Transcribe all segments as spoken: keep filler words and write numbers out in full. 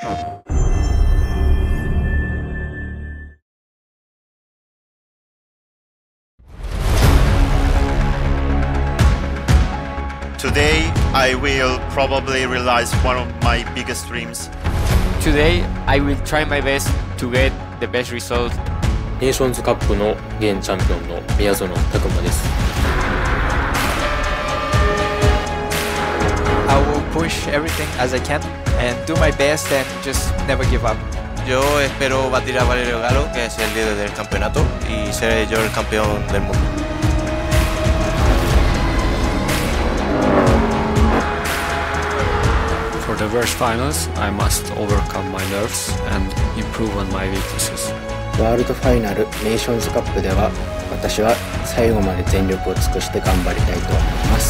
Today I will probably realize one of my biggest dreams. Today I will try my best to get the best result. ネーションズカップの現チャンピオンの宮園拓馬です。 I will push everything as I can and do my best and just never give up. Yo espero batir a Valerio Gallo, que es el líder del campeonato, y seré yo el campeón del mundo. For the worst finals, I must overcome my nerves and improve on my weaknesses. ワールドファイナルネーションズカップでは私は最後まで全力を尽くして頑張りたいと思います。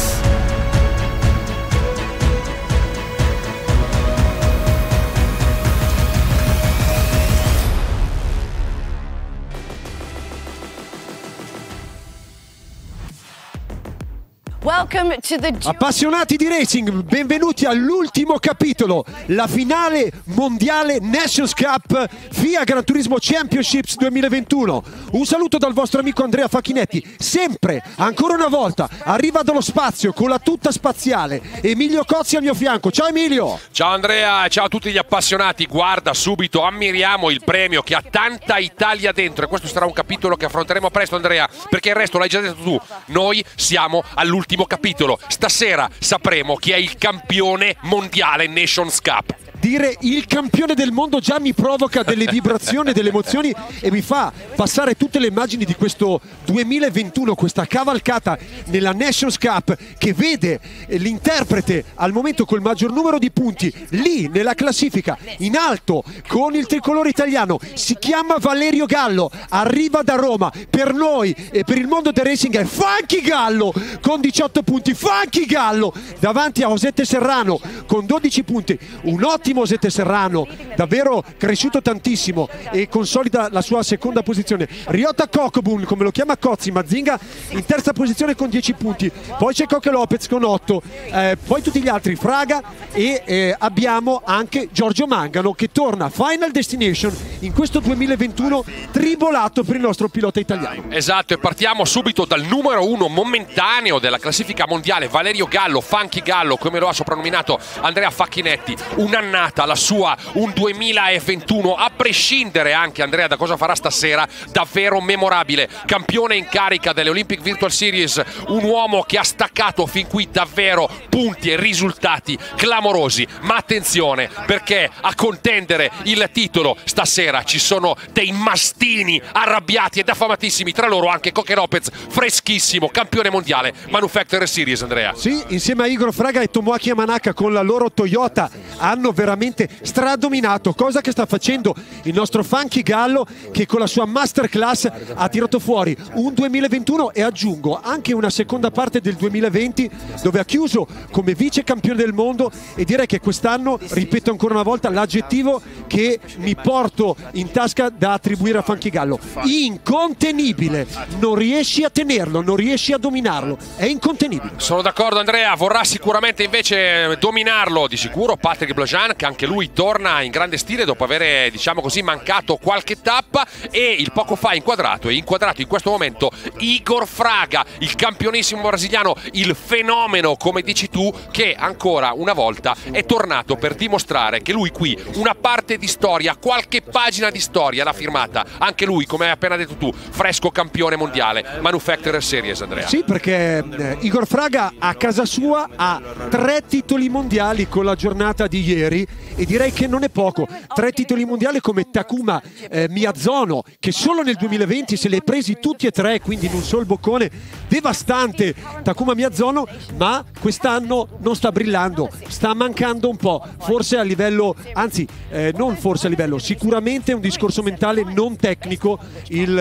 Appassionati di racing, benvenuti all'ultimo capitolo, la finale mondiale Nations Cup F I A Gran Turismo Championships duemilaventuno. Un saluto dal vostro amico Andrea Facchinetti, sempre, ancora una volta, arriva dallo spazio con la tuta spaziale, Emilio Cozzi al mio fianco. Ciao Emilio! Ciao Andrea, ciao a tutti gli appassionati. Guarda subito, ammiriamo il premio che ha tanta Italia dentro, e questo sarà un capitolo che affronteremo presto, Andrea, perché il resto l'hai già detto tu, noi siamo all'ultimo capitolo. Stasera sapremo chi è il campione mondiale Nations Cup. Dire il campione del mondo già mi provoca delle vibrazioni, delle emozioni, e mi fa passare tutte le immagini di questo duemilaventuno, questa cavalcata nella Nations Cup che vede l'interprete al momento col maggior numero di punti lì nella classifica in alto con il tricolore italiano. Si chiama Valerio Gallo, arriva da Roma. Per noi e per il mondo del racing è Funky Gallo con diciotto punti. Funky Gallo davanti a Josette Serrano con dodici punti. Un ottimo Josette Serrano, davvero cresciuto tantissimo e consolida la sua seconda posizione. Ryota Kokobun, come lo chiama Cozzi, Mazinga in terza posizione con dieci punti, poi c'è Coque Lopez con otto, eh, poi tutti gli altri, Fraga, e eh, abbiamo anche Giorgio Mangano che torna Final Destination in questo duemilaventuno tribolato per il nostro pilota italiano. Esatto, e partiamo subito dal numero uno momentaneo della classifica mondiale, Valerio Gallo, Funky Gallo, come lo ha soprannominato Andrea Facchinetti. Un'annata la sua, un duemilaventuno, a prescindere anche, Andrea, da cosa farà stasera, davvero memorabile. Campione in carica delle Olympic Virtual Series, un uomo che ha staccato fin qui davvero punti e risultati clamorosi. Ma attenzione, perché a contendere il titolo stasera ci sono dei mastini arrabbiati ed affamatissimi, tra loro anche Coque Lopez, freschissimo, campione mondiale Manufacturer Series, Andrea. Sì, insieme a Igor Fraga e Tomoaki Yamanaka con la loro Toyota hanno veramente stradominato, cosa che sta facendo il nostro Funky Gallo, che con la sua masterclass ha tirato fuori un duemilaventuno e aggiungo anche una seconda parte del duemilaventi dove ha chiuso come vice campione del mondo, e direi che quest'anno, ripeto ancora una volta l'aggettivo che mi porto in tasca da attribuire a Funky Gallo: incontenibile. Non riesci a tenerlo, non riesci a dominarlo, è incontenibile. Sono d'accordo Andrea, vorrà sicuramente invece dominarlo di sicuro Patrick Blojan, che anche lui torna in grande stile dopo aver, diciamo così, mancato qualche tappa, e il poco fa inquadrato e inquadrato in questo momento Igor Fraga, il campionissimo brasiliano, il fenomeno come dici tu, che ancora una volta è tornato per dimostrare che lui qui una parte di storia, qualche pagina di storia l'ha firmata anche lui, come hai appena detto tu, fresco campione mondiale Manufacturer Series, Andrea. Sì, perché eh, Igor Fraga a casa sua ha tre titoli mondiali con la giornata di ieri, e direi che non è poco. Tre titoli mondiali come Takuma eh, Miyazono, che solo nel duemilaventi se li ha presi tutti e tre, quindi in un sol boccone. Devastante Takuma Miyazono, ma quest'anno non sta brillando, sta mancando un po', forse a livello, anzi eh, non forse a livello, sicuramente è un discorso mentale, non tecnico, il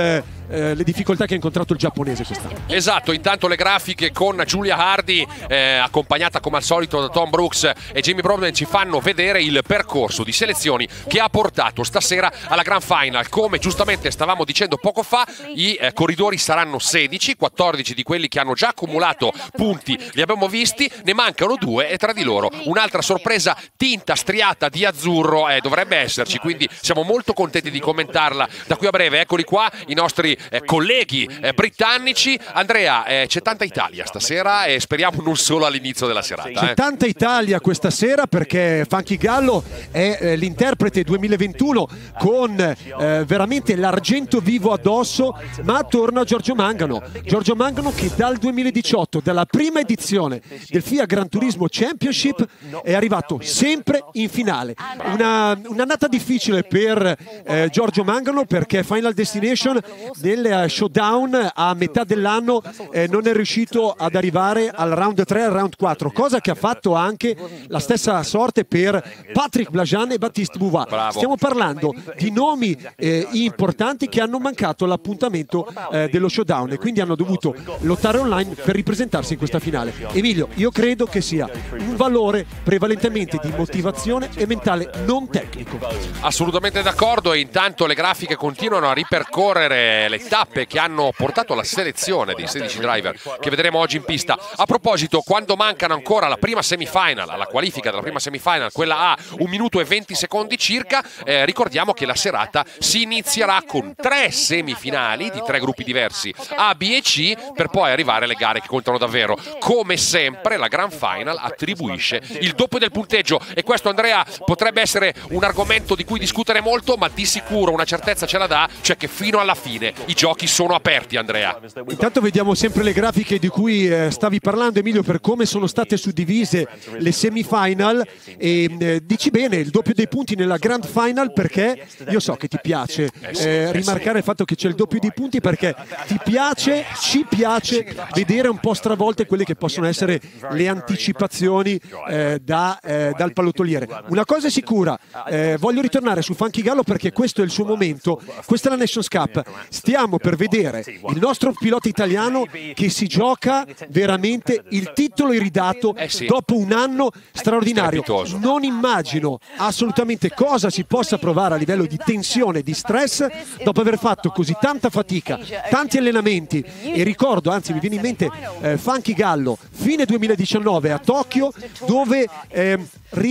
eh, le difficoltà che ha incontrato il giapponese quest'anno. Esatto, intanto le grafiche con Julia Hardy eh, accompagnata come al solito da Tom Brooks e Jamie Broden ci fanno vedere il percorso di selezioni che ha portato stasera alla Grand Final. Come giustamente stavamo dicendo poco fa, i eh, corridori saranno sedici, quattordici di quelli che hanno già accumulato punti li abbiamo visti, ne mancano due e tra di loro un'altra sorpresa tinta striata di azzurro eh, dovrebbe esserci, quindi siamo molto contenti di commentarla da qui a breve. Eccoli qua i nostri eh, colleghi eh, britannici. Andrea, eh, c'è tanta Italia stasera e speriamo non solo all'inizio della serata. C'è eh. tanta Italia questa sera perché Funky Gallo è eh, l'interprete duemilaventuno con eh, veramente l'argento vivo addosso, ma torna Giorgio Mangano. Giorgio Mangano che dal duemiladiciotto, dalla prima edizione del FIA Gran Turismo Championship, è arrivato sempre in finale. Una, un'annata difficile per eh, Giorgio Mangano perché Final Destination nel eh, showdown a metà dell'anno eh, non è riuscito ad arrivare al round tre, al round quattro, cosa che ha fatto anche la stessa sorte per Patrick Blajan e Baptiste Bouvard. Bravo. Stiamo parlando di nomi eh, importanti che hanno mancato l'appuntamento eh, dello showdown e quindi hanno dovuto lottare online per ripresentarsi in questa finale. Emilio, io credo che sia un valore prevalentemente di motivazione e mentale, non tecnico. Assolutamente d'accordo, e intanto le grafiche continuano a ripercorrere le tappe che hanno portato alla selezione dei sedici driver che vedremo oggi in pista. A proposito, quando mancano ancora la prima semifinal, la qualifica della prima semifinal, quella a un minuto e venti secondi circa, eh, ricordiamo che la serata si inizierà con tre semifinali di tre gruppi diversi, A, B e C, per poi arrivare alle gare che contano davvero. Come sempre la Grand Final attribuisce il doppio del punteggio e questo, Andrea, potrebbe essere un argomento di cui discutere molto, ma di sicuro una certezza ce la dà, cioè che fino alla fine i giochi sono aperti, Andrea. Intanto vediamo sempre le grafiche di cui eh, stavi parlando, Emilio, per come sono state suddivise le semifinal e eh, dici bene, il doppio dei punti nella Grand Final, perché io so che ti piace eh, rimarcare il fatto che c'è il doppio dei punti, perché ti piace, ci piace vedere un po' stravolte quelle che possono essere le anticipazioni eh, da, eh, dal pallottoliere. Una cosa è sicura, eh, voglio ritornare su Funky Gallo perché questo è il suo momento, questa è la Nations Cup, stiamo per vedere il nostro pilota italiano che si gioca veramente il titolo iridato eh sì. dopo un anno straordinario. Strepitoso. Non immagino assolutamente cosa si possa provare a livello di tensione, di stress dopo aver fatto così tanta fatica, tanti allenamenti, e ricordo, anzi mi viene in mente eh, Funky Gallo fine duemiladiciannove a Tokyo, dove eh,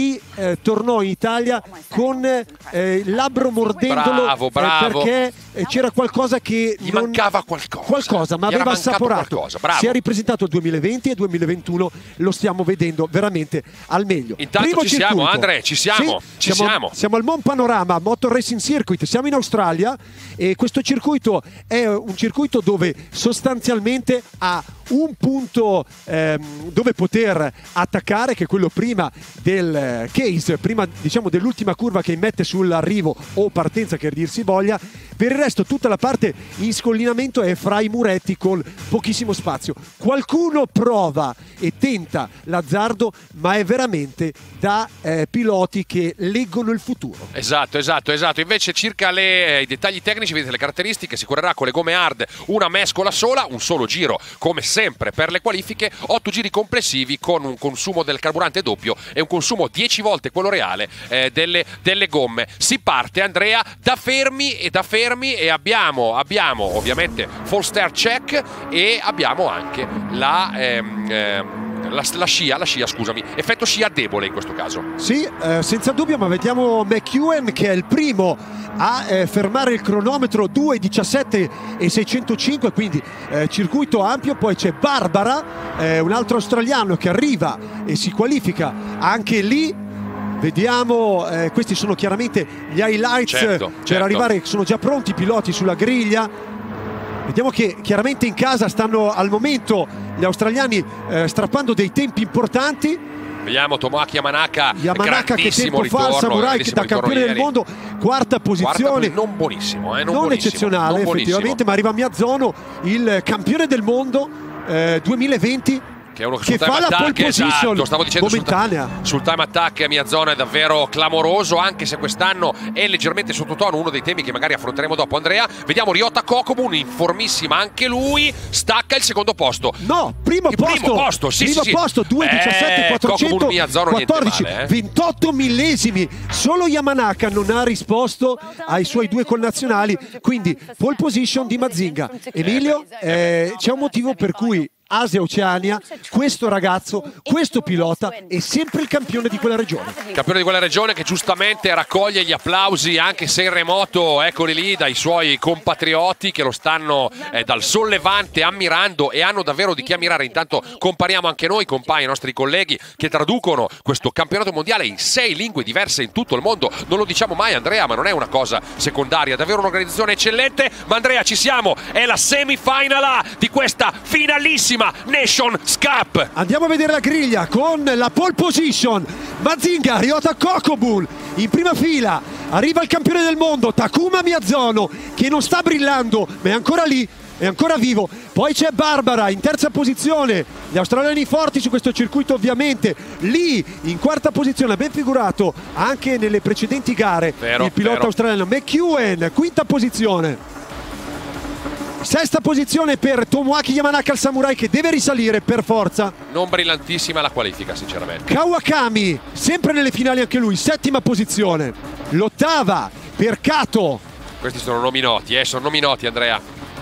ritornò in Italia con eh, il labbro mordendolo bravo, bravo. Eh, perché eh, c'era qualcosa che gli non... mancava qualcosa, qualcosa ma Gli era aveva mancato assaporato. qualcosa. Bravo. Si è ripresentato il duemilaventi e duemilaventuno lo stiamo vedendo veramente al meglio. Intanto Primo ci circuito. siamo, Andre, ci siamo, Sì, ci siamo, siamo. siamo al Mon Panorama Motor Racing Circuit, siamo in Australia e questo circuito è un circuito dove sostanzialmente ha un punto ehm, dove poter attaccare, che è quello prima del case, prima diciamo dell'ultima curva che immette sull'arrivo o partenza che dir si voglia. Per il resto tutta la parte in scollinamento è fra i muretti con pochissimo spazio. Qualcuno prova e tenta l'azzardo, ma è veramente da eh, piloti che leggono il futuro. Esatto, esatto, esatto. Invece circa le, eh, i dettagli tecnici, vedete le caratteristiche, si correrà con le gomme hard, una mescola sola, un solo giro come sempre per le qualifiche, otto giri complessivi con un consumo del carburante doppio e un consumo dieci volte quello reale eh, delle, delle gomme. Si parte, Andrea, da fermi e da fermi e abbiamo, abbiamo ovviamente full start check e abbiamo anche la... Ehm, ehm, La, la scia, la scia, scusami, effetto scia debole in questo caso. Sì, eh, senza dubbio, ma vediamo McEwen che è il primo a eh, fermare il cronometro, due diciassette e seicentocinque, quindi eh, circuito ampio. Poi c'è Barbara, eh, un altro australiano che arriva e si qualifica anche lì. Vediamo, eh, questi sono chiaramente gli highlights certo, per certo. arrivare, sono già pronti i piloti sulla griglia. Vediamo che chiaramente in casa stanno al momento gli australiani eh, strappando dei tempi importanti. Vediamo Tomoaki Yamanaka, Yamanaka che tempo ritorno, fa, il Samurai che da campione del mondo, quarta posizione, quarta, non buonissimo, eh, non, non buonissimo, eccezionale non effettivamente, buonissimo. ma arriva Miazzono, il campione del mondo eh, duemilaventi, che è uno che, che sul time fa la pole attack, position esatto, stavo dicendo momentanea. Sul, sul time attack mia zona è davvero clamoroso, anche se quest'anno è leggermente sottotono, uno dei temi che magari affronteremo dopo. Andrea, vediamo Ryota Kokobun in formissima anche lui, stacca il secondo posto. No, primo il posto, primo posto, sì, primo sì, sì. posto, due diciassette eh, quattrocentoquattordici, male, eh. ventotto millesimi. Solo Yamanaka non ha risposto ai suoi due connazionali, quindi pole position di Mazinga. Emilio, eh, c'è un motivo per cui Asia Oceania, questo ragazzo, questo pilota è sempre il campione di quella regione. Campione di quella regione che giustamente raccoglie gli applausi anche se in remoto, eccoli lì, dai suoi compatrioti che lo stanno eh, dal sollevante ammirando e hanno davvero di chi ammirare. Intanto compariamo anche noi, compagni, i nostri colleghi che traducono questo campionato mondiale in sei lingue diverse in tutto il mondo. Non lo diciamo mai, Andrea, ma non è una cosa secondaria, davvero un'organizzazione eccellente. Ma Andrea, ci siamo, è la semifinal A di questa finalissima Nations Cup. Andiamo a vedere la griglia con la pole position. Mazinga, Ryota Kokobun in prima fila, arriva il campione del mondo Takuma Miyazono che non sta brillando ma è ancora lì, è ancora vivo. Poi c'è Barbara in terza posizione, gli australiani forti su questo circuito ovviamente. Lì in quarta posizione, ben figurato anche nelle precedenti gare, vero, il pilota vero. australiano. McEwen, quinta posizione. Sesta posizione per Tomoaki Yamanaka, il samurai che deve risalire per forza. Non brillantissima la qualifica sinceramente. Kawakami sempre nelle finali anche lui, settima posizione. L'ottava per Kato. Questi sono nomi noti, eh, sono nomi noti, Andrea.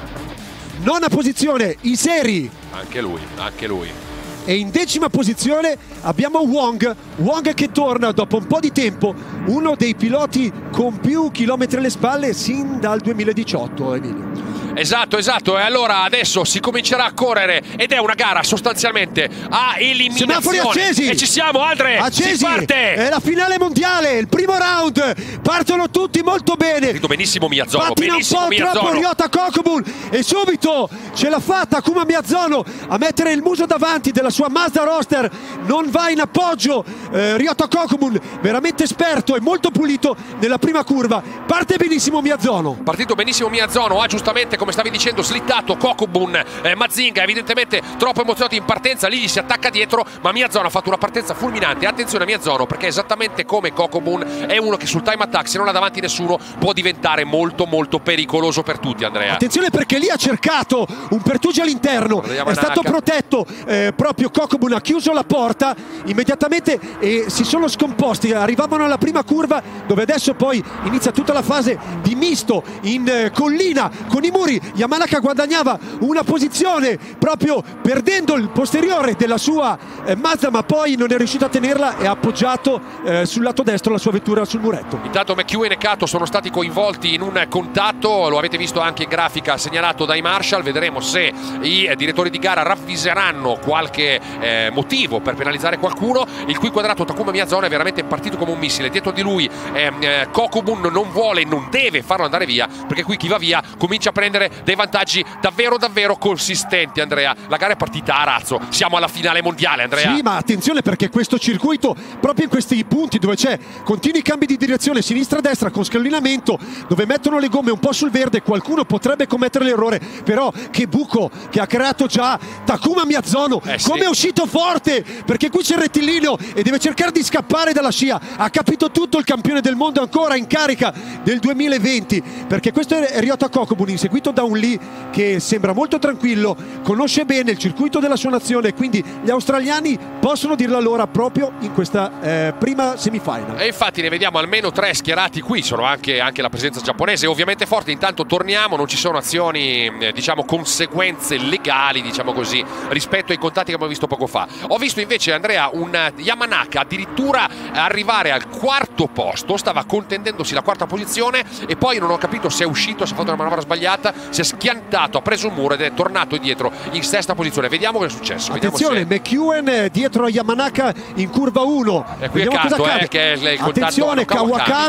Nona posizione Iseri. Anche lui, anche lui. E in decima posizione abbiamo Wong, Wong che torna dopo un po' di tempo, uno dei piloti con più chilometri alle spalle sin dal duemiladiciotto, Emilio. Esatto, esatto, e allora adesso si comincerà a correre ed è una gara sostanzialmente a eliminazione. Semafori accesi! E ci siamo, Andre! Accesi! Si parte! È la finale mondiale, il primo round, partono tutti molto bene. Vedo benissimo Miyazono, Pattina benissimo un po' Miyazono. troppo Ryota Kokobun e subito ce l'ha fatta Takuma Miyazono a mettere il muso davanti della sua Mazda Roadster, non va in appoggio eh, Ryota Kokobun, veramente esperto e molto pulito nella prima curva, parte benissimo Miyazono. Partito benissimo Miyazono, ha giustamente come stavi dicendo slittato Kokobun, eh, Mazinga evidentemente troppo emozionato in partenza, lì gli si attacca dietro, ma Miyazono ha fatto una partenza fulminante. Attenzione a Miyazono perché esattamente come Kokobun è uno che sul time attack, se non ha davanti nessuno, può diventare molto molto pericoloso per tutti, Andrea. Attenzione perché lì ha cercato un pertugio all'interno, è stato protetto eh, proprio Kokobun, ha chiuso la porta immediatamente e si sono scomposti, arrivavano alla prima curva dove adesso poi inizia tutta la fase di misto in eh, collina con i muri. Yamanaka guadagnava una posizione proprio perdendo il posteriore della sua eh, Mazda, ma poi non è riuscito a tenerla e ha appoggiato eh, sul lato destro la sua vettura sul muretto. Intanto McEwen e Kato sono stati coinvolti in un contatto, lo avete visto anche in grafica segnalato dai Marshall. Vedremo se i eh, direttori di gara ravviseranno qualche eh, motivo per penalizzare qualcuno. Il cui quadrato Takuma Miyazono è veramente partito come un missile, dietro di lui eh, eh, Kokobun non vuole, non deve farlo andare via perché qui chi va via comincia a prendere dei vantaggi davvero davvero consistenti. Andrea, la gara è partita a razzo, siamo alla finale mondiale, Andrea. Sì, ma attenzione perché questo circuito, proprio in questi punti dove c'è continui cambi di direzione sinistra-destra con scallinamento, dove mettono le gomme un po' sul verde, qualcuno potrebbe commettere l'errore, però che buco che ha creato già Takuma Miyazono, eh sì. come è uscito forte, perché qui c'è il rettilineo e deve cercare di scappare dalla scia. Ha capito tutto il campione del mondo ancora in carica del duemilaventi, perché questo è Ryota Kokobun inseguito da un Lee che sembra molto tranquillo, conosce bene il circuito della sua nazione, quindi gli australiani possono dir la loro proprio in questa eh, prima semifinal. E infatti ne vediamo almeno tre schierati qui, sono anche, anche la presenza giapponese ovviamente forte. Intanto torniamo, non ci sono azioni eh, diciamo conseguenze legali diciamo così rispetto ai contatti che abbiamo visto poco fa. Ho visto invece, Andrea, un Yamanaka addirittura arrivare al quarto posto, stava contendendosi la quarta posizione e poi non ho capito se è uscito, se ha fatto una manovra sbagliata, si è schiantato, ha preso un muro ed è tornato indietro in sesta posizione. Vediamo cosa è successo. Attenzione, se... McEwen dietro a Yamanaka in curva uno. E qui è Kato, eh, che è il contatto. Attenzione, no, Kawakami, Kawakami,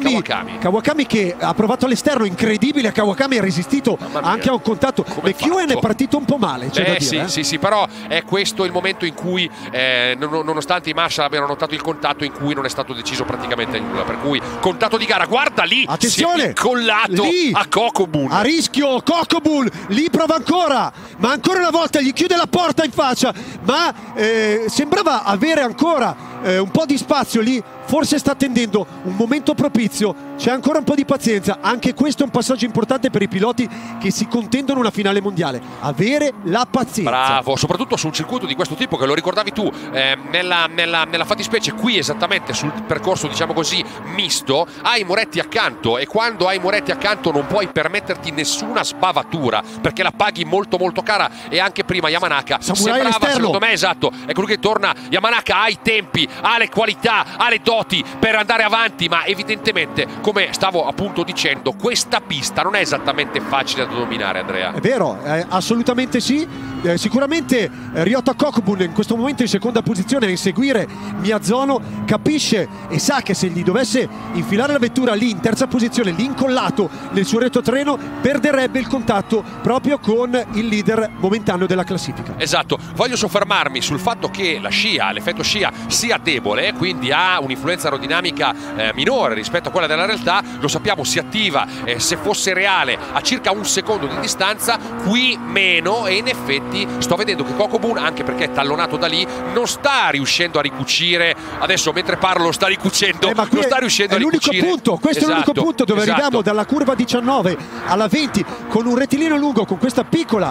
Kawakami, Kawakami. Kawakami che ha provato all'esterno, incredibile. Kawakami ha resistito anche a un contatto. McEwen è partito un po' male, c'è Beh, da dire. sì, eh? sì, sì, però è questo il momento in cui, eh, non, nonostante i Marshall abbiano notato il contatto, in cui non è stato deciso praticamente nulla. Per cui, contatto di gara, guarda lì, attenzione, si è incollato lì, a Kokobun. a rischio Kokobun, lì prova ancora, ma ancora una volta gli chiude la porta in faccia, ma eh, sembrava avere ancora eh, un po' di spazio lì. Forse sta attendendo un momento propizio, c'è ancora un po' di pazienza. Anche questo è un passaggio importante per i piloti che si contendono una finale mondiale, avere la pazienza. Bravo, soprattutto su un circuito di questo tipo, che lo ricordavi tu, eh, nella, nella, nella fattispecie qui esattamente sul percorso, diciamo così, misto, hai Moretti accanto, e quando hai Moretti accanto non puoi permetterti nessuna sbavatura, perché la paghi molto molto cara. E anche prima Yamanaka Samurai sembrava, secondo me, esatto, è quello che torna. Yamanaka ha i tempi, ha le qualità, ha le doti per andare avanti, ma evidentemente, come stavo appunto dicendo, questa pista non è esattamente facile da dominare, Andrea. È vero, eh, assolutamente sì. Eh, sicuramente eh, Ryota Kokobun in questo momento in seconda posizione a inseguire Miyazono, capisce e sa che se gli dovesse infilare la vettura lì in terza posizione, lì incollato nel suo retrotreno, perderebbe il contatto proprio con il leader momentaneo della classifica. Esatto, voglio soffermarmi sul fatto che la scia, l'effetto scia sia debole, quindi ha un'influenza aerodinamica eh, minore rispetto a quella della realtà. Lo sappiamo, si attiva eh, se fosse reale a circa un secondo di distanza, qui meno, e in effetti sto vedendo che Kokobun, anche perché è tallonato da lì, non sta riuscendo a ricucire. Adesso mentre parlo lo sta ricucendo, eh, ma non sta riuscendo è a l'unico ricucire. punto, questo esatto, è l'unico punto dove esatto. arriviamo dalla curva diciannove alla venti con un rettilineo lungo, con questa piccola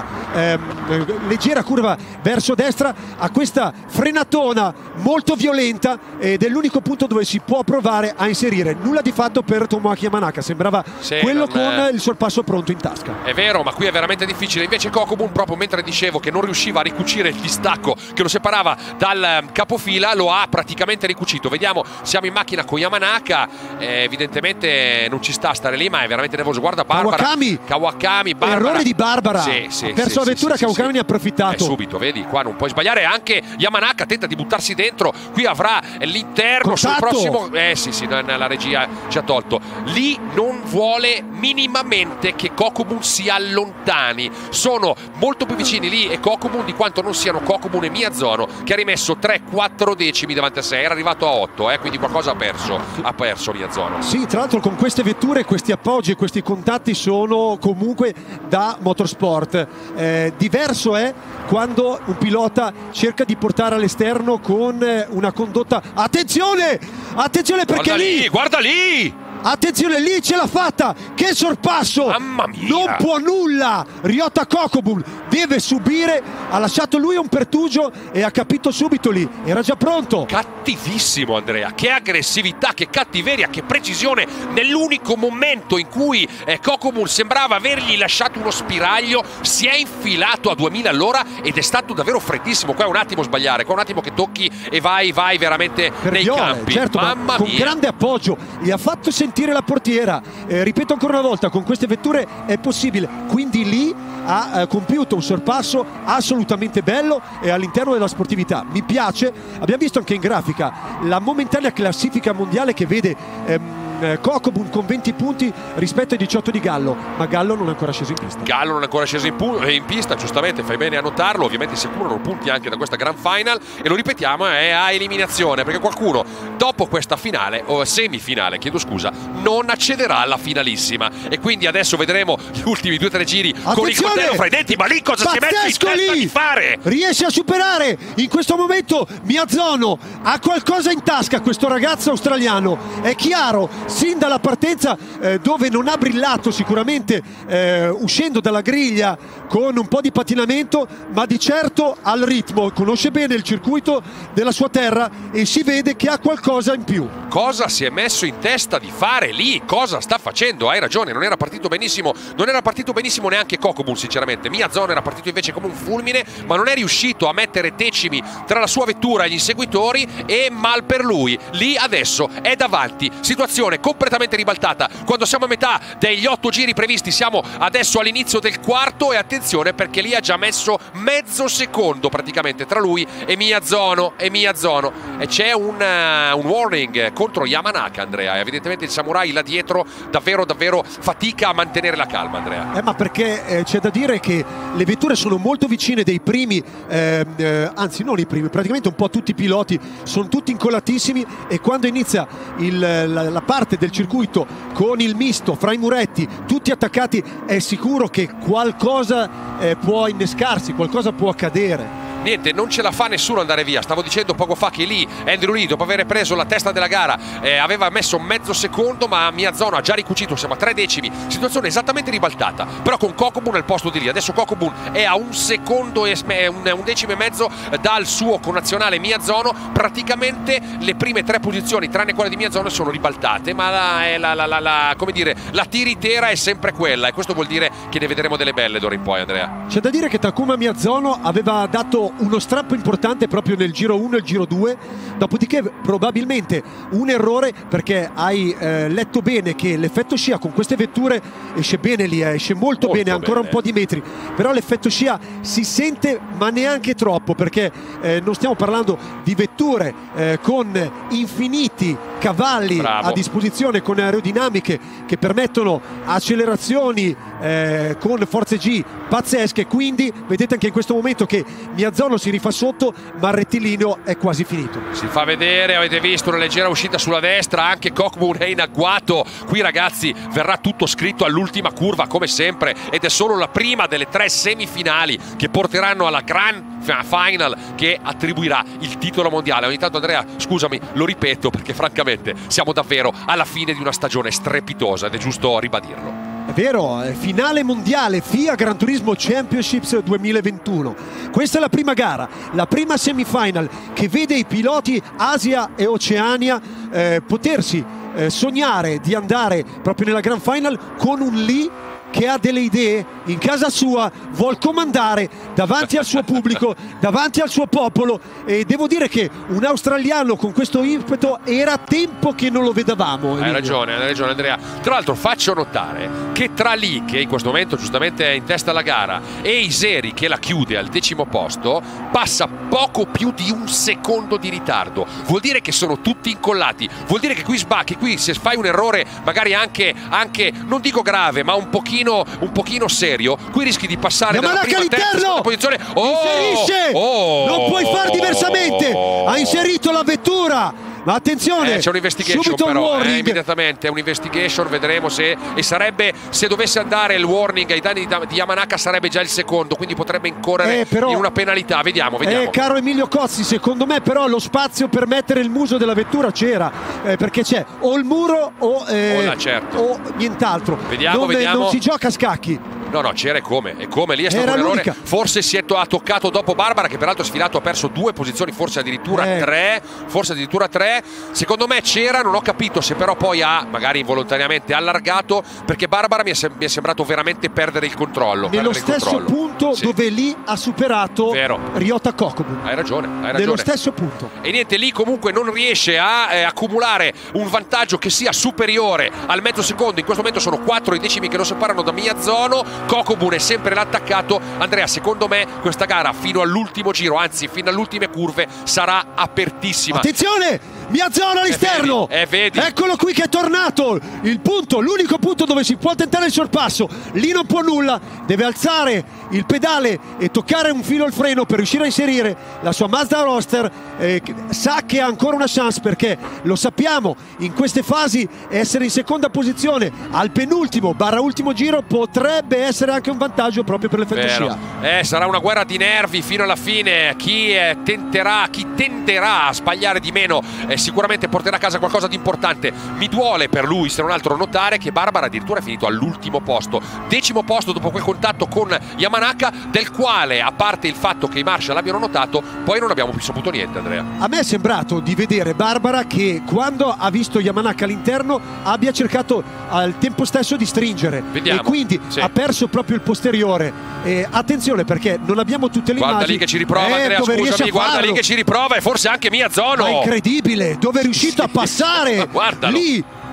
ehm, leggera curva verso destra, a questa frenatona molto violenta, ed è l'unico punto dove si può provare a inserire. Nulla di fatto per Tomoaki Yamanaka, sembrava sì, quello non... con il sorpasso pronto in tasca. È vero, ma qui è veramente difficile. Invece Kokobun, proprio mentre dicevo che non riusciva a ricucire il distacco che lo separava dal capofila, lo ha praticamente ricucito. Vediamo, siamo in macchina con Yamanaka, eh, evidentemente non ci sta a stare lì, ma è veramente nervoso. Guarda Barbara, Kawakami, Kawakami Barbara. errore di Barbara, sì, sì, ha perso sì, la vettura, sì, Kawakami sì, ne ha approfittato. Eh, subito, vedi, qua non puoi sbagliare. Anche Yamanaka tenta di buttarsi dentro, qui avrà l'interno sul prossimo. Eh sì, sì, la regia ci ha tolto. Lì non vuole minimamente che Kokobun si allontani. Sono molto più vicini lì e Kokobun di quanto non siano Kokobun e Miyazono, che ha rimesso tre quattro decimi davanti a sé. Era arrivato a otto, eh, quindi qualcosa ha perso. Ha perso Miyazono. Sì, tra l'altro con queste vetture questi appoggi e questi contatti sono comunque da motorsport. Eh, diverso è quando un pilota cerca di portare all'esterno con una condotta. Attenzione! Attenzione perché guarda lì, lì, guarda lì! Attenzione, lì ce l'ha fatta! Che sorpasso! Mamma mia! Non può nulla! Ryota Kokobun deve subire, ha lasciato lui un pertugio e ha capito subito lì, era già pronto. Cattivissimo Andrea, che aggressività, che cattiveria, che precisione nell'unico momento in cui eh, Kokobun sembrava avergli lasciato uno spiraglio, si è infilato a duemila all'ora ed è stato davvero freddissimo. Qua è un attimo sbagliare, qua è un attimo che tocchi e vai, vai veramente Per nei Viole, campi. certo, Mamma ma con mia. grande appoggio, gli ha fatto sentire la portiera. Eh, ripeto ancora una volta, con queste vetture è possibile, quindi lì ha eh, compiuto un sorpasso assolutamente bello e all'interno della sportività. Mi piace, abbiamo visto anche in grafica la momentanea classifica mondiale che vede ehm, Kokobun con venti punti rispetto ai diciotto di Gallo, ma Gallo non è ancora sceso in pista. Gallo non è ancora sceso in, in pista, giustamente, fai bene a notarlo. Ovviamente si accumulano punti anche da questa Grand Final e lo ripetiamo, è a eliminazione, perché qualcuno dopo questa finale o semifinale, chiedo scusa, non accederà alla finalissima e quindi adesso vedremo gli ultimi due o tre giri. Attenzione! Con il coltello fra i denti, ma lì cosa si è messo in testa di fare? Riesce a superare in questo momento Miyazono, ha qualcosa in tasca questo ragazzo australiano, è chiaro, sin dalla partenza eh, dove non ha brillato sicuramente eh, uscendo dalla griglia con un po' di patinamento, ma di certo al ritmo, conosce bene il circuito della sua terra e si vede che ha qualcosa in più. Cosa si è messo in testa di fare lì? Cosa sta facendo? Hai ragione, non era partito benissimo, non era partito benissimo neanche Kokobun sinceramente. Miyazono era partito invece come un fulmine, ma non è riuscito a mettere decimi tra la sua vettura e gli inseguitori e mal per lui. Lì adesso è davanti, situazione situazione completamente ribaltata. Quando siamo a metà degli otto giri previsti, siamo adesso all'inizio del quarto e attenzione perché lì ha già messo mezzo secondo praticamente tra lui e Miyazono e Miyazono e c'è un, uh, un warning contro Yamanaka, Andrea. Evidentemente il samurai là dietro davvero davvero fatica a mantenere la calma, Andrea. Eh, ma perché eh, c'è da dire che le vetture sono molto vicine dei primi, eh, eh, anzi non i primi, praticamente un po' tutti i piloti sono tutti incollatissimi e quando inizia il, la, la parte del circuito con il misto fra i muretti tutti attaccati è sicuro che qualcosa eh, può innescarsi, qualcosa può accadere. Niente, non ce la fa nessuno andare via. Stavo dicendo poco fa che lì Andrew Lee, dopo aver preso la testa della gara, eh, aveva messo mezzo secondo, ma Miyazono ha già ricucito, siamo a tre decimi. Situazione esattamente ribaltata, però con Kokobun al posto di lì. Adesso Kokobun è a un secondo e un, un decimo e mezzo dal suo connazionale Miyazono. Praticamente le prime tre posizioni, tranne quella di Miyazono, sono ribaltate, ma la, la, la, la, la, come dire, la tiritera è sempre quella e questo vuol dire che ne vedremo delle belle d'ora in poi, Andrea. C'è da dire che Takuma Miyazono aveva dato uno strappo importante proprio nel giro uno e il giro due, dopodiché probabilmente un errore perché hai eh, letto bene che l'effetto scia con queste vetture esce bene lì, eh, esce molto, molto bene, bene, ancora un po' di metri, però l'effetto scia si sente ma neanche troppo perché eh, non stiamo parlando di vetture eh, con infiniti cavalli Bravo. a disposizione, con aerodinamiche che permettono accelerazioni eh, con forze G pazzesche, quindi vedete anche in questo momento che Miyazono si rifà sotto ma il rettilineo è quasi finito. Si fa vedere, avete visto una leggera uscita sulla destra, anche Kokobun è in agguato. Qui ragazzi verrà tutto scritto all'ultima curva come sempre ed è solo la prima delle tre semifinali che porteranno alla Grand Final che attribuirà il titolo mondiale. Ogni tanto Andrea, scusami, lo ripeto perché francamente siamo davvero alla fine di una stagione strepitosa ed è giusto ribadirlo. È vero, finale mondiale F I A Gran Turismo Championships duemilaventuno. Questa è la prima gara, la prima semifinal che vede i piloti Asia e Oceania eh, potersi eh, sognare di andare proprio nella Grand Final con un Lee che ha delle idee, in casa sua vuol comandare davanti al suo pubblico, davanti al suo popolo e devo dire che un australiano con questo impeto era tempo che non lo vedavamo. Hai ragione, hai ragione Andrea. Tra l'altro faccio notare che tra Lee, che in questo momento giustamente è in testa alla gara, e Iseri che la chiude al decimo posto, passa poco più di un secondo di ritardo. Vuol dire che sono tutti incollati, vuol dire che qui sbacchi, qui se fai un errore magari anche, anche non dico grave, ma un pochino un pochino serio, qui rischi di passare dalla prima terza posizione. Oh, inserisce, oh, non puoi far diversamente, oh, ha inserito la vettura. Ma attenzione, eh, c'è un'investigation subito però, un warning. Eh, immediatamente un'investigation, vedremo se, e sarebbe, se dovesse andare il warning ai danni di, di Yamanaka sarebbe già il secondo, quindi potrebbe incorrere eh, però, in una penalità, vediamo, vediamo. Eh, caro Emilio Cozzi, secondo me però lo spazio per mettere il muso della vettura c'era, eh, perché c'è o il muro o, eh, oh, là, certo. o nient'altro. Vediamo, non, vediamo. Non si gioca a scacchi. No, no, c'era e come, e come, lì è stato Era un errore, l'unica. forse si è to ha toccato dopo Barbara che peraltro ha sfilato, ha perso due posizioni, forse addirittura eh. tre, forse addirittura tre, secondo me c'era, non ho capito se però poi ha magari involontariamente allargato, perché Barbara mi è, sem mi è sembrato veramente perdere il controllo. Nello perdere il stesso controllo. punto Sì. dove lì ha superato Vero. Ryota Kokobun. Hai ragione, hai ragione. Nello stesso punto. E niente, lì comunque non riesce a eh, accumulare un vantaggio che sia superiore al mezzo secondo. In questo momento sono quattro i decimi che lo separano da Miyazono. Kokobun è sempre l'attaccato. Andrea, secondo me questa gara fino all'ultimo giro, anzi fino alle ultime curve, sarà apertissima. Attenzione! Miyazono all'esterno! E vedi, vedi. Eccolo qui che è tornato! Il punto, l'unico punto dove si può tentare il sorpasso. Lì non può nulla, deve alzare il pedale e toccare un filo al freno per riuscire a inserire la sua Mazda Roadster. Eh, sa che ha ancora una chance perché lo sappiamo, in queste fasi essere in seconda posizione al penultimo barra ultimo giro potrebbe essere anche un vantaggio proprio per l'effetto scia. Eh, sarà una guerra di nervi fino alla fine. Chi eh, tenterà, chi tenderà a sbagliare di meno eh, sicuramente porterà a casa qualcosa di importante. Mi duole per lui, se non altro, notare che Barbara addirittura è finito all'ultimo posto, decimo posto dopo quel contatto con Yamanaka, del quale, a parte il fatto che i Marshall abbiano notato, poi non abbiamo più saputo niente, Andrea. A me è sembrato di vedere Barbara che quando ha visto Yamanaka all'interno abbia cercato al tempo stesso di stringere. Vediamo. E quindi Sì. ha perso proprio il posteriore. Eh, attenzione perché non abbiamo tutte le Guarda immagini. lì che ci riprova, eh, Andrea, dove riesce scusami, a guarda farlo. lì che ci riprova e forse anche Miyazono. Ma è incredibile, dove è riuscito a passare Guardalo. lì.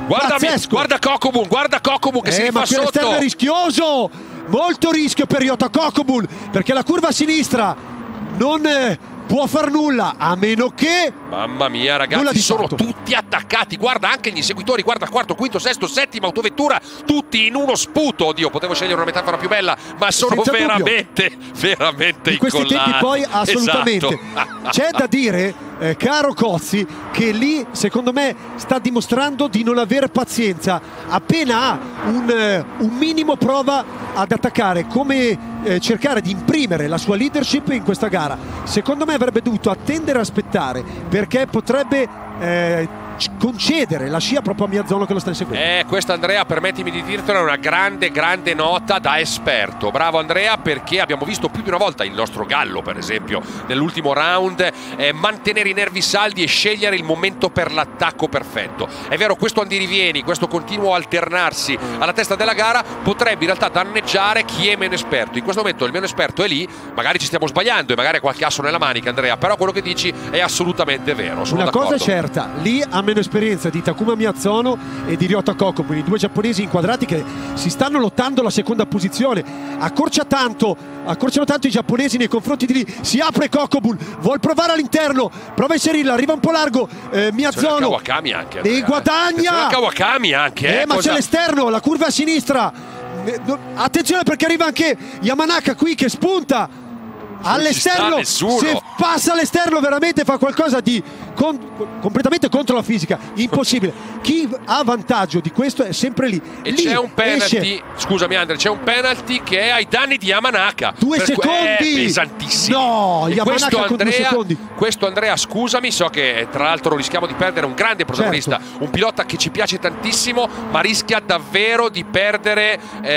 Guarda, pazzesco. guarda Kokobun, guarda Kokobun che eh, si rifà ma sotto. è rischioso, molto rischio per Ryota Kokobun, perché la curva a sinistra non eh, può far nulla, a meno che... Mamma mia ragazzi, sono tutti attaccati, guarda anche gli inseguitori, guarda quarto, quinto, sesto, settima autovettura, tutti in uno sputo. Oddio, potevo scegliere una metafora più bella, ma sono Senza veramente, dubbio. veramente in questi incollati. tempi poi assolutamente. Esatto. C'è da dire, eh, caro Cozzi, che lì secondo me sta dimostrando di non avere pazienza. Appena ha un, eh, un minimo prova ad attaccare, come eh, cercare di imprimere la sua leadership in questa gara. Secondo me avrebbe dovuto attendere e aspettare, perché potrebbe eh, concedere la scia proprio a Miyazono che lo sta inseguendo. Eh, questa Andrea, permettimi di dirtelo, è una grande grande nota da esperto. Bravo Andrea, perché abbiamo visto più di una volta il nostro Gallo, per esempio, nell'ultimo round eh, mantenere i nervi saldi e scegliere il momento per l'attacco perfetto. È vero, questo andirivieni, questo continuo alternarsi alla testa della gara potrebbe in realtà danneggiare chi è meno esperto. In questo momento il meno esperto è lì, magari ci stiamo sbagliando e magari ha qualche asso nella manica, Andrea, però quello che dici è assolutamente vero. Sono una cosa è d'accordo. certa, lì ha meno esperienza di Takuma Miyazono e di Ryota Kokobun, i due giapponesi inquadrati che si stanno lottando la seconda posizione. Accorcia tanto, accorciano tanto i giapponesi nei confronti di lì. Si apre Kokobun, vuol provare all'interno, prova a inserirla, arriva un po' largo eh, Miyazono Kawakami anche, Andrea, e guadagna eh. Kawakami anche eh, eh, ma cosa... c'è l'esterno, la curva a sinistra. Eh, no, attenzione perché arriva anche Yamanaka qui che spunta all'esterno. Se passa all'esterno veramente fa qualcosa di con, completamente contro la fisica, impossibile. Chi ha vantaggio di questo è sempre lì. E lì c'è un penalty, esce. scusami Andre, c'è un penalty che è ai danni di Yamanaka. Due per secondi! È pesantissimo. No, e Yamanaka questo con Andrea, due secondi. Questo Andrea, scusami, so che tra l'altro rischiamo di perdere un grande protagonista, certo. un pilota che ci piace tantissimo, ma rischia davvero di perdere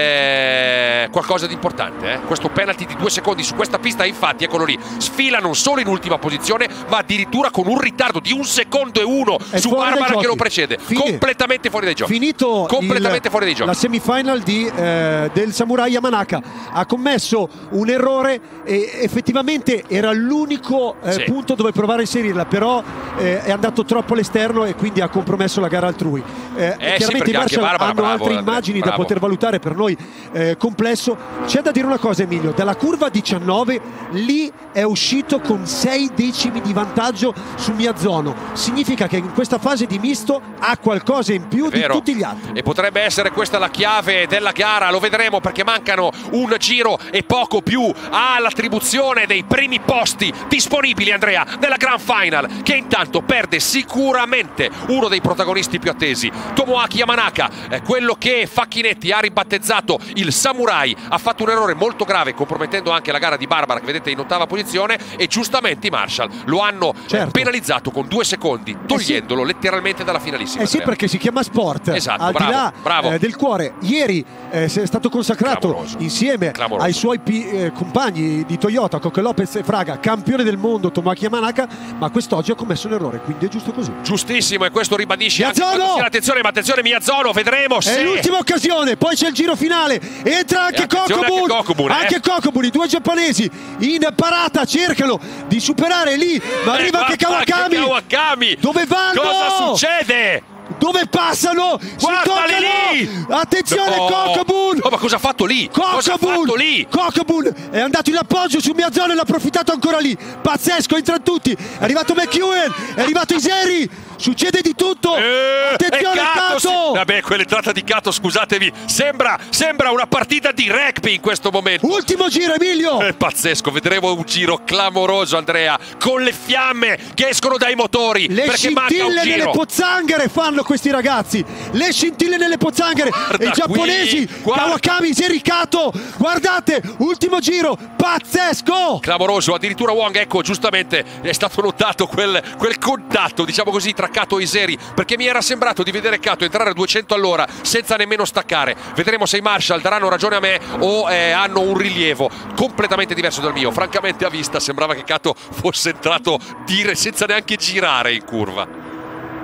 eh, qualcosa di importante. Eh? Questo penalty di due secondi su questa pista, infatti, eccolo lì, sfila non solo in ultima posizione, ma addirittura con un ritardo di un secondo e uno È su Barbara che lo precede. Fine. Completamente fuori dai giochi. Finito completamente il, fuori dai giochi. La semifinal di, eh, del Samurai Yamanaka ha commesso un errore e effettivamente era l'unico eh, sì. punto dove provare a inserirla, però eh, è andato troppo all'esterno e quindi ha compromesso la gara altrui. Eh, Eh, chiaramente sì, i Marshall Barbara, hanno bravo, altre Andrea, immagini bravo. da poter valutare, per noi eh, complesso. C'è da dire una cosa, Emilio, dalla curva diciannove lì è uscito con sei decimi di vantaggio su Miyazono. Significa che in questa fase di misto ha qualcosa in più di tutti gli altri. E potrebbe essere questa la chiave della gara, lo vedremo, perché mancano un giro e poco più all'attribuzione dei primi posti disponibili, Andrea, nella Grand Final, che intanto perde sicuramente uno dei protagonisti più attesi, Tomoaki Yamanaka, eh, quello che Facchinetti ha ribattezzato il Samurai. Ha fatto un errore molto grave, compromettendo anche la gara di Barbara, che vedete in ottava posizione, e giustamente i Marshall lo hanno certo. eh, penalizzato con due secondi, togliendolo eh sì. letteralmente dalla finalissima. Eh sì, perché si chiama sport. Esatto, al bravo, di là bravo. Eh, del cuore. Ieri eh, è stato consacrato Clamoroso. insieme Clamoroso. ai suoi eh, compagni di Toyota, Coque Lopez e Fraga, campione del mondo Tomoaki Yamanaka, ma quest'oggi ha commesso un errore, quindi è giusto così. Giustissimo, e questo ribadisce anche Miyazono! quando si- attenzione, ma attenzione Miyazono, vedremo se È l'ultima occasione, poi c'è il giro finale, entra anche E attenzione Kokobun, anche Kokobun, eh. anche Kokobun, i due giapponesi in parata cercano di superare lì, ma Eh, arriva anche guarda, Kawakami. anche Kawakami. Dove vanno? Cosa succede? Dove passano? Si Guardali toccano! lì! Attenzione, No. Kokobun! Oh, ma cosa ha fatto lì? Cosa ha fatto lì? Kokobun è andato in appoggio su Miyazono e l'ha approfittato ancora lì. Pazzesco, entrano tutti. È arrivato McEwen, è arrivato Iseri. Succede di tutto. Eh, Attenzione, e Kato si- Kato! Vabbè, quell'entrata di Kato, scusatemi, sembra, sembra una partita di rugby in questo momento. Ultimo giro, Emilio. È pazzesco, vedremo un giro clamoroso, Andrea, con le fiamme che escono dai motori, Le perché manca un scintille giro. nelle pozzanghere fanno questi ragazzi. Le scintille nelle pozzanghere. Guarda E i giapponesi, qui, guarda. Kawakami, Iseri, Kato. Guardate, ultimo giro, pazzesco. Clamoroso, addirittura Wong, ecco, giustamente è stato notato quel, quel contatto, diciamo così, tra Kato e Iseri, perché mi era sembrato di vedere Kato entrare a duecento all'ora senza nemmeno staccare. Vedremo se i Marshall daranno ragione a me o eh, hanno un rilievo completamente diverso dal mio. Francamente, a vista sembrava che Kato fosse entrato dire senza neanche girare in curva.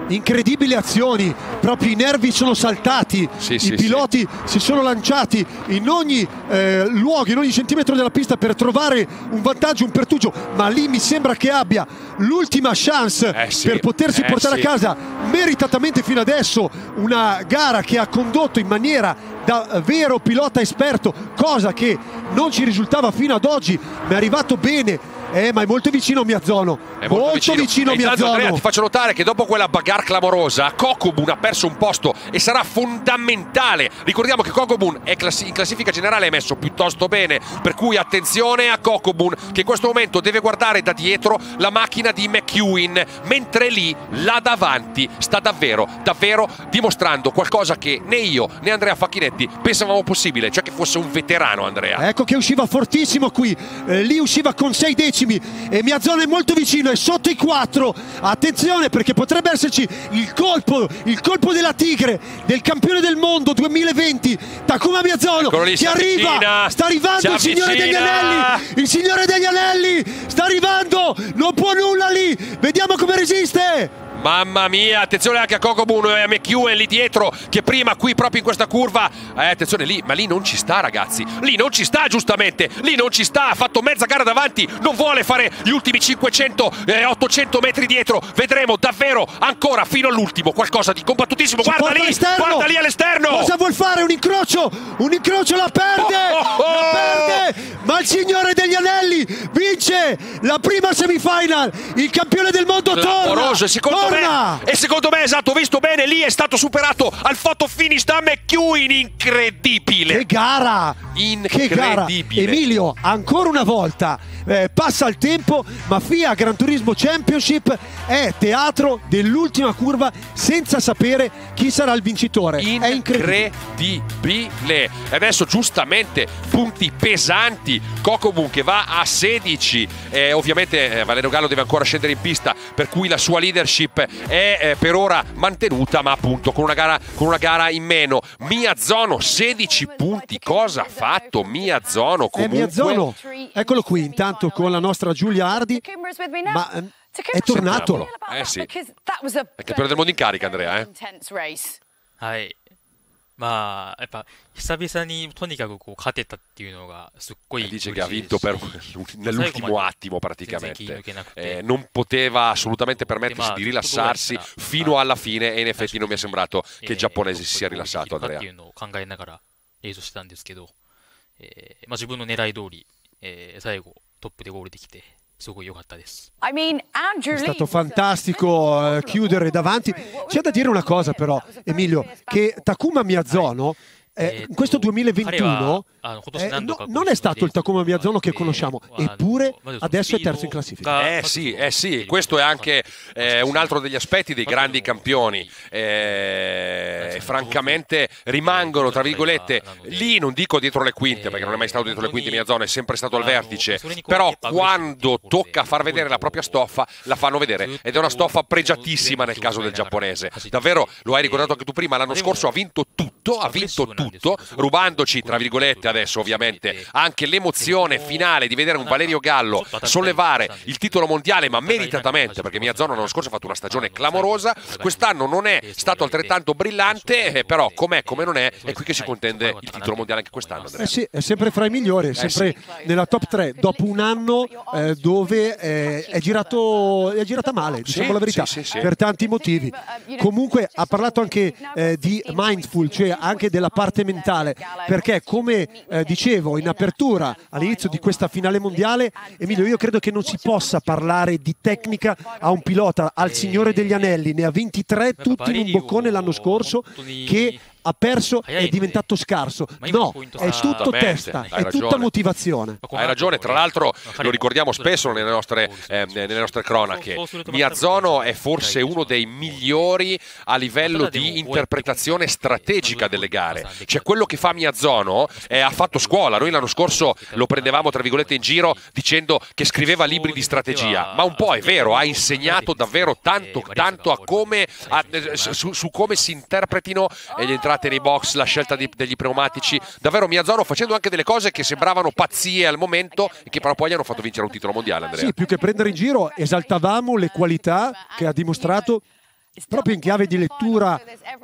incredibili azioni, proprio i nervi sono saltati, sì, i sì, piloti si sono lanciati in ogni eh, luogo, in ogni centimetro della pista per trovare un vantaggio, un pertugio, ma lì mi sembra che abbia l'ultima chance eh sì, per potersi eh portare sì. a casa meritatamente fino adesso una gara che ha condotto in maniera da vero pilota esperto, cosa che non ci risultava fino ad oggi, ma è arrivato bene. Eh, ma è molto vicino Miazzono, È molto, molto vicino, vicino, vicino Miazzono. Andrea, ti faccio notare che dopo quella bagarre clamorosa Kokobun ha perso un posto e sarà fondamentale. Ricordiamo che Kokobun è classi in classifica generale è messo piuttosto bene, per cui attenzione a Kokobun che in questo momento deve guardare da dietro la macchina di McEwen, mentre lì là davanti sta davvero davvero dimostrando qualcosa che né io né Andrea Facchinetti pensavamo possibile, cioè che fosse un veterano. Andrea, ecco che usciva fortissimo qui, eh, lì usciva con sei decimi e Miazzono è molto vicino, è sotto i quattro. Attenzione perché potrebbe esserci il colpo, il colpo della tigre del campione del mondo duemilaventi, Takuma Miazzono, lì, che arriva, avvicina, sta arrivando il signore degli anelli, il signore degli anelli sta arrivando, non può nulla lì, vediamo come resiste. mamma mia, attenzione anche a Kokobun e a McEwen lì dietro, che prima qui proprio in questa curva, eh, attenzione lì, ma lì non ci sta ragazzi, lì non ci sta giustamente, lì non ci sta, ha fatto mezza gara davanti, non vuole fare gli ultimi cinquecento ottocento metri dietro, vedremo davvero ancora fino all'ultimo qualcosa di combattutissimo, Si guarda lì, guarda lì all'esterno, cosa vuol fare? Un incrocio, un incrocio la perde, oh, oh, oh. la perde, ma il signore degli anelli vince la prima semifinal, il campione del mondo torna, e secondo torna. me, e secondo me esatto, ho visto bene, lì è stato superato al photo finish da McEwen, incredibile, che gara, che gara. Emilio, ancora una volta eh, passa il tempo, ma F I A Gran Turismo Championship è teatro dell'ultima curva senza sapere chi sarà il vincitore. È incredibile. incredibile. E adesso giustamente punti pesanti, Kokobun che va a sedici, eh, ovviamente eh, Valerio Gallo deve ancora scendere in pista, per cui la sua leadership è eh, per ora mantenuta, ma appunto con una gara, con una gara in meno. Miazzono sedici punti, cosa ha fatto Miazzono? Comunque Eh, Miazzono, eccolo qui intanto con la nostra Giulia Hardy, ma eh, è tornato. Eh sì, è campione del mondo in carica Andrea, eh? はい。まあ、やっぱ久々にとにかくこう勝てたっていうのがすっごい dice che ha vinto per nell'ultimo attimo praticamente, eh, non poteva assolutamente permettersi di rilassarsi fino alla fine e in effetti non mi è sembrato che il giapponese si sia rilassato. Andrea, 考えながらレースしてたんですけど、えーまあ自分の狙い通り、えー最後トップでゴールできて。È stato fantastico eh, chiudere davanti. C'è da dire una cosa però, Emilio, che Takuma Miazzono eh, in questo duemilaventuno eh, no, non è stato il Takuma Miazzono che conosciamo, eppure adesso è terzo in classifica. Eh sì, eh sì, questo è anche eh, un altro degli aspetti dei grandi campioni. Eh, francamente rimangono, tra virgolette, lì non dico dietro le quinte, perché non è mai stato dietro le quinte Miazzono, è sempre stato al vertice, però quando tocca far vedere la propria stoffa, la fanno vedere, ed è una stoffa pregiatissima nel caso del giapponese. Davvero, lo hai ricordato anche tu prima, l'anno scorso ha vinto tutto, ha vinto tutto. Tutto, rubandoci tra virgolette adesso ovviamente anche l'emozione finale di vedere un Valerio Gallo sollevare il titolo mondiale, ma meritatamente, perché Miazzono l'anno scorso ha fatto una stagione clamorosa, quest'anno non è stato altrettanto brillante, però com'è come non è, è qui che si contende il titolo mondiale anche quest'anno. Eh sì, è sempre fra i migliori, è sempre eh sì. nella top tre dopo un anno eh, dove eh, è, girato, è girata male, diciamo sì, la verità, sì, sì, sì. per tanti motivi. Comunque ha parlato anche eh, di mindful, cioè anche della parte mentale, perché come eh, dicevo in apertura all'inizio di questa finale mondiale, Emilio, io credo che non si possa parlare di tecnica a un pilota, al signore degli anelli, ne ha ventitré tutti in un boccone l'anno scorso, che ha perso e è diventato scarso. No, è tutto testa, è tutta motivazione. Hai ragione, tra l'altro lo ricordiamo spesso nelle nostre, eh, nelle nostre cronache, Miazzono è forse uno dei migliori a livello di interpretazione strategica delle gare, cioè quello che fa Miazzono eh, ha fatto scuola. Noi l'anno scorso lo prendevamo tra virgolette in giro dicendo che scriveva libri di strategia, ma un po' è vero, ha insegnato davvero tanto tanto a come, a, su, su come si interpretino gli entrati nei box, la scelta di, degli pneumatici, davvero Miazzono facendo anche delle cose che sembravano pazzie al momento e che però poi gli hanno fatto vincere un titolo mondiale. Andrea, sì, più che prendere in giro esaltavamo le qualità che ha dimostrato proprio in chiave di lettura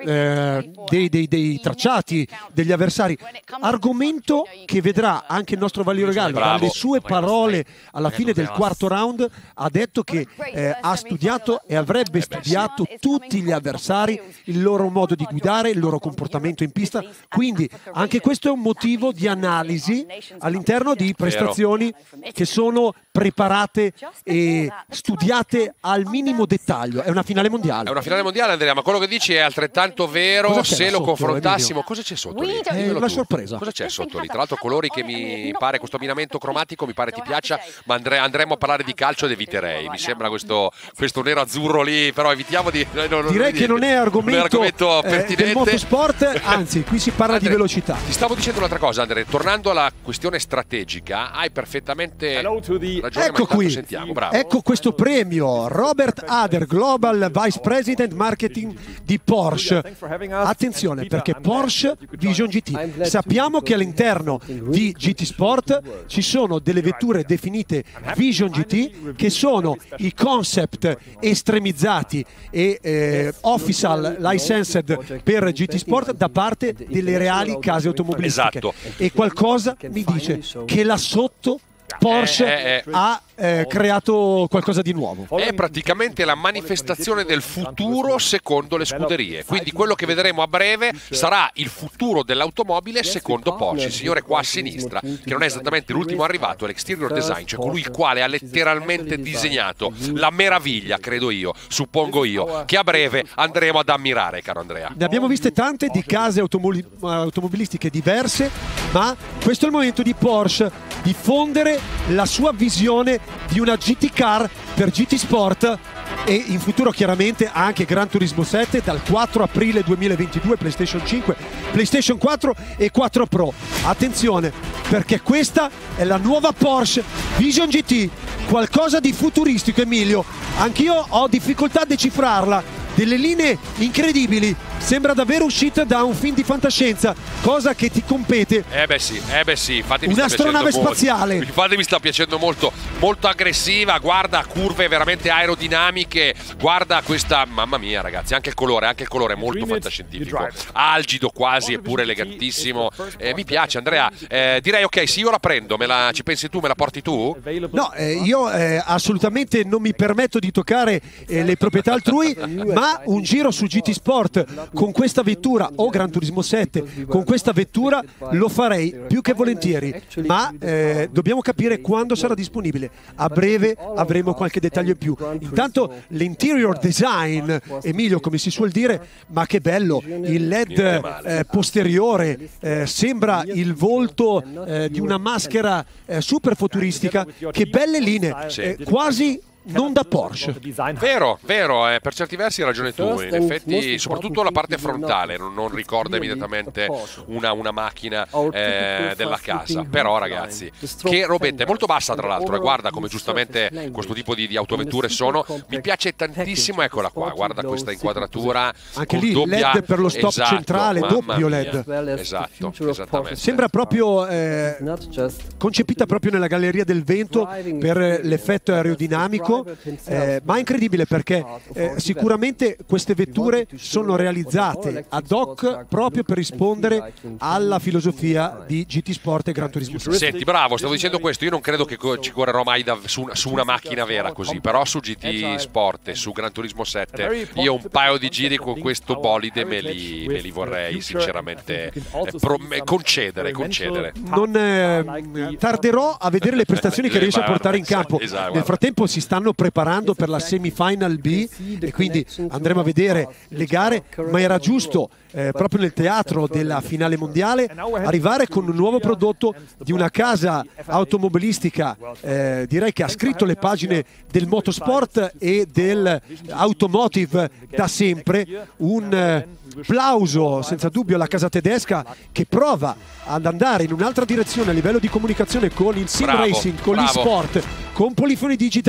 eh, dei, dei, dei tracciati degli avversari, argomento che vedrà anche il nostro Valerio Gallo. Dalle sue parole alla fine del quarto round ha detto che eh, ha studiato e avrebbe studiato tutti gli avversari, il loro modo di guidare, il loro comportamento in pista, quindi anche questo è un motivo di analisi all'interno di prestazioni che sono preparate e studiate al minimo dettaglio. È una finale mondiale. È una finale mondiale, Andrea, ma quello che dici è altrettanto vero se lo sotto, confrontassimo. Emilio? Cosa c'è sotto lì? È una sorpresa. Cosa c'è sotto lì? Tra l'altro colori che mi pare, questo abbinamento cromatico mi pare ti piaccia, ma andre, andremo a parlare di calcio ed eviterei. Mi sembra questo, questo nero azzurro lì, però evitiamo di... No, no, Direi di, che non è argomento, non è argomento eh, pertinente. del motorsport, anzi qui si parla Andre, di velocità. Ti stavo dicendo un'altra cosa, Andrea, tornando alla questione strategica, hai perfettamente ragione, ecco ma qui, sentiamo, bravo. ecco questo premio, Robert Ader, Global Vice President Marketing di Porsche. Attenzione, perché Porsche Vision G T, sappiamo che all'interno di G T Sport ci sono delle vetture definite Vision G T, che sono i concept estremizzati e eh, official licensed per G T Sport da parte delle reali case automobilistiche. Esatto. E qualcosa mi dice che là sotto Porsche eh, eh, eh. ha eh, creato qualcosa di nuovo. È praticamente la manifestazione del futuro secondo le scuderie, quindi quello che vedremo a breve sarà il futuro dell'automobile secondo Porsche. Il signore qua a sinistra, che non è esattamente l'ultimo arrivato, l'exterior design, cioè colui il quale ha letteralmente disegnato la meraviglia, credo io, suppongo io, che a breve andremo ad ammirare, caro Andrea. Ne abbiamo viste tante di case automobili automobilistiche diverse, ma questo è il momento di Porsche diffondere la sua visione di una G T car per G T Sport e in futuro chiaramente anche Gran Turismo sette dal quattro aprile duemilaventidue, PlayStation cinque, PlayStation quattro e quattro Pro. Attenzione, perché questa è la nuova Porsche Vision G T, qualcosa di futuristico, Emilio. Anch'io ho difficoltà a decifrarla, delle linee incredibili, sembra davvero uscita da un film di fantascienza, cosa che ti compete. Eh beh sì, eh beh sì, infatti mi un'astronave sta spaziale. Molto. Infatti mi sta piacendo molto, molto aggressiva, guarda curve veramente aerodinamiche, guarda questa, mamma mia ragazzi, anche il colore, anche il colore è molto fantascientifico, algido quasi eppure elegantissimo. Eh, mi piace Andrea, eh, direi ok, sì, io la prendo, me la, ci pensi tu, me la porti tu? No, eh, io eh, assolutamente non mi permetto di toccare eh, le proprietà altrui, ma un giro su G T Sport con questa vettura o Gran Turismo sette con questa vettura lo farei più che volentieri, ma eh, dobbiamo capire quando sarà disponibile. A breve avremo qualche dettaglio in più. Intanto l'interior design, Emilio, come si suol dire, ma che bello, il L E D eh, posteriore, eh, sembra il volto eh, di una maschera eh, super futuristica, che belle linee, eh, quasi non da Porsche. Vero, vero, eh, per certi versi hai ragione tu, in effetti soprattutto la parte frontale non, non ricorda immediatamente una, una macchina eh, della casa, però ragazzi, che robetta, è molto bassa tra l'altro, e guarda come giustamente questo tipo di, di autovetture sono, mi piace tantissimo, eccola qua, guarda questa inquadratura, anche lì doppia, L E D per lo stop esatto, centrale, doppio L E D, esatto, esattamente. Sembra proprio eh, concepita proprio nella galleria del vento per l'effetto aerodinamico. Eh, ma è incredibile perché eh, sicuramente queste vetture sono realizzate ad hoc proprio per rispondere alla filosofia di G T Sport e Gran Turismo sette. Senti, bravo, stavo dicendo questo, io non credo che ci correrò mai da, su, su una macchina vera così, però su G T Sport e su Gran Turismo sette io un paio di giri con questo bolide me li, me li vorrei sinceramente eh, pro, concedere, concedere. Non eh, tarderò a vedere le prestazioni che riesce a portare in campo. Nel frattempo si stanno preparando per la semifinal B e quindi andremo a vedere le gare, ma era giusto eh, proprio nel teatro della finale mondiale arrivare con un nuovo prodotto di una casa automobilistica, eh, direi che ha scritto le pagine del motorsport e del automotive da sempre. Un eh, plauso senza dubbio alla casa tedesca che prova ad andare in un'altra direzione a livello di comunicazione con il sim bravo, racing, con bravo. l'e-sport, con Polyphony Digital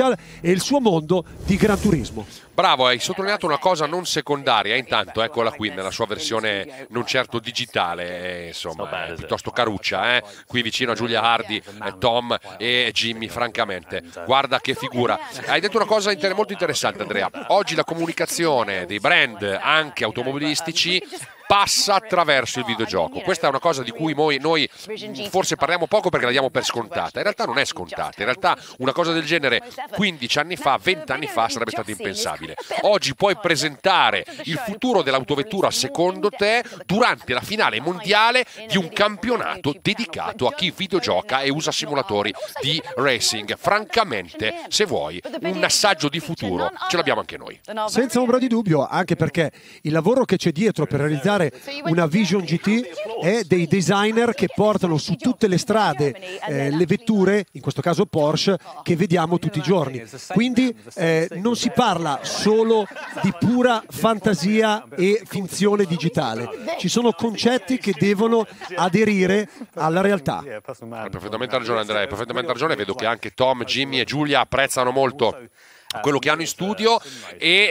e il suo mondo di Gran Turismo. Bravo, hai sottolineato una cosa non secondaria, intanto eccola qui nella sua versione non certo digitale, eh, insomma, eh, piuttosto caruccia, eh? Qui vicino a Giulia Hardy, eh, Tom e Jimmy, francamente, guarda che figura. Hai detto una cosa inter molto interessante, Andrea, oggi la comunicazione dei brand anche automobilistici passa attraverso il videogioco. Questa è una cosa di cui noi, noi forse parliamo poco perché la diamo per scontata. In realtà non è scontata, in realtà una cosa del genere quindici anni fa, venti anni fa sarebbe stato impensabile. Oggi puoi presentare il futuro dell'autovettura secondo te durante la finale mondiale di un campionato dedicato a chi videogioca e usa simulatori di racing. Francamente, se vuoi, un assaggio di futuro ce l'abbiamo anche noi. Senza ombra di dubbio, anche perché il lavoro che c'è dietro per realizzare una Vision G T è dei designer che portano su tutte le strade eh, le vetture, in questo caso Porsche, che vediamo tutti i giorni. Quindi eh, non si parla solo di pura fantasia e finzione digitale, ci sono concetti che devono aderire alla realtà. Hai perfettamente ragione, Andrea, hai perfettamente ragione. Vedo che anche Tom, Jimmy e Giulia apprezzano molto quello che hanno in studio e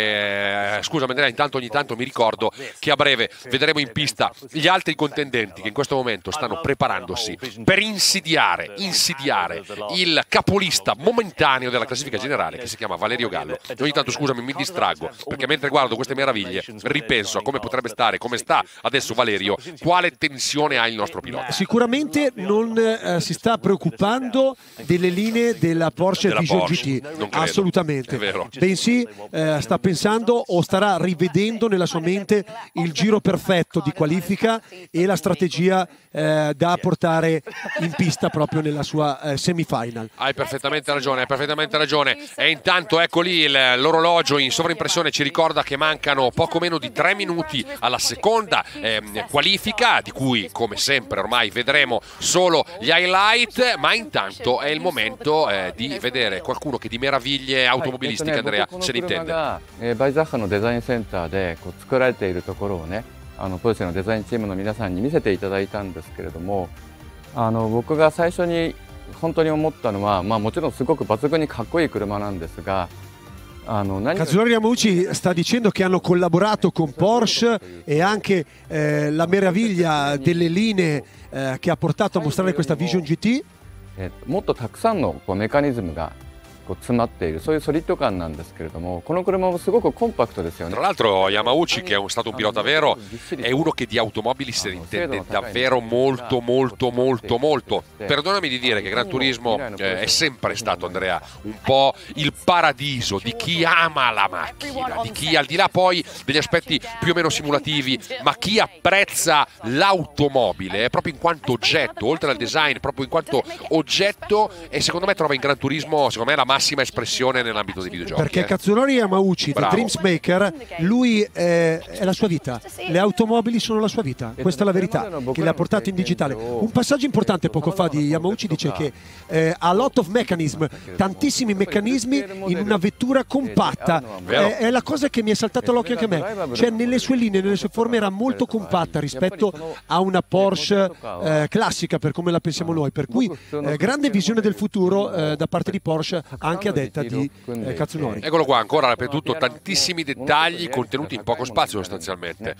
eh, scusami Andrea, intanto ogni tanto mi ricordo che a breve vedremo in pista gli altri contendenti che in questo momento stanno preparandosi per insidiare, insidiare il capolista momentaneo della classifica generale che si chiama Valerio Gallo. E ogni tanto scusami mi distraggo perché mentre guardo queste meraviglie ripenso a come potrebbe stare, come sta adesso Valerio, quale tensione ha il nostro pilota. Sicuramente non eh, si sta preoccupando delle linee della Porsche della Vision Porsche, G T, non credo. assolutamente, È vero. bensì eh, sta pensando o starà rivedendo nella sua mente il giro perfetto di qualifica e la strategia eh, da portare in pista proprio nella sua eh, semifinal. Hai perfettamente ragione, hai perfettamente ragione. E intanto ecco lì l'orologio in sovraimpressione ci ricorda che mancano poco meno di tre minuti alla seconda eh, qualifica, di cui come sempre ormai vedremo solo gli highlight, ma intanto è il momento eh, di vedere qualcuno che di meraviglie automobilistiche, Andrea, se ne intende. えーバイザッハのデザインセンターでこう作られているところをね、あのポルシェのデザインチームの皆さんに見せていただいたんですけれども、あの僕が最初に本当に思ったのは、まあもちろんすごく抜群にかっこいい車なんですが、あの何より Cazzuoli Yamauchi sta dicendo che hanno collaborato con Porsche e anche eh, la meraviglia delle linee eh, che ha portato a mostrare questa Vision G T. えーもっとたくさんのこうメカニズムが 詰まっているそういうソリッド感なんですけれども、この車もすごくコンパクトですよね。 Tra l'altro Yamauchi, che è un, stato un pilota vero, è uno che di automobili se ne intende davvero molto molto molto molto. Perdonami di dire che Gran Turismo eh, è sempre stato, Andrea, un po' il paradiso di chi ama la macchina, di chi al di là poi degli aspetti più o meno simulativi, ma chi apprezza l'automobile proprio in quanto oggetto, oltre al design, proprio in quanto oggetto, e secondo me trova in Gran Turismo, secondo me, la massima espressione nell'ambito dei videogiochi. Perché eh. Kazunori Yamauchi, The Bravo. Dreams Maker, lui eh, è la sua vita, le automobili sono la sua vita, questa è la verità che le ha portate in digitale. Un passaggio importante poco fa di Yamauchi dice che eh, ha lot of mechanism, tantissimi meccanismi in una vettura compatta. È, è la cosa che mi è saltato all'occhio anche a me, cioè nelle sue linee, nelle sue forme era molto compatta rispetto a una Porsche eh, classica per come la pensiamo noi, per cui eh, grande visione del futuro eh, da parte di Porsche anche a detta di eh, Kazunori. Eccolo qua, ancora ripetuto, tantissimi dettagli contenuti in poco spazio sostanzialmente.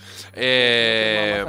E...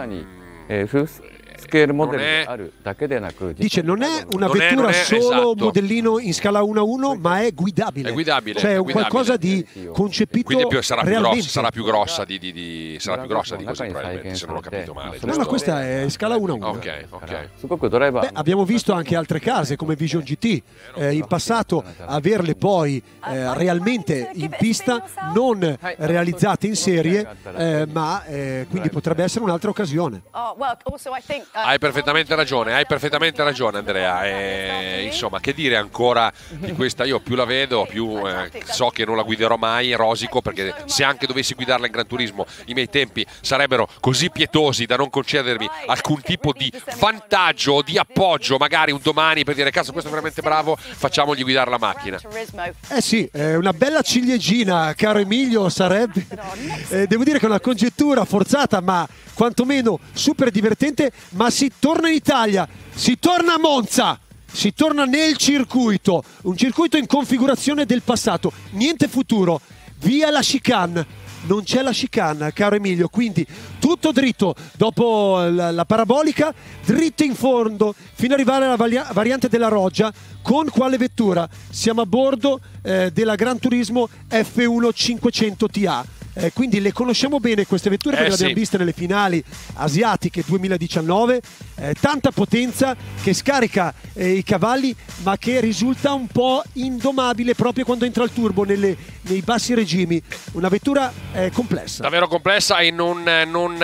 Non è... Dice non è una non vettura è, non è, solo esatto. modellino in scala uno a uno, ma è guidabile. È guidabile. Cioè è è un guidabile. qualcosa di concepito Quindi più, sarà, più realmente. grossa, sarà più grossa di, di, di sarà più grossa di così probabilmente, se non ho capito male. No, no, questa è scala uno a uno. Ok, ok. Beh, abbiamo visto anche altre case come Vision G T eh, in passato averle poi eh, realmente in pista, non realizzate in serie, eh, ma eh, quindi potrebbe essere un'altra occasione. Hai perfettamente ragione, hai perfettamente ragione Andrea. E, insomma, che dire ancora di questa? Io più la vedo, più eh, so che non la guiderò mai, rosico, perché se anche dovessi guidarla in Gran Turismo i miei tempi sarebbero così pietosi da non concedermi alcun tipo di vantaggio o di appoggio, magari un domani per dire cazzo questo è veramente bravo, facciamogli guidare la macchina. Eh sì, eh, una bella ciliegina, caro Emilio, sarebbe. Eh, devo dire che è una congettura forzata, ma quantomeno super divertente. Ma si torna in Italia, si torna a Monza. si torna nel circuito, un circuito in configurazione del passato, niente futuro, via la chicane. Non c'è la chicane, caro Emilio, quindi tutto dritto dopo la, la parabolica, dritto in fondo fino ad arrivare alla varia variante della Roggia. Con quale vettura? Siamo a bordo eh, della Gran Turismo F uno cinquecento T A. Eh, quindi le conosciamo bene queste vetture perché eh, le abbiamo sì. viste nelle finali asiatiche duemiladiciannove, eh, tanta potenza che scarica eh, i cavalli ma che risulta un po' indomabile proprio quando entra il turbo nelle, nei bassi regimi. Una vettura eh, complessa, davvero complessa, e non, non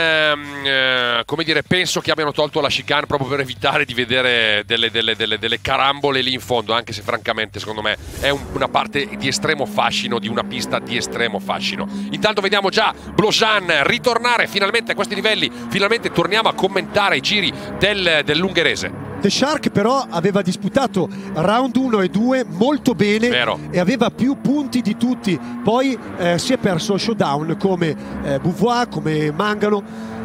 eh, come dire, penso che abbiano tolto la chicane proprio per evitare di vedere delle, delle, delle, delle carambole lì in fondo, anche se francamente secondo me è un, una parte di estremo fascino di una pista di estremo fascino. Intanto vediamo già Blaujean ritornare finalmente a questi livelli, finalmente torniamo a commentare i giri del, dell'ungherese. The Shark però aveva disputato round uno e due molto bene. Vero. E aveva più punti di tutti, poi eh, si è perso showdown come eh, Beauvoir, come Mangano,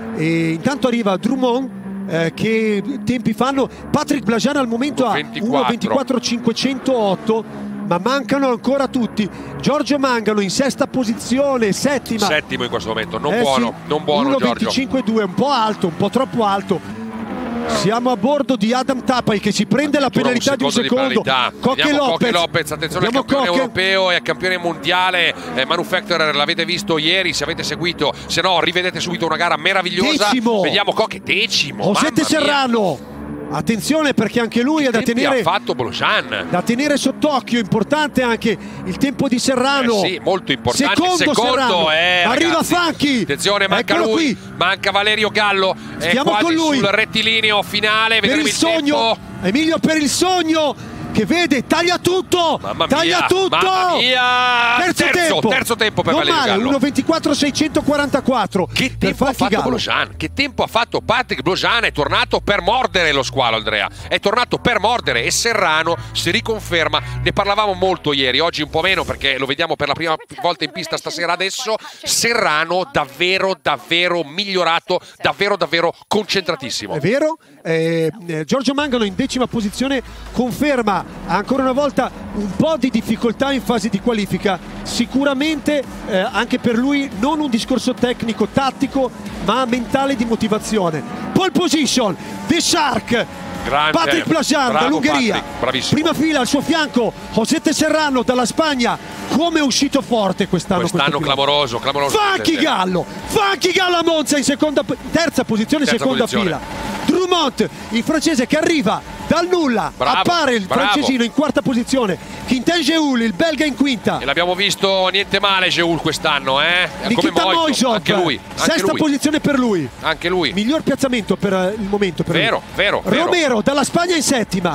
e intanto arriva Drummond. Eh, che tempi fanno? Patrick Blaujean al momento ha uno ventiquattro cinquecentootto, ma mancano ancora tutti. Giorgio Mangano in sesta posizione, settima. Settimo in questo momento, non eh, buono, sì, non buono uno Giorgio. venticinque due, un po' alto, un po' troppo alto. Siamo a bordo di Adam Tapaj che si prende la penalità di un secondo. Coque Lopez. Lopez, attenzione al campione Coque. europeo e al campione mondiale eh, Manufacturer, l'avete visto ieri se avete seguito, se no rivedete subito una gara meravigliosa. Decimo. Vediamo Coque, decimo. Josette Serrano. Attenzione perché anche lui è da tenere, ha fatto Blaujean. da tenere sott'occhio, importante anche il tempo di Serrano. Eh sì, molto importante. Secondo, secondo Serrano. eh, Arriva ragazzi. Fanchi. Attenzione, manca Eccolo lui, qui. manca Valerio Gallo. È Stiamo quasi con lui. sul rettilineo finale. Per Vedremo il il sogno, tempo. Emilio, per il sogno che vede, taglia tutto, Mamma taglia mia, tutto. mamma mia. Terzo, Terzo, tempo, terzo tempo per non Valerio male, Gallo. uno ventiquattro seicentoquarantaquattro. Che tempo ha fatto Blaujean? Che tempo ha fatto Patrick Blaujean? È tornato per mordere lo squalo, Andrea. È tornato per mordere e Serrano si riconferma. Ne parlavamo molto ieri, oggi un po' meno perché lo vediamo per la prima volta in pista stasera adesso. Serrano davvero, davvero migliorato, davvero, davvero concentratissimo. È vero? Eh, eh, Giorgio Mangano in decima posizione conferma ancora una volta un po' di difficoltà in fase di qualifica. Sicuramente eh, anche per lui non un discorso tecnico tattico ma mentale di motivazione. Pole position, The Shark. Grande, Patrick Blaujean dall'Ungheria, prima fila al suo fianco Josette Serrano dalla Spagna. Come è uscito forte quest'anno, quest'anno clamoroso, clamoroso. Funky Gallo, Funky Gallo a Monza in seconda, terza posizione, terza seconda posizione. fila. Drummond, il francese che arriva dal nulla, bravo, appare il bravo. francesino in quarta posizione. Quintin Geul, il belga in quinta. E l'abbiamo visto niente male Geul quest'anno, eh? Nikita Come Moisov, anche lui, anche sesta lui. posizione per lui. Anche lui. Miglior piazzamento per uh, il momento per vero, lui. Vero, vero. Romero dalla Spagna in settima.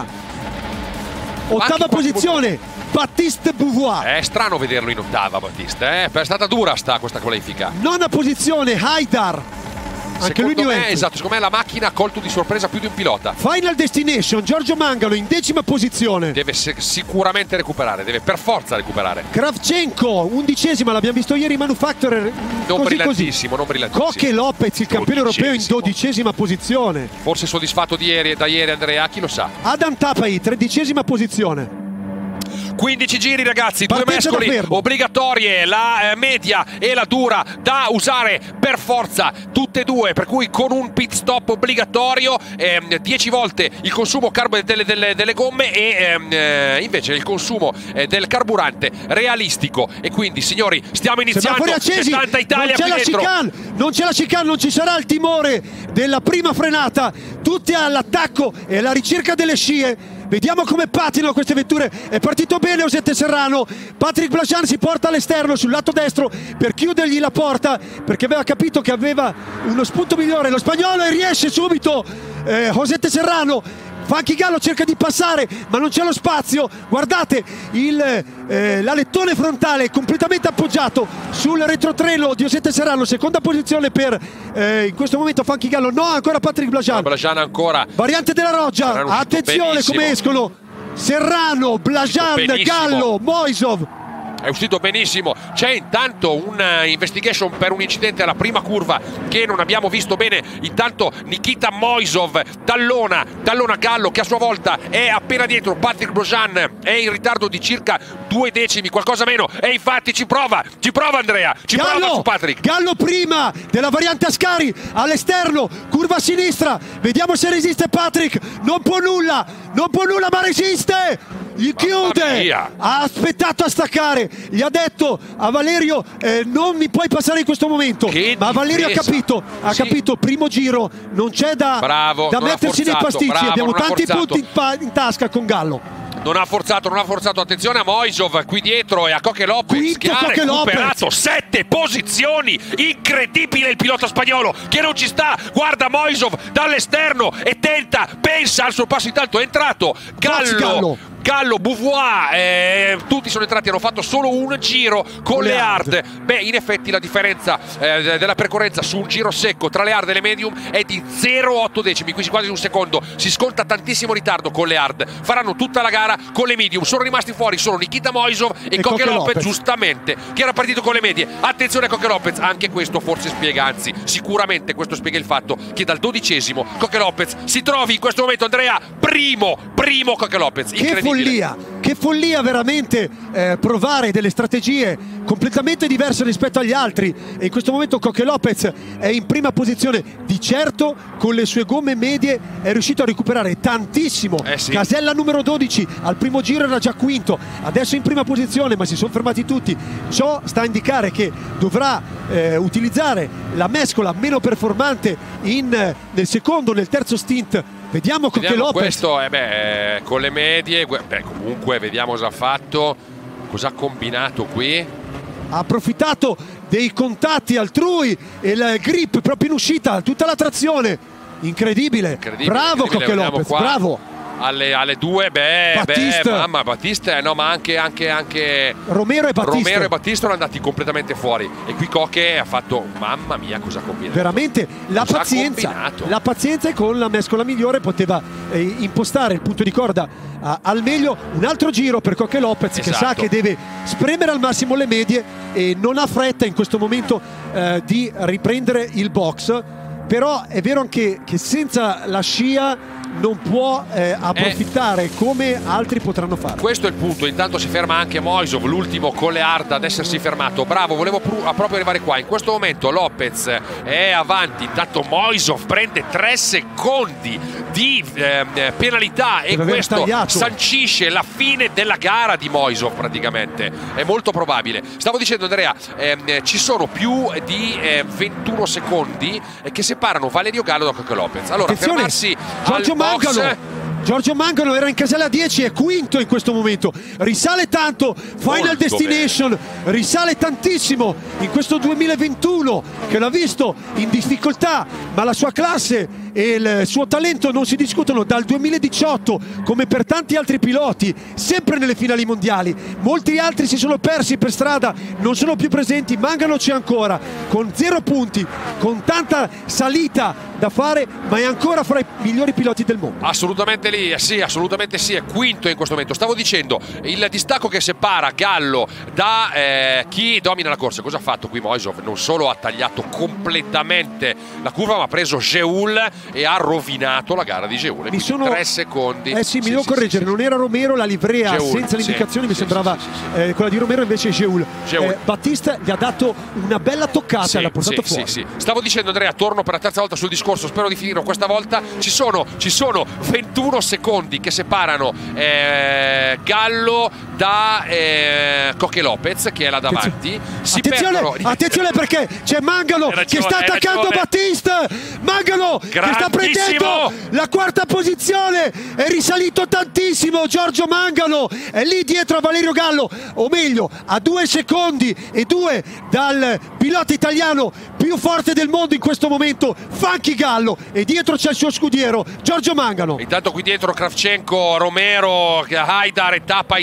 Ottava Anche posizione, Baptiste Beauvoir. È strano vederlo in ottava, Battista, eh? È stata dura sta questa qualifica. Nona posizione, Haidar. Anche secondo lui me, esatto, secondo me la macchina ha colto di sorpresa più di un pilota. Final Destination, Giorgio Mangano in decima posizione. Deve sicuramente recuperare, deve per forza recuperare. Kravchenko, undicesima, l'abbiamo visto ieri, Manufacturer. Non così brillantissimo, così. non brillantissimo. Coque Lopez, il campione europeo in dodicesima posizione. Forse soddisfatto di ieri, da ieri Andrea, chi lo sa. Adam Tapaj, tredicesima posizione. quindici giri ragazzi, due Partenza mescoli obbligatorie, la eh, media e la dura da usare per forza, tutte e due, per cui con un pit stop obbligatorio, ehm, dieci volte il consumo carbo delle, delle, delle gomme e ehm, eh, invece il consumo eh, del carburante realistico. E quindi signori stiamo iniziando, c'è tanta Italia qui dentro. Chicane, non c'è la chicane, non ci sarà il timore della prima frenata, tutti all'attacco e alla ricerca delle scie. Vediamo come patinano queste vetture. È partito bene Josette Serrano. Patrick Blaujean si porta all'esterno sul lato destro per chiudergli la porta perché aveva capito che aveva uno spunto migliore lo spagnolo e riesce subito eh, Josette Serrano. Funky Gallo cerca di passare ma non c'è lo spazio. Guardate il, eh, l'alettone frontale completamente appoggiato sul retrotreno di Josette Serrano. Seconda posizione per eh, in questo momento Funky Gallo. No, ancora Patrick Blaujean. No, Blaujean ancora. Variante della Roggia. Attenzione come escono Serrano, Blaujean, Gallo, Moisov. è uscito benissimo. C'è intanto un investigation per un incidente alla prima curva che non abbiamo visto bene. Intanto Nikita Moisov tallona, tallona Gallo, che a sua volta è appena dietro. Patrick Grosjean è in ritardo di circa due decimi, qualcosa meno, e infatti ci prova, ci prova Andrea, ci Gallo, prova su Patrick. Gallo prima della variante Ascari, all'esterno, curva a sinistra, vediamo se resiste Patrick, non può nulla, non può nulla ma resiste! Gli chiude, ha aspettato a staccare, gli ha detto a Valerio eh, non mi puoi passare in questo momento, che ma Valerio ha capito, ha sì. capito, primo giro, non c'è da, bravo, da mettersi nei pasticci, bravo, abbiamo tanti forzato. punti in, pa in tasca con Gallo. Non ha forzato, non ha forzato, attenzione a Moisov qui dietro e a Coque Lopez Quinto che ha Coque recuperato Lopez. sette posizioni, incredibile il pilota spagnolo che non ci sta, guarda Moisov dall'esterno e tenta, pensa al suo passo, intanto è entrato Gallo, Gallo. Gallo, Beauvoir, eh, tutti sono entrati, hanno fatto solo un giro con le hard. Beh, in effetti la differenza eh, della percorrenza su un giro secco tra le hard e le medium è di zero virgola otto decimi, quindi quasi un secondo. Si sconta tantissimo ritardo con le hard. Faranno tutta la gara con le medium. Sono rimasti fuori solo Nikita Moisov e, e Coque Lopez, Lopez, giustamente, che era partito con le medie. Attenzione a Coque Lopez, anche questo forse spiega, anzi, sicuramente questo spiega il fatto che dal dodicesimo Coque Lopez si trovi in questo momento, Andrea, primo, primo Coque Lopez. Incredibile. Follia, che follia veramente eh, provare delle strategie completamente diverse rispetto agli altri, e in questo momento Coque Lopez è in prima posizione. Di certo con le sue gomme medie è riuscito a recuperare tantissimo. eh sì. Casella numero dodici al primo giro era già quinto, adesso in prima posizione, ma si sono fermati tutti. Ciò sta a indicare che dovrà eh, utilizzare la mescola meno performante in, nel secondo, nel terzo stint. Vediamo Coque Vediamo Lopez. Questo eh beh, con le medie, beh, comunque vediamo cosa ha fatto, cosa ha combinato qui. Ha approfittato dei contatti altrui e il grip proprio in uscita, tutta la trazione. Incredibile. Incredibile, bravo incredibile. Coque Lopez, Qua. bravo. Alle, alle due, beh, Battista. beh, mamma, Battista, no, ma anche, anche, anche Romero e Battista. Romero e Battista sono andati completamente fuori. E qui Coque ha fatto, mamma mia, cosa ha combinato. Veramente la cosa pazienza, la pazienza, e con la mescola migliore poteva eh, impostare il punto di corda a, al meglio. Un altro giro per Coque Lopez, esatto. che sa che deve spremere al massimo le medie e non ha fretta in questo momento eh, di riprendere il box. Però è vero anche che senza la scia non può eh, approfittare eh, come altri potranno fare. Questo è il punto. Intanto si ferma anche Moisov, l'ultimo con le hard ad essersi fermato. Bravo, volevo proprio arrivare qua. In questo momento Lopez è avanti, intanto Moisov prende tre secondi di eh, penalità e questo tagliato. sancisce la fine della gara di Moisov praticamente. È molto probabile. Stavo dicendo, Andrea, ehm, ci sono più di eh, ventuno secondi che separano Valerio Gallo da Coque Lopez. Allora, Attenzione, fermarsi Giorgio al box. Mangano. Giorgio Mangano era in casella dieci, è quinto in questo momento, risale tanto, Final Molto Destination, bene. risale tantissimo in questo duemilaventuno che l'ha visto in difficoltà, ma la sua classe e il suo talento non si discutono dal duemiladiciotto, come per tanti altri piloti, sempre nelle finali mondiali. Molti altri si sono persi per strada, non sono più presenti. Mangano c'è ancora, con zero punti, con tanta salita da fare, ma è ancora fra i migliori piloti del mondo. Assolutamente lì, sì, assolutamente sì, è quinto in questo momento. Stavo dicendo, il distacco che separa Gallo da eh, chi domina la corsa. Cosa ha fatto qui Moisov? Non solo ha tagliato completamente la curva, ma ha preso Geul e ha rovinato la gara di Geul. Mi sono tre secondi. Eh sì, mi sì, devo sì, correggere, sì, non era Romero la livrea Geul, senza l'indicazione, sì, mi sì, sembrava sì, sì, sì. Eh, quella di Romero invece Geul. Geul. Eh, Battista gli ha dato una bella toccata, Sì, l'ha portato sì, fuori. sì, sì. Stavo dicendo, Andrea, torno per la terza volta sul discorso, spero di finire questa volta. Ci sono, ci sono ventuno secondi che separano eh, Gallo da eh, Coque Lopez, che è là davanti. Si attenzione, perdono... attenzione perché c'è Mangano ragione, che sta attaccando ragione. Battista. Mangano che sta prendendo la quarta posizione, è risalito tantissimo Giorgio Mangano, è lì dietro a Valerio Gallo, o meglio a due secondi e due dal pilota italiano più forte del mondo in questo momento, Funky Gallo, e dietro c'è il suo scudiero Giorgio Mangano. Intanto qui dietro Kravchenko, Romero, Haidar e Tapaj se le stanno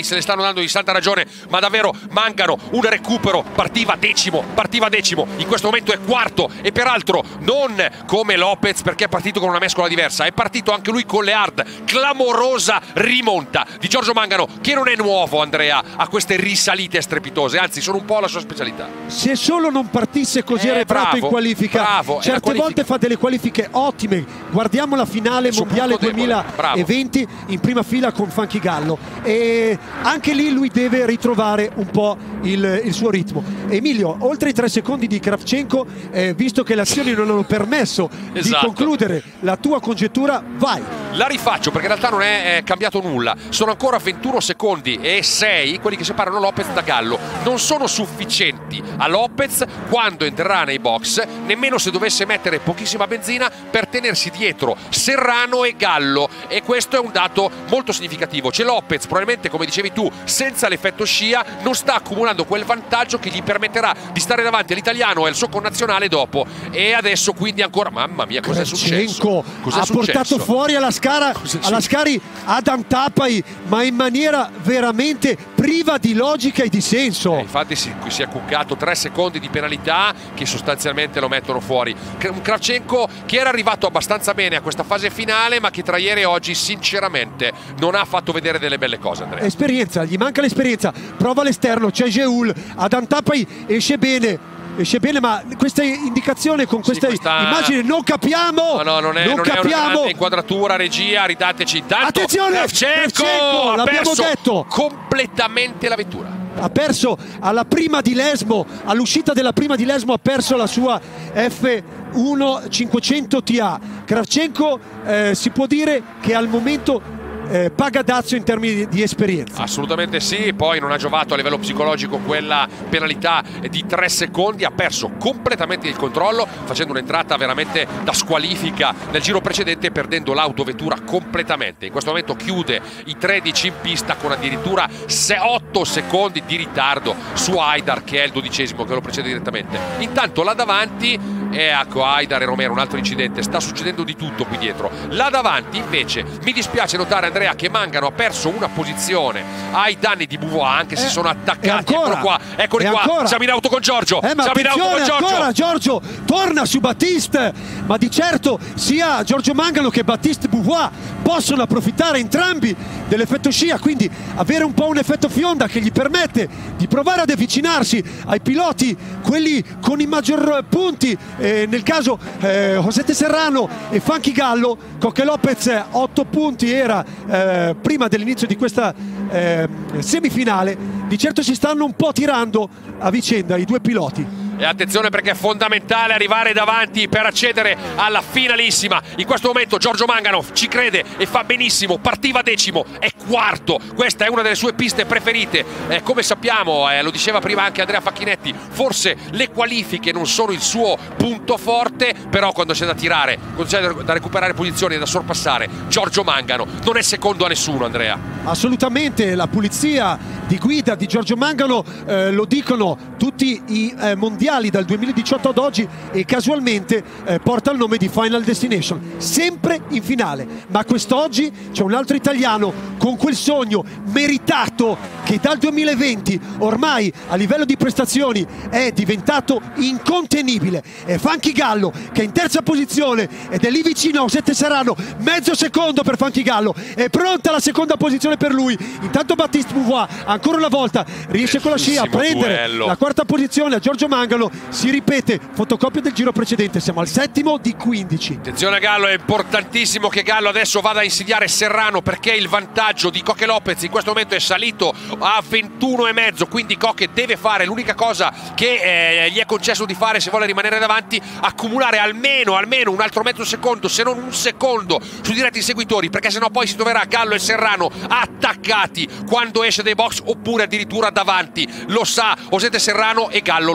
dandogli santa ragione, ma davvero mancano un recupero. Partiva decimo, partiva decimo, in questo momento è quarto, e peraltro non come Lopez, perché è partito con una mescola diversa, è partito anche lui con le hard. Clamorosa rimonta di Giorgio Mangano, che non è nuovo, Andrea, a queste risalite strepitose, anzi sono un po' la sua specialità. Se solo non partisse così Eh, arretrato bravo, in qualifica, bravo, è la certe qualifica. volte fa delle qualifiche ottime. Guardiamo la finale Sul mondiale punto debole, duemilaventi in prima fila con Funky Gallo, e anche lì lui deve ritrovare un po' il, il suo ritmo. Emilio, oltre i tre secondi di Kravchenko, eh, visto che le azioni non hanno permesso di Esatto. concludere la tua congettura, vai. La rifaccio perché in realtà non è, è cambiato nulla, sono ancora ventuno secondi e sei quelli che separano Lopez da Gallo. Non sono sufficienti a Lopez quando entrerà nei box, nemmeno se dovesse mettere pochissima benzina, per tenersi dietro Serrano e Gallo, e questo è un dato molto significativo. C'è Lopez, probabilmente come dicevi tu, senza l'effetto scia, non sta accumulando quel vantaggio che gli permetterà di stare davanti all'italiano e al suo connazionale dopo, e adesso quindi ancora, mamma mia, cos'è successo? Cos'è ha successo? portato fuori alla Scala, alla Scari Adam Tapai, ma in maniera veramente priva di logica e di senso. Eh, infatti si, si è cuccato tre secondi di penalità che sostanzialmente lo mettono fuori. Un Kravchenko che era arrivato abbastanza bene a questa fase finale, ma che tra ieri e oggi sinceramente non ha fatto vedere delle belle cose, Andrea. Esperienza, gli manca l'esperienza. Prova all'esterno, c'è Geul, Adam Tapai esce bene. Esce bene, ma questa indicazione con questa Sì, questa... immagine non capiamo. No, no, non è, non non capiamo. È una inquadratura, regia, ridateci intanto. Attenzione, Kravchenko Kravchenko, ha l'abbiamo perso detto. completamente la vettura. Ha perso alla prima di Lesmo, all'uscita della prima di Lesmo ha perso la sua F uno cinquecento T A. Kravchenko eh, si può dire che al momento Eh, paga dazio in termini di, di esperienza. Assolutamente sì, poi non ha giovato a livello psicologico quella penalità di tre secondi, ha perso completamente il controllo, facendo un'entrata veramente da squalifica nel giro precedente, perdendo l'autovettura completamente. In questo momento chiude i tredici in pista con addirittura otto secondi di ritardo su Haidar, che è il dodicesimo che lo precede direttamente. Intanto là davanti, e ecco Haidar e Romero, un altro incidente, sta succedendo di tutto qui dietro. Là davanti invece mi dispiace notare, Andrea, che Mangano ha perso una posizione ai danni di Beauvois, anche se Eh, sono attaccati. e ancora, Eccolo qua, eccoli e qua, ancora. siamo in auto con Giorgio, Eh, ma siamo in auto con attenzione Giorgio. ancora, Giorgio torna su Battiste, ma di certo sia Giorgio Mangano che Battiste Beauvois possono approfittare entrambi dell'effetto scia, quindi avere un po' un effetto fionda che gli permette di provare ad avvicinarsi ai piloti, quelli con i maggior punti, eh, nel caso eh, Josete Serrano e Funky Gallo. Coque Lopez otto punti era eh, prima dell'inizio di questa eh, semifinale. Di certo si stanno un po' tirando a vicenda i due piloti. E attenzione, perché è fondamentale arrivare davanti per accedere alla finalissima. In questo momento Giorgio Mangano ci crede e fa benissimo, partiva decimo, è quarto. Questa è una delle sue piste preferite, eh, come sappiamo, eh, lo diceva prima anche Andrea Facchinetti, forse le qualifiche non sono il suo punto forte, però quando c'è da tirare, quando c'è da recuperare posizioni e da sorpassare, Giorgio Mangano non è secondo a nessuno, Andrea. Assolutamente, la pulizia di guida di Giorgio Mangano eh, lo dicono tutti i eh, mondiali dal duemiladiciotto ad oggi, e casualmente eh, porta il nome di Final Destination, sempre in finale. Ma quest'oggi c'è un altro italiano con quel sogno meritato che dal duemilaventi ormai a livello di prestazioni è diventato incontenibile. È Funky Gallo, che è in terza posizione ed è lì vicino a Josete Serrano, mezzo secondo per Funky Gallo, è pronta la seconda posizione per lui. Intanto Battiste Beauvois ancora una volta riesce con la scia a prendere duello. la quarta posizione a Giorgio Mangano. Si ripete, fotocopia del giro precedente, siamo al settimo di quindici. Attenzione a Gallo, è importantissimo che Gallo adesso vada a insidiare Serrano, perché il vantaggio di Coque Lopez in questo momento è salito a ventuno e mezzo, quindi Coque deve fare l'unica cosa che eh, gli è concesso di fare se vuole rimanere davanti, accumulare almeno, almeno un altro mezzo secondo, se non un secondo sui diretti inseguitori, perché sennò poi si troverà Gallo e Serrano attaccati quando esce dai box, oppure addirittura davanti. Lo sa Josete Serrano e Gallo lo sa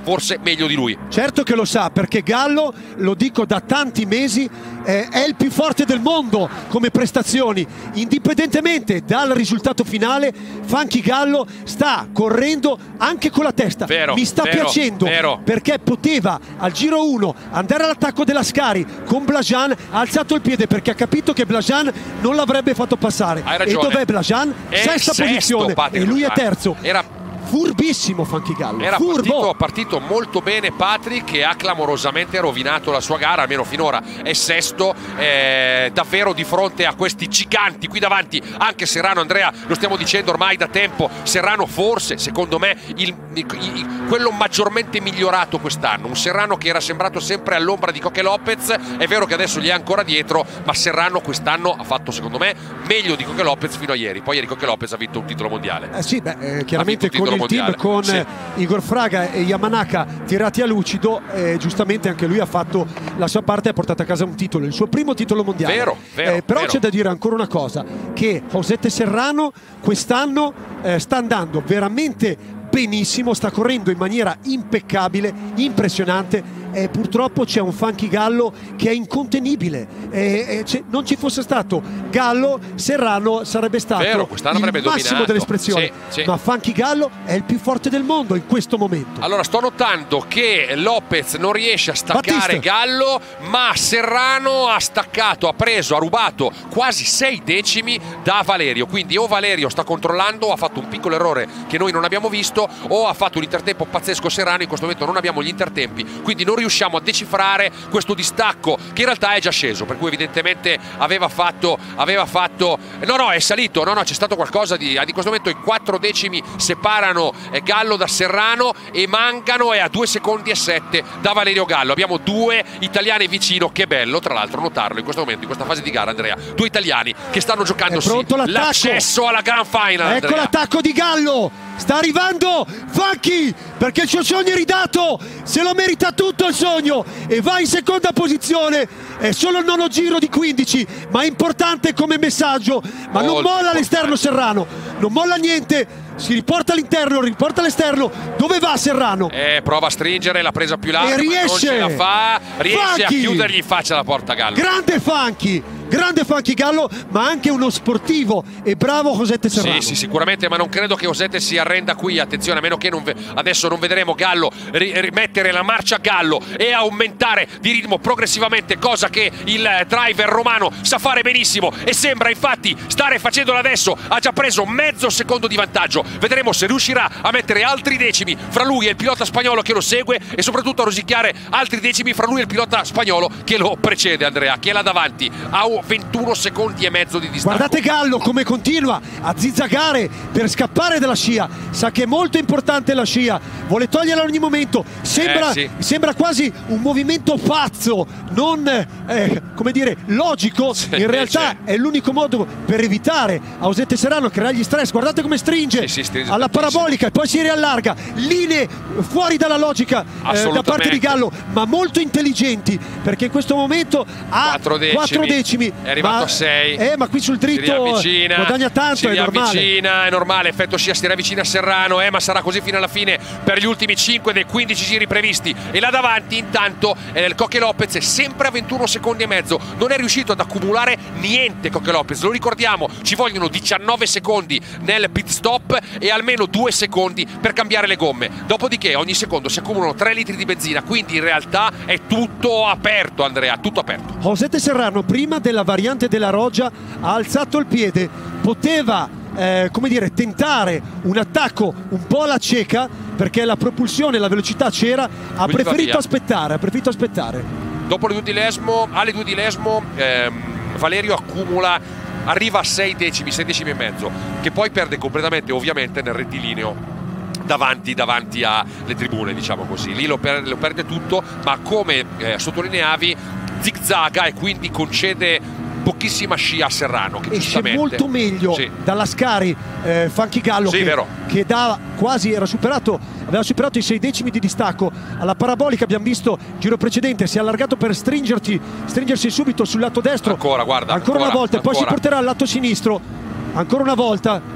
forse meglio di lui. Certo che lo sa, perché Gallo, lo dico da tanti mesi, eh, è il più forte del mondo come prestazioni, indipendentemente dal risultato finale. Funky Gallo sta correndo anche con la testa, vero, mi sta vero, piacendo vero. perché poteva al giro uno andare all'attacco della Scari con Blajan, ha alzato il piede perché ha capito che Blajan non l'avrebbe fatto passare. Hai ragione. E dov'è Blajan? È Sesta sesto, posizione Patrick e lui è Blajan. terzo. Era furbissimo Funky Gallo, Era furbo. partito, partito molto bene Patrick, che ha clamorosamente rovinato la sua gara, almeno finora è sesto, eh, davvero di fronte a questi giganti qui davanti. Anche Serrano, Andrea, lo stiamo dicendo ormai da tempo, Serrano forse, secondo me, il, il, il, quello maggiormente migliorato quest'anno. Un Serrano che era sembrato sempre all'ombra di Coque Lopez, è vero che adesso gli è ancora dietro, ma Serrano quest'anno ha fatto, secondo me, meglio di Coque Lopez fino a ieri. Poi ieri Coque Lopez ha vinto un titolo mondiale. Eh sì, beh, eh, chiaramente con il mondiale. team con Sì. Igor Fraga e Yamanaka tirati a lucido, eh, giustamente anche lui ha fatto la sua parte e ha portato a casa un titolo, il suo primo titolo mondiale. Vero, vero, eh, però vero. c'è da dire ancora una cosa, che Josete Serrano quest'anno eh, sta andando veramente benissimo, sta correndo in maniera impeccabile, impressionante. E purtroppo c'è un Funky Gallo che è incontenibile, e, e non ci fosse stato Gallo, Serrano sarebbe stato Vero, quest'anno il avrebbe massimo dominato. dell'espressione, Sì, sì. ma Funky Gallo è il più forte del mondo in questo momento. Allora, sto notando che Lopez non riesce a staccare Battista. Gallo, ma Serrano ha staccato, ha preso, ha rubato quasi sei decimi da Valerio. Quindi o Valerio sta controllando, o ha fatto un piccolo errore che noi non abbiamo visto, o ha fatto un intertempo pazzesco Serrano. In questo momento non abbiamo gli intertempi, quindi non riusciamo a decifrare questo distacco che in realtà è già sceso, per cui evidentemente aveva fatto aveva fatto no no è salito, no no c'è stato qualcosa di in questo momento. I quattro decimi separano Gallo da Serrano e mancano, è a due secondi e sette da Valerio Gallo. Abbiamo due italiani vicino, che bello tra l'altro notarlo in questo momento, in questa fase di gara, Andrea, due italiani che stanno giocandosi l'accesso alla Grand Final. Ecco l'attacco di Gallo, sta arrivando Funky perché il suo sogno è ridato, se lo merita tutto il sogno e va in seconda posizione. È solo il nono giro di quindici, ma è importante come messaggio. Ma Molto non molla all'esterno Serrano, non molla niente, si riporta all'interno, riporta all'esterno. Dove va Serrano? Eh, prova a stringere, l'ha presa più larga, e riesce, ma non ce la fa, riesce Funky. a chiudergli in faccia la porta Gallo. Grande Funky, grande Funky Gallo, ma anche uno sportivo e bravo Josete Serrano. Sì, sì, sicuramente, ma non credo che Josete si arrenda qui, attenzione, a meno che non adesso non vedremo Gallo rimettere la marcia a Gallo e aumentare di ritmo progressivamente, cosa che il driver romano sa fare benissimo e sembra infatti stare facendolo adesso. Ha già preso mezzo secondo di vantaggio, vedremo se riuscirà a mettere altri decimi fra lui e il pilota spagnolo che lo segue, e soprattutto a rosicchiare altri decimi fra lui e il pilota spagnolo che lo precede, Andrea, che è là davanti a ventuno secondi e mezzo di distacco. Guardate Gallo come continua a zizzagare per scappare dalla scia, sa che è molto importante la scia, vuole toglierla in ogni momento, sembra, eh, sì. sembra quasi un movimento pazzo, non eh, come dire logico, sì, in realtà sì. è l'unico modo per evitare a Josete Serrano creargli stress. Guardate come stringe, sì, sì, stringe alla tantissimo. parabolica e poi si riallarga, linee fuori dalla logica eh, da parte di Gallo, ma molto intelligenti, perché in questo momento ha quattro decimi, quattro decimi è arrivato ma, a sei, eh, ma qui sul dritto guadagna tanto, si è normale. riavvicina, è normale, effetto scia, si riavvicina a Serrano, eh, ma sarà così fino alla fine per gli ultimi cinque dei quindici giri previsti. E là davanti intanto eh, il Coque Lopez è sempre a ventuno secondi e mezzo, non è riuscito ad accumulare niente Coque Lopez, lo ricordiamo, ci vogliono diciannove secondi nel pit stop e almeno due secondi per cambiare le gomme, dopodiché ogni secondo si accumulano tre litri di benzina, quindi in realtà è tutto aperto, Andrea, tutto aperto. Josete Serrano prima della variante della Roggia ha alzato il piede, poteva eh, come dire tentare un attacco un po' alla cieca perché la propulsione e la velocità c'era, ha Quindi preferito aspettare, ha preferito aspettare. Dopo le due di Lesmo, alle due di Lesmo ehm, Valerio accumula, arriva a sei decimi, sei decimi e mezzo, che poi perde completamente ovviamente nel rettilineo davanti, davanti alle tribune, diciamo così. Lì lo, per, lo perde tutto, ma come eh, sottolineavi zigzaga e quindi concede pochissima scia a Serrano, che esce molto meglio sì. dalla Scari eh, Funky Gallo, sì, che, vero. che da quasi era superato, aveva superato i sei decimi di distacco alla parabolica. Abbiamo visto giro precedente, si è allargato per stringerci, stringersi subito sul lato destro, ancora, guarda, ancora, ancora una volta, ancora. poi si porterà al lato sinistro ancora una volta.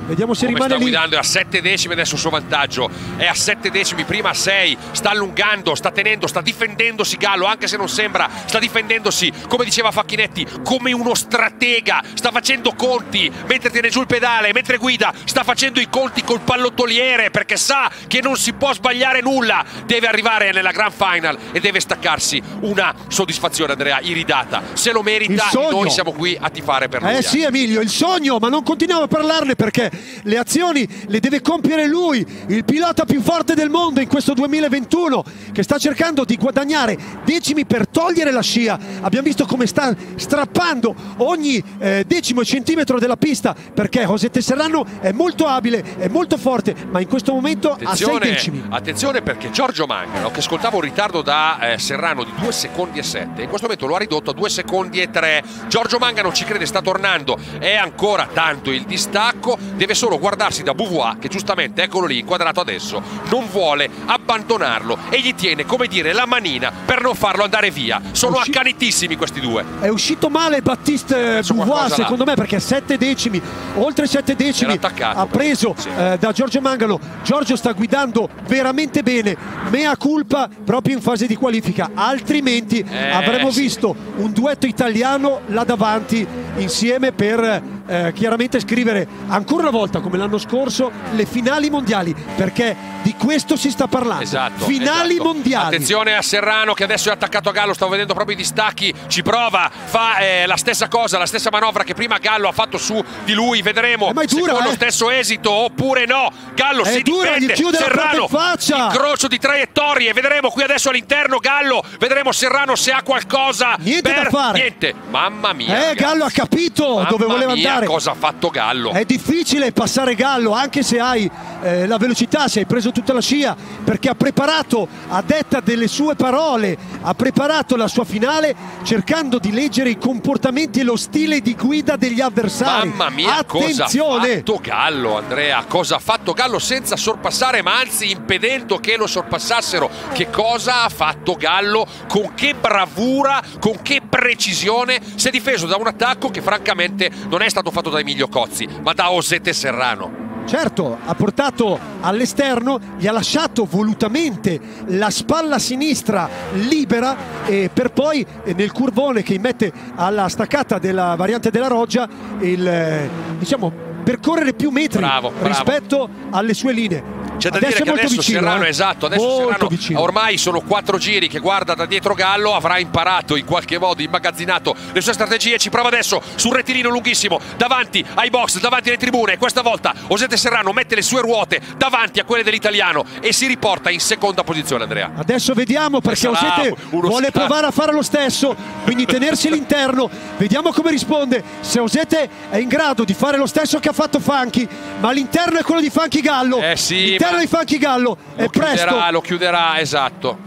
Vediamo se Come rimane sta lì. guidando, è a sette decimi adesso il suo vantaggio, è a sette decimi, prima a sei, sta allungando, sta tenendo, sta difendendosi Gallo, anche se non sembra, sta difendendosi, come diceva Facchinetti, come uno stratega, sta facendo conti, mentre tiene giù il pedale, mentre guida, sta facendo i conti col pallottoliere, perché sa che non si può sbagliare nulla, deve arrivare nella Grand Final e deve staccarsi una soddisfazione, Andrea, iridata, se lo merita, noi siamo qui a tifare per lui. Eh sì Emilio, il sogno, ma non continuiamo a parlarne perché le azioni le deve compiere lui, il pilota più forte del mondo in questo duemilaventuno, che sta cercando di guadagnare decimi per togliere la scia. Abbiamo visto come sta strappando ogni eh, decimo centimetro della pista, perché José Serrano è molto abile, è molto forte, ma in questo momento attenzione, a sei decimi. Attenzione, perché Giorgio Mangano, che ascoltava un ritardo da eh, Serrano di due secondi e sette, in questo momento lo ha ridotto a due secondi e tre. Giorgio Mangano ci crede, sta tornando, è ancora tanto il distacco, deve solo guardarsi da Beauvois, che giustamente, eccolo lì inquadrato adesso, non vuole abbandonarlo e gli tiene, come dire, la manina per non farlo andare via. Sono Usci... accanitissimi questi due. È uscito male Battiste Beauvois secondo me, perché sette decimi, oltre sette decimi ha preso sì. eh, da Giorgio Mangano. Giorgio sta guidando veramente bene, mea culpa proprio in fase di qualifica, altrimenti eh, avremmo sì. visto un duetto italiano là davanti insieme per eh, chiaramente scrivere ancora una volta, come l'anno scorso, le finali mondiali, perché di questo si sta parlando. Esatto, finali esatto. mondiali. Attenzione a Serrano, che adesso è attaccato a Gallo, stavo vedendo proprio i distacchi, ci prova, fa eh, la stessa cosa, la stessa manovra che prima Gallo ha fatto su di lui, vedremo eh, se dura, con eh. lo stesso esito oppure no. Gallo è si dura, difende, gli chiude Serrano, la faccia. incrocio di traiettorie, vedremo qui adesso all'interno Gallo, vedremo Serrano se ha qualcosa. Niente per... da fare. Niente, mamma mia. Eh, ragazzi. Gallo ha capito mamma dove voleva mia, andare. cosa ha fatto Gallo? È difficile passare Gallo, anche se hai eh, la velocità, se hai preso tutta la scia, perché ha preparato, a detta delle sue parole, ha preparato la sua finale cercando di leggere i comportamenti e lo stile di guida degli avversari. Mamma mia, attenzione. Cosa ha fatto Gallo, Andrea? Cosa ha fatto Gallo senza sorpassare, ma anzi impedendo che lo sorpassassero? Che cosa ha fatto Gallo? Con che bravura, con che precisione si è difeso da un attacco che francamente non è stato fatto da Emilio Cozzi, ma da José Serrano. Certo, ha portato all'esterno, gli ha lasciato volutamente la spalla sinistra libera, e per poi nel curvone che immette alla staccata della variante della Roggia il, diciamo, percorrere più metri bravo, bravo. rispetto alle sue linee. C'è da adesso dire che adesso vicino, Serrano, eh? esatto, adesso molto Serrano vicino. Ormai sono quattro giri che guarda da dietro Gallo, avrà imparato in qualche modo, immagazzinato le sue strategie, ci prova adesso sul rettilineo lunghissimo, davanti ai box, davanti alle tribune. Questa volta José Serrano mette le sue ruote davanti a quelle dell'italiano e si riporta in seconda posizione, Andrea. Adesso vediamo, perché José vuole provare a fare lo stesso, quindi tenersi all'interno. Vediamo come risponde, se José è in grado di fare lo stesso che ha fatto Funky, ma l'interno è quello di Funky Gallo. Eh sì, l'interno ma... di Funky Gallo è lo chiuderà, presto. Lo chiuderà, esatto.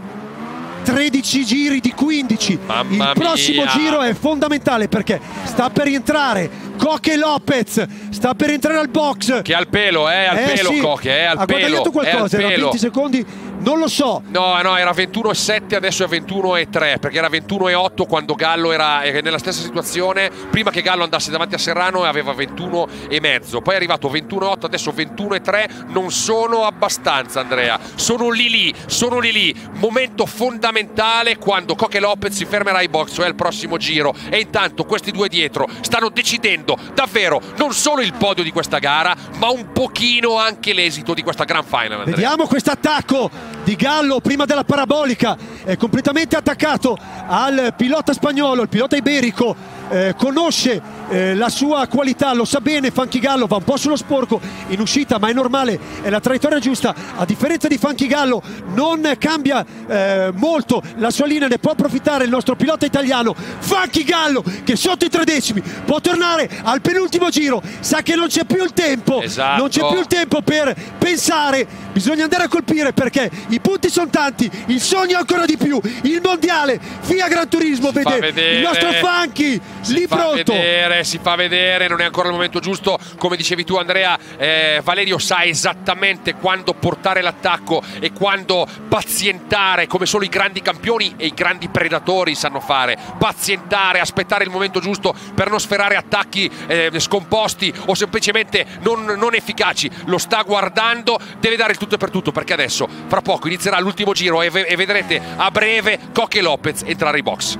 tredici giri di quindici. Mamma il prossimo mia. giro è fondamentale, perché sta per rientrare Coque Lopez, sta per entrare al box, che è al pelo, eh, al eh, pelo sì. Coque, eh, al ha pelo, guadagnato qualcosa, era venti secondi, non lo so. No, no, era ventuno e sette, adesso è ventuno e tre, perché era ventuno e otto quando Gallo era nella stessa situazione. Prima che Gallo andasse davanti a Serrano aveva ventuno e mezzo, poi è arrivato ventuno e otto, adesso ventuno e tre. Non sono abbastanza, Andrea, sono lì lì, sono lì lì. Momento fondamentale quando Coque Lopez si fermerà ai box, cioè al prossimo giro, e intanto questi due dietro stanno decidendo davvero non solo il podio di questa gara, ma un pochino anche l'esito di questa Grand Final, Andrea. Vediamo questo attacco di Gallo prima della parabolica, è completamente attaccato al pilota spagnolo, il pilota iberico, eh, conosce eh, la sua qualità, lo sa bene. Funky Gallo va un po' sullo sporco in uscita, ma è normale, è la traiettoria giusta. A differenza di Funky Gallo non cambia eh, molto la sua linea, ne può approfittare il nostro pilota italiano Funky Gallo, che sotto i tre decimi può tornare al penultimo giro, sa che non c'è più il tempo, esatto. non c'è più il tempo per pensare, bisogna andare a colpire, perché i punti sono tanti, il sogno ancora di più, il mondiale F I A Gran Turismo, si vede il nostro Funky si lì fa pronto. Vedere, eh, si fa vedere, non è ancora il momento giusto, come dicevi tu Andrea. eh, Valerio sa esattamente quando portare l'attacco e quando pazientare, come solo i grandi campioni e i grandi predatori sanno fare. Pazientare, aspettare il momento giusto per non sferrare attacchi eh, scomposti o semplicemente non, non efficaci. Lo sta guardando, deve dare il tutto e per tutto, perché adesso fra poco inizierà l'ultimo giro e, ve e vedrete a breve Coque Lopez entrare in box.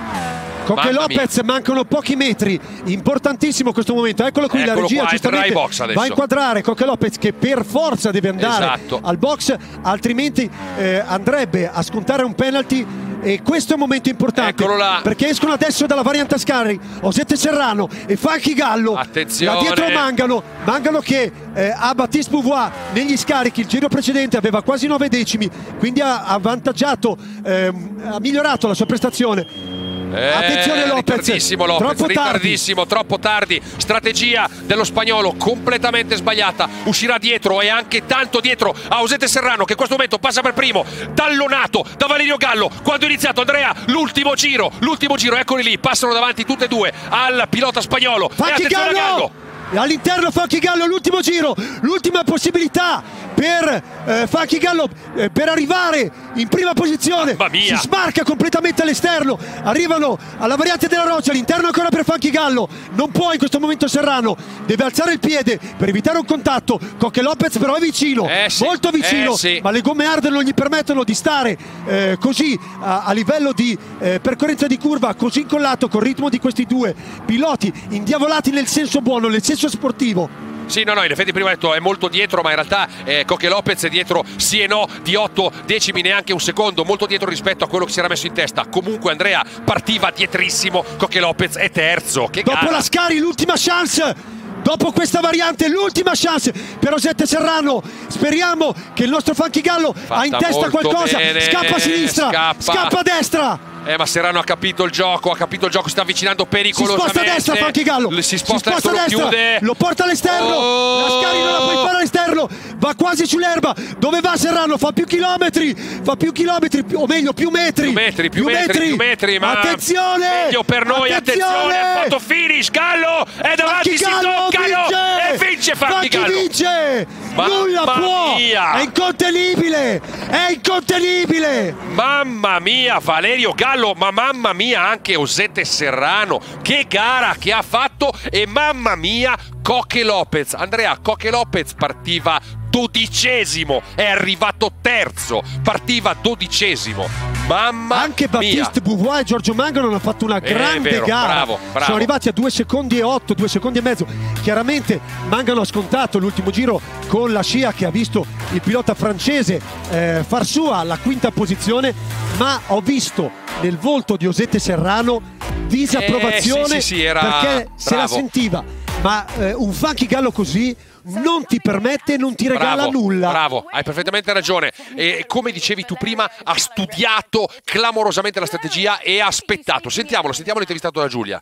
Coque Lopez, mancano pochi metri, importantissimo questo momento. Eccolo qui, Eccolo la regia qua, giustamente box va a inquadrare Coque Lopez, che per forza deve andare esatto. al box, altrimenti eh, andrebbe a scontare un penalty. E questo è un momento importante, perché escono adesso dalla variante Ascari José Serrano e Funky Gallo. Attenzione, là dietro Mangano, Mangano che eh, ha Baptiste Beauvois negli scarichi. Il giro precedente aveva quasi nove decimi, quindi ha avvantaggiato, eh, ha migliorato la sua prestazione. Eh, Attenzione Lopez, ritardissimo Lopez, troppo ritardissimo, tardi. troppo tardi. Strategia dello spagnolo completamente sbagliata. Uscirà dietro e anche tanto dietro a José Serrano, che in questo momento passa per primo, tallonato da Valerio Gallo. Quando è iniziato Andrea l'ultimo giro, l'ultimo giro, eccoli lì, passano davanti tutte e due al pilota spagnolo. Funky e attenzione Gallo! a Gallo. All'interno Funky Gallo, l'ultimo giro, l'ultima possibilità per eh, Funky Gallo eh, per arrivare in prima posizione. Mamma mia. Si smarca completamente all'esterno, arrivano alla variante della roccia, all'interno ancora per Funky Gallo. Non può in questo momento Serrano, deve alzare il piede per evitare un contatto. Coque Lopez però è vicino, eh sì, molto vicino, eh sì. ma le gomme hard non gli permettono di stare eh, così a, a livello di eh, percorrenza di curva, così incollato col ritmo di questi due piloti, indiavolati nel senso buono, nel senso sportivo. Sì, no, no, in effetti prima ho detto è molto dietro, ma in realtà eh, Coque Lopez è dietro sì e no di otto decimi, neanche un secondo, molto dietro rispetto a quello che si era messo in testa. Comunque Andrea partiva dietrissimo, Coque Lopez è terzo. Che Dopo gara. la Scari, l'ultima chance. Dopo questa variante, l'ultima chance per José Serrano. Speriamo che il nostro Funky Gallo Fatta ha in testa molto qualcosa. bene. Scappa a sinistra, Scappa. scappa a destra. Eh, ma Serrano ha capito il gioco, ha capito il gioco, si sta avvicinando Si pericolosamente. sposta a destra Funky Gallo. Si sposta, si sposta a lo destra, chiude. lo porta all'esterno. Oh! La Scari non la puoi fare all'esterno. Va quasi sull'erba. Dove va Serrano? Fa più chilometri. Fa più chilometri, più, o meglio più metri. Più metri, più, metri, metri, più metri, ma attenzione! meglio per noi, attenzione, ha fatto finish, Gallo è davanti, Funky si Gallo toccano vince! e vince Funky Funky Gallo. vince! Mamma Nulla può! mia! È incontenibile! È incontenibile! Mamma mia Valerio Gallo, ma mamma mia anche José Serrano, che gara che ha fatto, e mamma mia Coque Lopez. Andrea, Coque Lopez partiva dodicesimo, è arrivato terzo, partiva dodicesimo. Mamma Anche Baptiste mia. Beauvois e Giorgio Mangano hanno fatto una grande vero, gara. bravo, bravo. Sono arrivati a due secondi e otto, due secondi e mezzo. Chiaramente Mangano ha scontato l'ultimo giro con la scia, che ha visto il pilota francese eh, far sua la quinta posizione, ma ho visto nel volto di José Serrano disapprovazione eh, sì, sì, sì, era perché se la bravo. sentiva. Ma eh, un Funky Gallo così non ti permette, non ti regala Bravo, nulla. Bravo, hai perfettamente ragione. E come dicevi tu prima, ha studiato clamorosamente la strategia e ha aspettato. Sentiamolo, sentiamo l'intervistato da Giulia.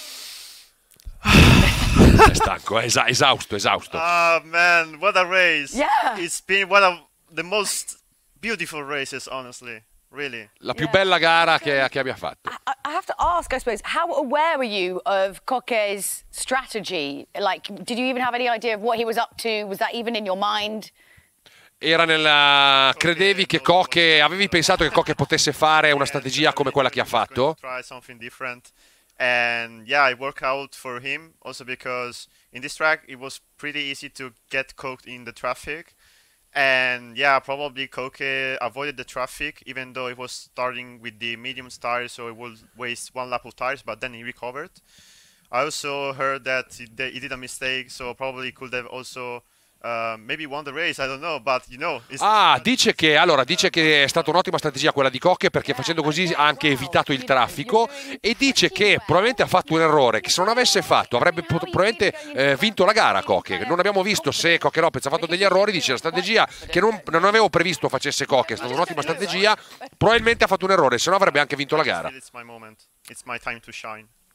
È stanco, è esa esausto, esausto. Ah, man, what a race. Yeah. It's been one of the most beautiful races, honestly. Really. La più bella gara che, che abbia fatto. I, I have to ask, I suppose, how aware were you of Coque's strategy? Like, did you even have any idea of what he was up to? Was that even in your mind? Era nella... Credevi che Coque... Avevi pensato che Coque potesse fare una strategia come quella che ha fatto? Try something different. And yeah, it worked out for him also because in this track it was pretty easy to get caught in the traffic. And yeah, probably Coque avoided the traffic even though it was starting with the medium tires, so it would waste one lap of tires, but then he recovered. I also heard that he, he did a mistake, so probably could have also uh, maybe won the race, I don't know, but you know. It's Ah, dice che, allora, dice che è stata un'ottima strategia quella di Coque, perché facendo così ha anche evitato il traffico, e dice che probabilmente ha fatto un errore, che se non avesse fatto avrebbe probabilmente eh, vinto la gara Coque. Non abbiamo visto se Coque Lopez ha fatto degli errori, dice la strategia che non, non avevo previsto facesse Coque, è stata un'ottima strategia, probabilmente ha fatto un errore, se no avrebbe anche vinto la gara. It's my moment. It's my time to shine.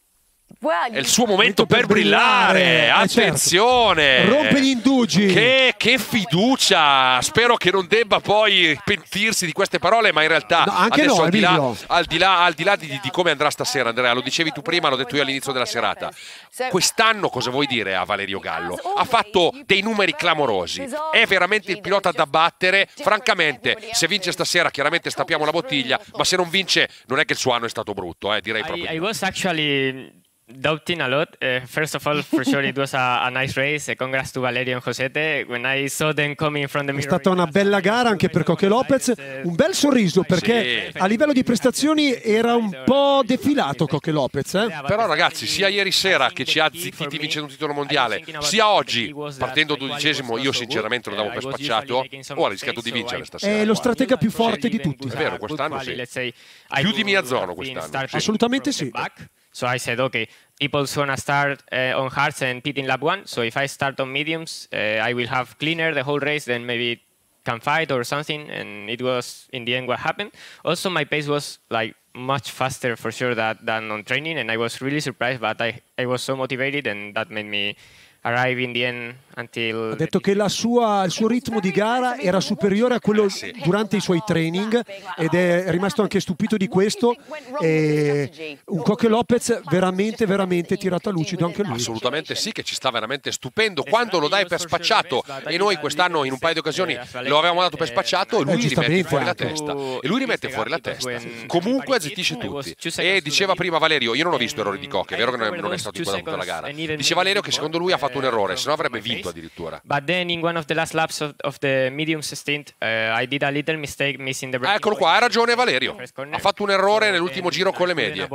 È il suo momento per brillare, attenzione, certo. Rompe gli indugi. Che, che fiducia, spero che non debba poi pentirsi di queste parole, ma in realtà no, anche adesso no, al, di là, Emilio. al di là, al di là di, di come andrà stasera, Andrea, lo dicevi tu prima, l'ho detto io all'inizio della serata, quest'anno cosa vuoi dire a Valerio Gallo? Ha fatto dei numeri clamorosi, è veramente il pilota da battere, francamente se vince stasera chiaramente stappiamo la bottiglia, ma se non vince non è che il suo anno è stato brutto, eh, direi proprio. I, I was actually doubting a lot. Uh, first of all, for sure it was a, a nice race. Uh, congrats to Valerio and Josete. When I saw them coming from the È stata una bella gara anche per Coque Lopez, un bel sorriso perché sì. a livello di prestazioni era un po' defilato Coque Lopez. Eh? Però ragazzi, sia ieri sera che ci ha zittiti vincendo un titolo mondiale, sia oggi partendo dodicesimo, io sinceramente lo davo per spacciato, o ha rischiato di vincere stasera. È lo stratega più forte di tutti. È vero, quest'anno sì. Più di Miyazono quest'anno. Sì. Assolutamente sì. So I said, okay, people's gonna start uh, on hards and pit in lap one. So if I start on mediums, uh, I will have cleaner the whole race, then maybe can fight or something. And it was in the end what happened. Also, my pace was like much faster for sure that, than on training, and I was really surprised. But I I was so motivated, and that made me arrive in the end until. Ha detto che la sua, il suo ritmo di gara era superiore a quello durante i suoi training ed è rimasto anche stupito di questo. E un Coque Lopez veramente, veramente tirato a lucido anche lui. Assolutamente sì, che ci sta veramente stupendo. Quando lo dai per spacciato, e noi quest'anno in un paio di occasioni lo avevamo dato per spacciato, e lui rimette fuori la testa. E lui rimette fuori la testa. Comunque azzittisce tutti. E diceva prima Valerio, io non ho visto errori di Coque, è vero che non è stato inquadrato tutta la gara. Dice Valerio che secondo lui ha fatto un errore, se no avrebbe vinto addirittura. But then in one of the last laps of, of the mediums stint, uh, I did a little mistake missing the braking. Eccolo qua, ha ragione Valerio. Ha fatto un errore nell'ultimo giro con le medie.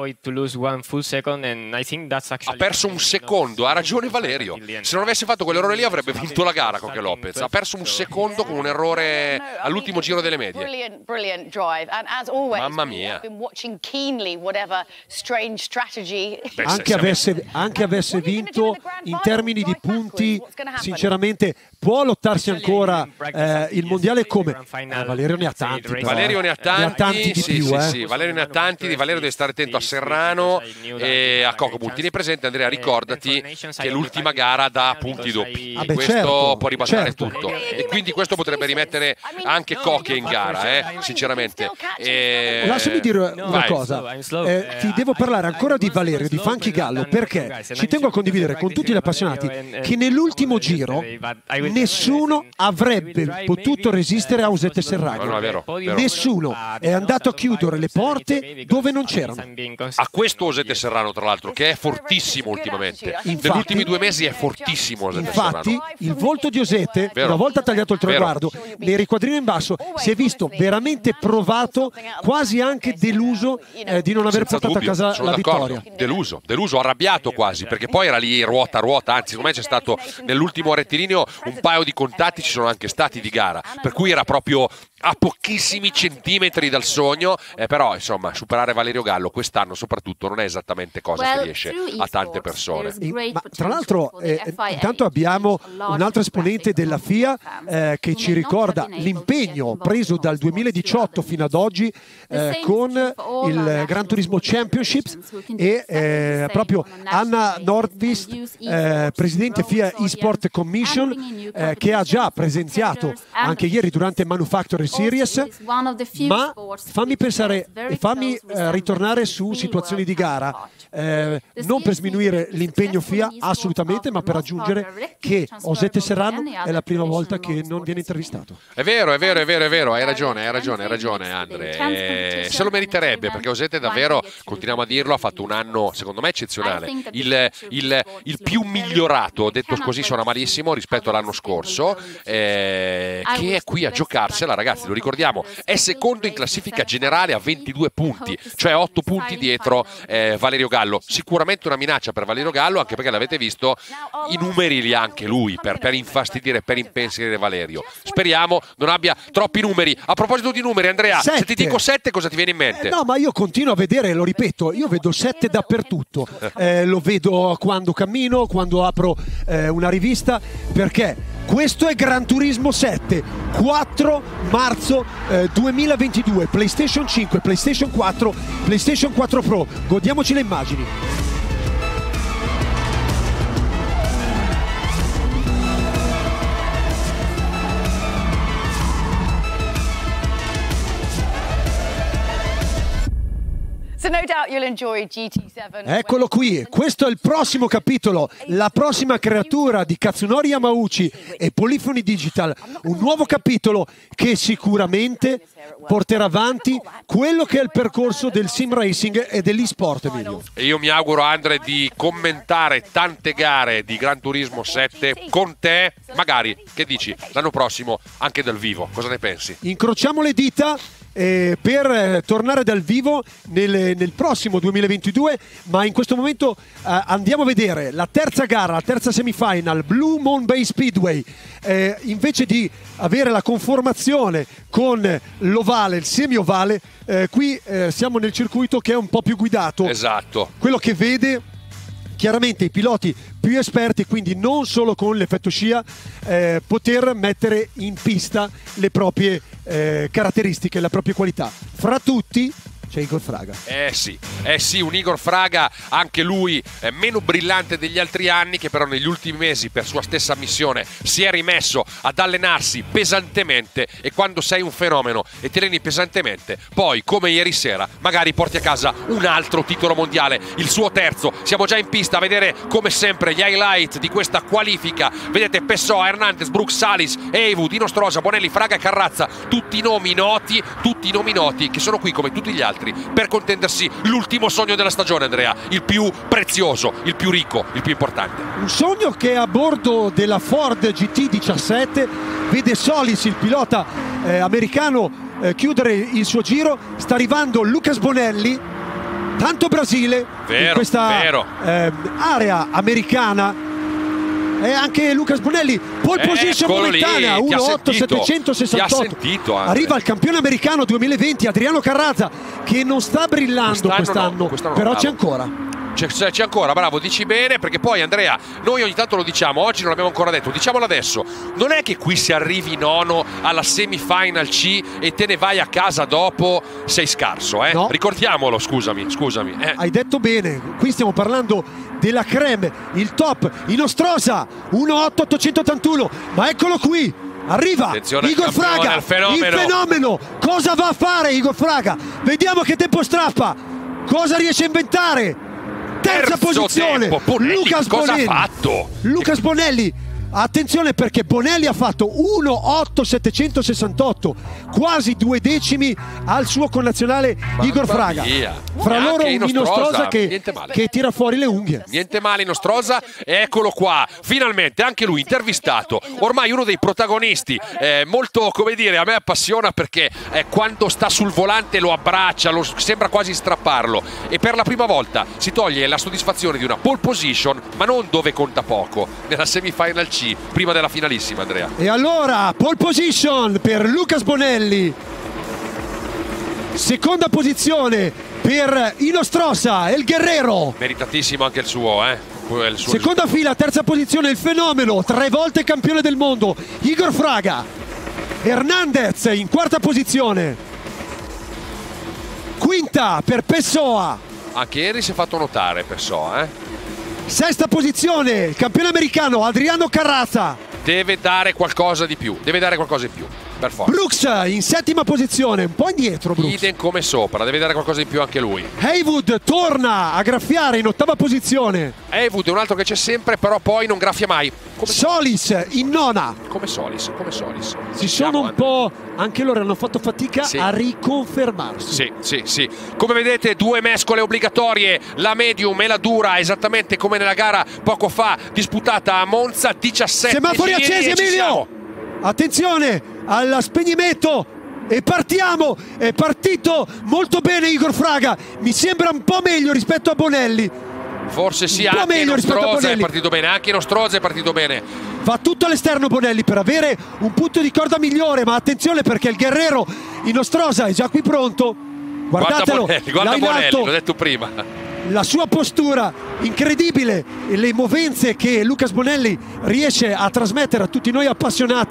Ha perso un secondo, ha ragione Valerio. Se non avesse fatto quell'errore lì avrebbe vinto la gara Coque Lopez. Ha perso un secondo con un errore all'ultimo giro delle medie. Brilliant, brilliant drive. And as always, Mamma mia. I've been watching keenly whatever strange strategy. Beh, Anche avesse, anche avesse vinto in termini di punti, sinceramente può lottarsi ancora eh, il mondiale come eh, Valerio ne ha tanti, però, Valerio ne ha tanti, ne ha tanti di sì, più sì, eh. sì. Valerio ne ha tanti, di Valerio deve stare attento a Serrano e a Coco. Tieni presente Andrea, ricordati che l'ultima gara dà punti doppi ah, e beh, questo certo, può ribaltare certo. tutto e quindi questo potrebbe rimettere anche Coque in gara, eh, sinceramente. E... Lasciami dire una Vai. cosa, eh, ti devo parlare ancora di Valerio, di Funky Gallo, perché ci tengo a condividere con tutti gli appassionati che nell'ultimo giro nessuno avrebbe potuto resistere a Josete Serrano. No, no, è vero, vero. Nessuno è andato a chiudere le porte dove non c'erano. A questo Josete Serrano, tra l'altro, che è fortissimo ultimamente. Infatti, negli ultimi due mesi è fortissimo Josete Infatti, Serrano. il volto di Josete, Vero. una volta tagliato il traguardo, nei riquadrini in basso, si è visto veramente provato, quasi anche deluso eh, di non aver Senza portato dubbio, a casa sono la d'accordo. vittoria. Deluso, deluso, arrabbiato quasi, perché poi era lì ruota a ruota, anzi secondo me c'è stato nell'ultimo rettilineo un paio di contatti ci sono anche stati di gara, per cui era proprio a pochissimi centimetri dal sogno, eh, però insomma superare Valerio Gallo quest'anno soprattutto non è esattamente cosa che riesce a tante persone. E, ma tra l'altro eh, intanto abbiamo un altro esponente della F I A eh, che ci ricorda l'impegno preso dal duemiladiciotto fino ad oggi eh, con il Gran Turismo Championships e eh, proprio Anna Nordqvist, eh, presidente F I A eSport Commission, eh, che ha già presenziato anche ieri durante Manufacturing Series, ma fammi pensare e fammi eh, ritornare su situazioni di gara, eh, non per sminuire l'impegno F I A assolutamente, ma per aggiungere che Josete Serrano è la prima volta che non viene intervistato. È vero, è vero, è vero, è vero, hai ragione, hai ragione, hai ragione Andre, eh, se lo meriterebbe perché Josete davvero, continuiamo a dirlo, ha fatto un anno secondo me eccezionale, il, il, il più migliorato, detto così suona malissimo, rispetto all'anno scorso, eh, che è qui a giocarsela ragazzi. Lo ricordiamo, è secondo in classifica generale a ventidue punti, cioè otto punti dietro eh, Valerio Gallo. Sicuramente una minaccia per Valerio Gallo, anche perché l'avete visto, i numeri li ha anche lui per, per infastidire, per impensierire Valerio. Speriamo non abbia troppi numeri. A proposito di numeri, Andrea, sette. se ti dico sette cosa ti viene in mente? Eh, no, ma io continuo a vedere, lo ripeto, io vedo sette dappertutto. Eh, lo vedo quando cammino, quando apro eh, una rivista, perché questo è Gran Turismo sette, quattro marzo eh, duemilaventidue, PlayStation cinque, PlayStation quattro, PlayStation quattro Pro. Godiamoci le immagini. no doubt you'll enjoy G T seven. Eccolo qui, questo è il prossimo capitolo, la prossima creatura di Kazunori Yamauchi e Polyphony Digital, un nuovo capitolo che sicuramente porterà avanti quello che è il percorso del sim racing e dell'e-sport, Emilio. E io mi auguro, Andre, di commentare tante gare di Gran Turismo sette con te, magari, che dici, l'anno prossimo anche dal vivo, cosa ne pensi? Incrociamo le dita eh, per eh, tornare dal vivo nel, nel prossimo duemilaventidue, ma in questo momento eh, andiamo a vedere la terza gara, la terza semifinal, Blue Moon Bay Speedway. Eh, invece di avere la conformazione con l'ovale, il semi-ovale, eh, qui eh, siamo nel circuito che è un po' più guidato. Esatto. Quello che vede chiaramente i piloti più esperti, quindi non solo con l'effetto scia, eh, poter mettere in pista le proprie eh, caratteristiche, le proprie qualità. Fra tutti c'è Igor Fraga. Eh sì, eh sì, un Igor Fraga, anche lui eh, meno brillante degli altri anni, che però negli ultimi mesi per sua stessa missione si è rimesso ad allenarsi pesantemente, e quando sei un fenomeno e ti alleni pesantemente, poi come ieri sera magari porti a casa un altro titolo mondiale, il suo terzo. Siamo già in pista a vedere come sempre gli highlight di questa qualifica. Vedete Pessoa, Hernandez, Brooks, Salis, Eivu, Dino Strosa, Bonelli, Fraga e Carrazza, tutti i nomi noti, tutti i nomi noti che sono qui come tutti gli altri per contendersi l'ultimo sogno della stagione, Andrea, il più prezioso, il più ricco, il più importante. Un sogno che a bordo della Ford G T diciassette vede Solis, il pilota eh, americano, eh, chiudere il suo giro. Sta arrivando Lucas Bonelli, tanto Brasile, vero, in questa vero. Eh, area americana. E anche Lucas Bonelli, pole position Eccolo momentanea, lì, ti ha uno otto sentito, settecentosessantotto. ti ha sentito, Andre. Arriva il campione americano duemilaventi, Adriano Carrazza, che non sta brillando Quest'anno quest'anno, no, quest'anno però bravo. c'è ancora. C'è, c'è ancora, bravo, dici bene, perché poi, Andrea, noi ogni tanto lo diciamo, oggi non l'abbiamo ancora detto, diciamolo adesso, non è che qui se arrivi nono alla semifinal C e te ne vai a casa dopo sei scarso, eh? No. Ricordiamolo, scusami, scusami. Eh. Hai detto bene, qui stiamo parlando della creme, il top, Inostrosa, uno otto ottocentottantuno, ma eccolo qui, arriva Attenzione, Igor il campione, Fraga, il fenomeno. il fenomeno, cosa va a fare Igor Fraga? Vediamo che tempo strappa, cosa riesce a inventare? Terza Terzo posizione, tempo. Bonelli, Lucas cosa Bonelli. ha fatto? Lucas Bonelli, attenzione perché Bonelli ha fatto uno otto settecentosessantotto, quasi due decimi al suo connazionale Igor Fraga. Mia. Fra E loro anche un Inostrosa che, niente male. che tira fuori le unghie. Niente male Inostrosa, eccolo qua, finalmente anche lui intervistato, ormai uno dei protagonisti, eh, molto, come dire, a me appassiona perché eh, quando sta sul volante lo abbraccia, lo, sembra quasi strapparlo, e per la prima volta si toglie la soddisfazione di una pole position, ma non dove conta poco, nella semifinal C, prima della finalissima, Andrea. E allora pole position per Lucas Bonelli, seconda posizione per Inostrosa, El Guerrero, Meritatissimo anche il suo, eh. Il suo seconda fila, terza posizione il fenomeno, tre volte campione del mondo Igor Fraga. Hernandez in quarta posizione, quinta per Pessoa, anche ieri si è fatto notare Pessoa, eh. sesta posizione il campione americano Adriano Carrazza. Deve dare qualcosa di più, deve dare qualcosa di più, per forza. Brooks in settima posizione, un po' indietro Brooks. Idem come sopra, deve dare qualcosa di più anche lui. Haywood torna a graffiare in ottava posizione. Haywood è un altro che c'è sempre, però poi non graffia mai. Come Solis in nona. Come Solis, come Solis. Si sono un po', anche loro hanno fatto fatica Sì. a riconfermarsi. Sì, sì, sì. Come vedete, due mescole obbligatorie, la medium e la dura, esattamente come nella gara poco fa disputata a Monza, diciassette Semafori giri accesi, e ci Emilio! siamo. Attenzione al spegnimento e partiamo. È partito molto bene Igor Fraga, mi sembra un po' meglio rispetto a Bonelli. Forse sì, Un po' anche meglio rispetto a Nostroza è Bonelli. partito bene, anche Nostroza è partito bene. Va tutto all'esterno Bonelli per avere un punto di corda migliore, ma attenzione perché il guerriero Inostrosa è già qui pronto. Guardatelo, Guarda Bonelli, guarda là in Bonelli, alto, l'ho detto prima. la sua postura incredibile e le movenze che Lucas Bonelli riesce a trasmettere a tutti noi appassionati.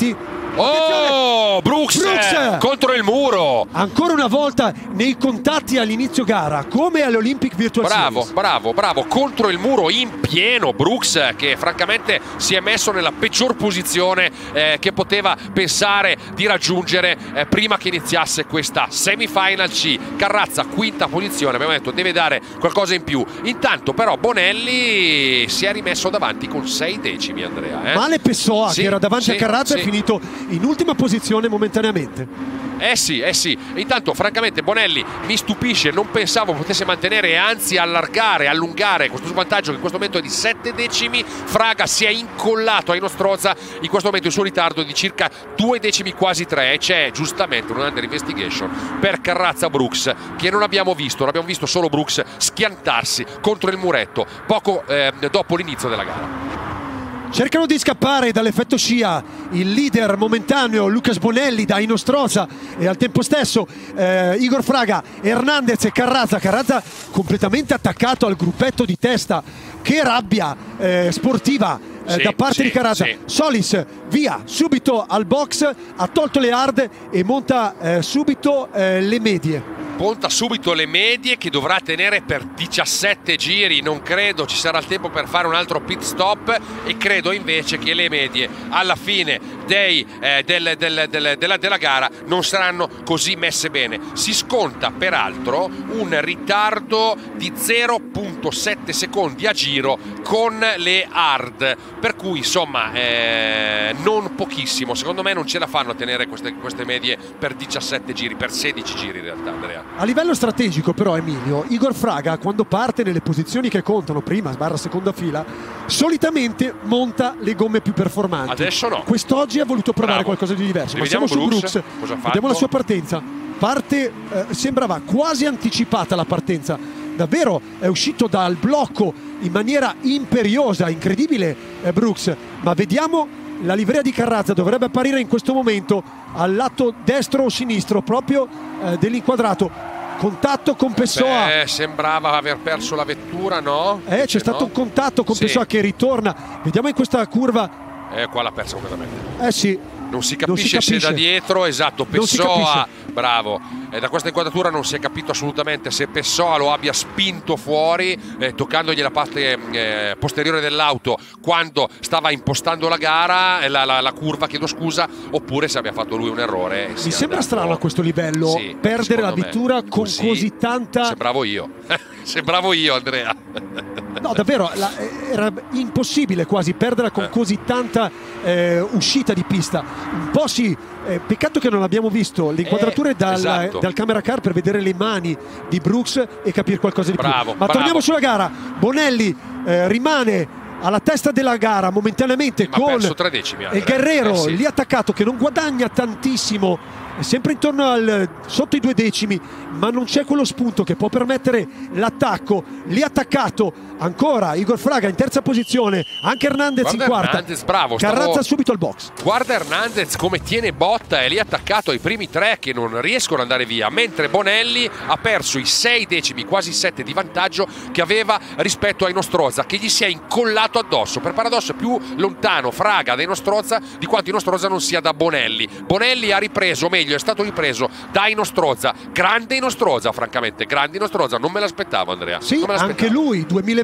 Oh, Brooks, Brooks contro il muro. Ancora una volta nei contatti all'inizio gara, come alle Olympic Virtual Bravo, Series. bravo, bravo, contro il muro in pieno Brooks, che francamente si è messo nella peggior posizione eh, che poteva pensare di raggiungere eh, prima che iniziasse questa semifinal C. Carrazza quinta posizione, abbiamo detto deve dare qualcosa in più. Intanto però Bonelli si è rimesso davanti con sei decimi, Andrea. Eh? Male Pessoa, Sì, che era davanti sì, a Carrazza, sì. è finito in ultima posizione momentaneamente. Eh sì, eh sì. Intanto francamente Bonelli mi stupisce, non pensavo potesse mantenere e anzi allargare, allungare questo svantaggio che in questo momento è di sette decimi. Fraga si è incollato a Inostroza, in questo momento il suo ritardo è di circa due decimi, quasi tre, e c'è giustamente un under investigation per Carrazza Brooks che non abbiamo visto, l'abbiamo visto solo Brooks schiantarsi contro il muretto poco eh, dopo l'inizio della gara. Cercano di scappare dall'effetto scia il leader momentaneo Lucas Bonelli da Inostroza e al tempo stesso eh, Igor Fraga, Hernandez e Carrazza. Carrazza completamente attaccato al gruppetto di testa. Che rabbia eh, sportiva eh, Sì, da parte sì, di Carrazza. sì. Solis via subito al box, ha tolto le hard e monta eh, subito eh, le medie. Ponta subito le medie che dovrà tenere per diciassette giri. Non credo ci sarà il tempo per fare un altro pit stop e credo invece che le medie alla fine dei, eh, del, del, del, della, della gara non saranno così messe bene. Si sconta peraltro un ritardo di zero virgola sette secondi a giro con le hard, per cui insomma eh, non pochissimo. Secondo me non ce la fanno a tenere queste, queste medie per diciassette giri, per sedici giri in realtà, Andrea. A livello strategico però, Emilio, Igor Fraga quando parte nelle posizioni che contano, prima barra seconda fila, solitamente monta le gomme più performanti. Adesso no. Quest'oggi ha voluto provare Bravo. qualcosa di diverso. Ma Vediamo siamo su Brooks, Brooks, cosa ha fatto? vediamo la sua partenza. Parte, eh, sembrava quasi anticipata la partenza. Davvero è uscito dal blocco in maniera imperiosa, incredibile eh, Brooks. Ma vediamo la livrea di Carrazza, dovrebbe apparire in questo momento al lato destro o sinistro proprio eh, dell'inquadrato. Contatto con Pessoa. Eh, sembrava aver perso la vettura, no? Eh, c'è stato no? un contatto con Sì. Pessoa che ritorna. Vediamo in questa curva. Eh, qua l'ha persa completamente. Eh sì. Non si Non si capisce se capisce. da dietro, esatto, Non si Pessoa, capisce. bravo. E da questa inquadratura non si è capito assolutamente se Pessoa lo abbia spinto fuori, eh, toccandogli la parte eh, posteriore dell'auto quando stava impostando la gara, la, la, la curva, chiedo scusa, oppure se abbia fatto lui un errore. e Mi sia sembra andato- strano a questo livello Sì, perdere la secondo me. vettura con Così, così tanta. Sembravo io. Sembravo io, Andrea. No, davvero, la- era impossibile quasi perderla con Eh. così tanta eh, uscita di pista. Un po' sì, eh, peccato che non abbiamo visto le inquadrature Eh, dal, esatto. dal camera car per vedere le mani di Brooks e capire qualcosa di Bravo, più. Ma bravo. torniamo sulla gara. Bonelli eh, rimane alla testa della gara momentaneamente Ma ha con perso tre decimi, il Andrea. Guerrero Eh, sì. lì attaccato che non guadagna tantissimo, è sempre intorno al sotto i due decimi, ma non c'è quello spunto che può permettere l'attacco. Lì attaccato ancora Igor Fraga in terza posizione, anche Hernandez Guarda in quarta. Hernandez, bravo, stavo- Carrazza subito al box. Guarda Hernandez come tiene botta, è lì attaccato ai primi tre che non riescono ad andare via, mentre Bonelli ha perso i sei decimi, quasi sette di vantaggio che aveva rispetto a Inostroza, che gli si è incollato addosso. Per paradosso è più lontano Fraga da Inostroza di quanto Inostroza non sia da Bonelli. Bonelli ha ripreso, o meglio è stato ripreso da Inostroza. Grande Inostroza, francamente, grande Inostroza, non me l'aspettavo, Andrea. Sì, non me l'aspettavo. anche lui duemilaventi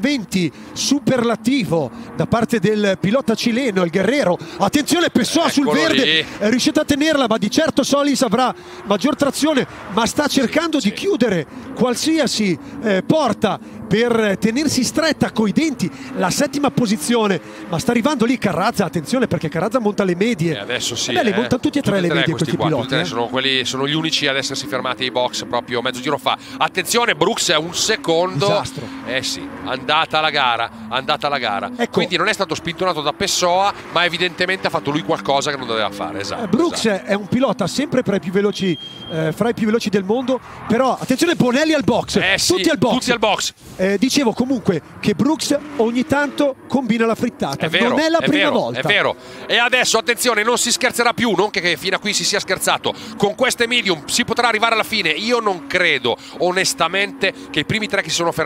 superlativo da parte del pilota cileno, il Guerrero. Attenzione Pessoa sul Eccolo verde, lì. è riuscito a tenerla, ma di certo Solis avrà maggior trazione, ma sta cercando sì. di chiudere qualsiasi eh, porta per tenersi stretta coi denti la settima posizione, ma sta arrivando lì Carrazza. Attenzione perché Carrazza monta le medie. E adesso sì, Eh beh, le eh. montano tutti e tre le medie questi questi qua, tutti piloti. e tre eh. sono, quelli, sono gli unici ad essersi fermati ai box proprio mezzo giro fa. Attenzione, Brooks è un secondo. Disastro. Eh sì, andata la gara, andata la gara. Ecco. Quindi non è stato spintonato da Pessoa, ma evidentemente ha fatto lui qualcosa che non doveva fare. Esatto. Eh, Brooks esatto. è un pilota sempre tra i più veloci, eh, fra i più veloci del mondo, però attenzione Bonelli al box, Eh sì, tutti al box. tutti al box. Eh, dicevo comunque che Brooks ogni tanto combina la frittata, È vero, non è la prima vero, volta. È vero. E adesso attenzione, non si scherzerà più, non che, che fino a qui si sia scherzato. Con queste medium si potrà arrivare alla fine. Io non credo onestamente che i primi tre che si sono fermati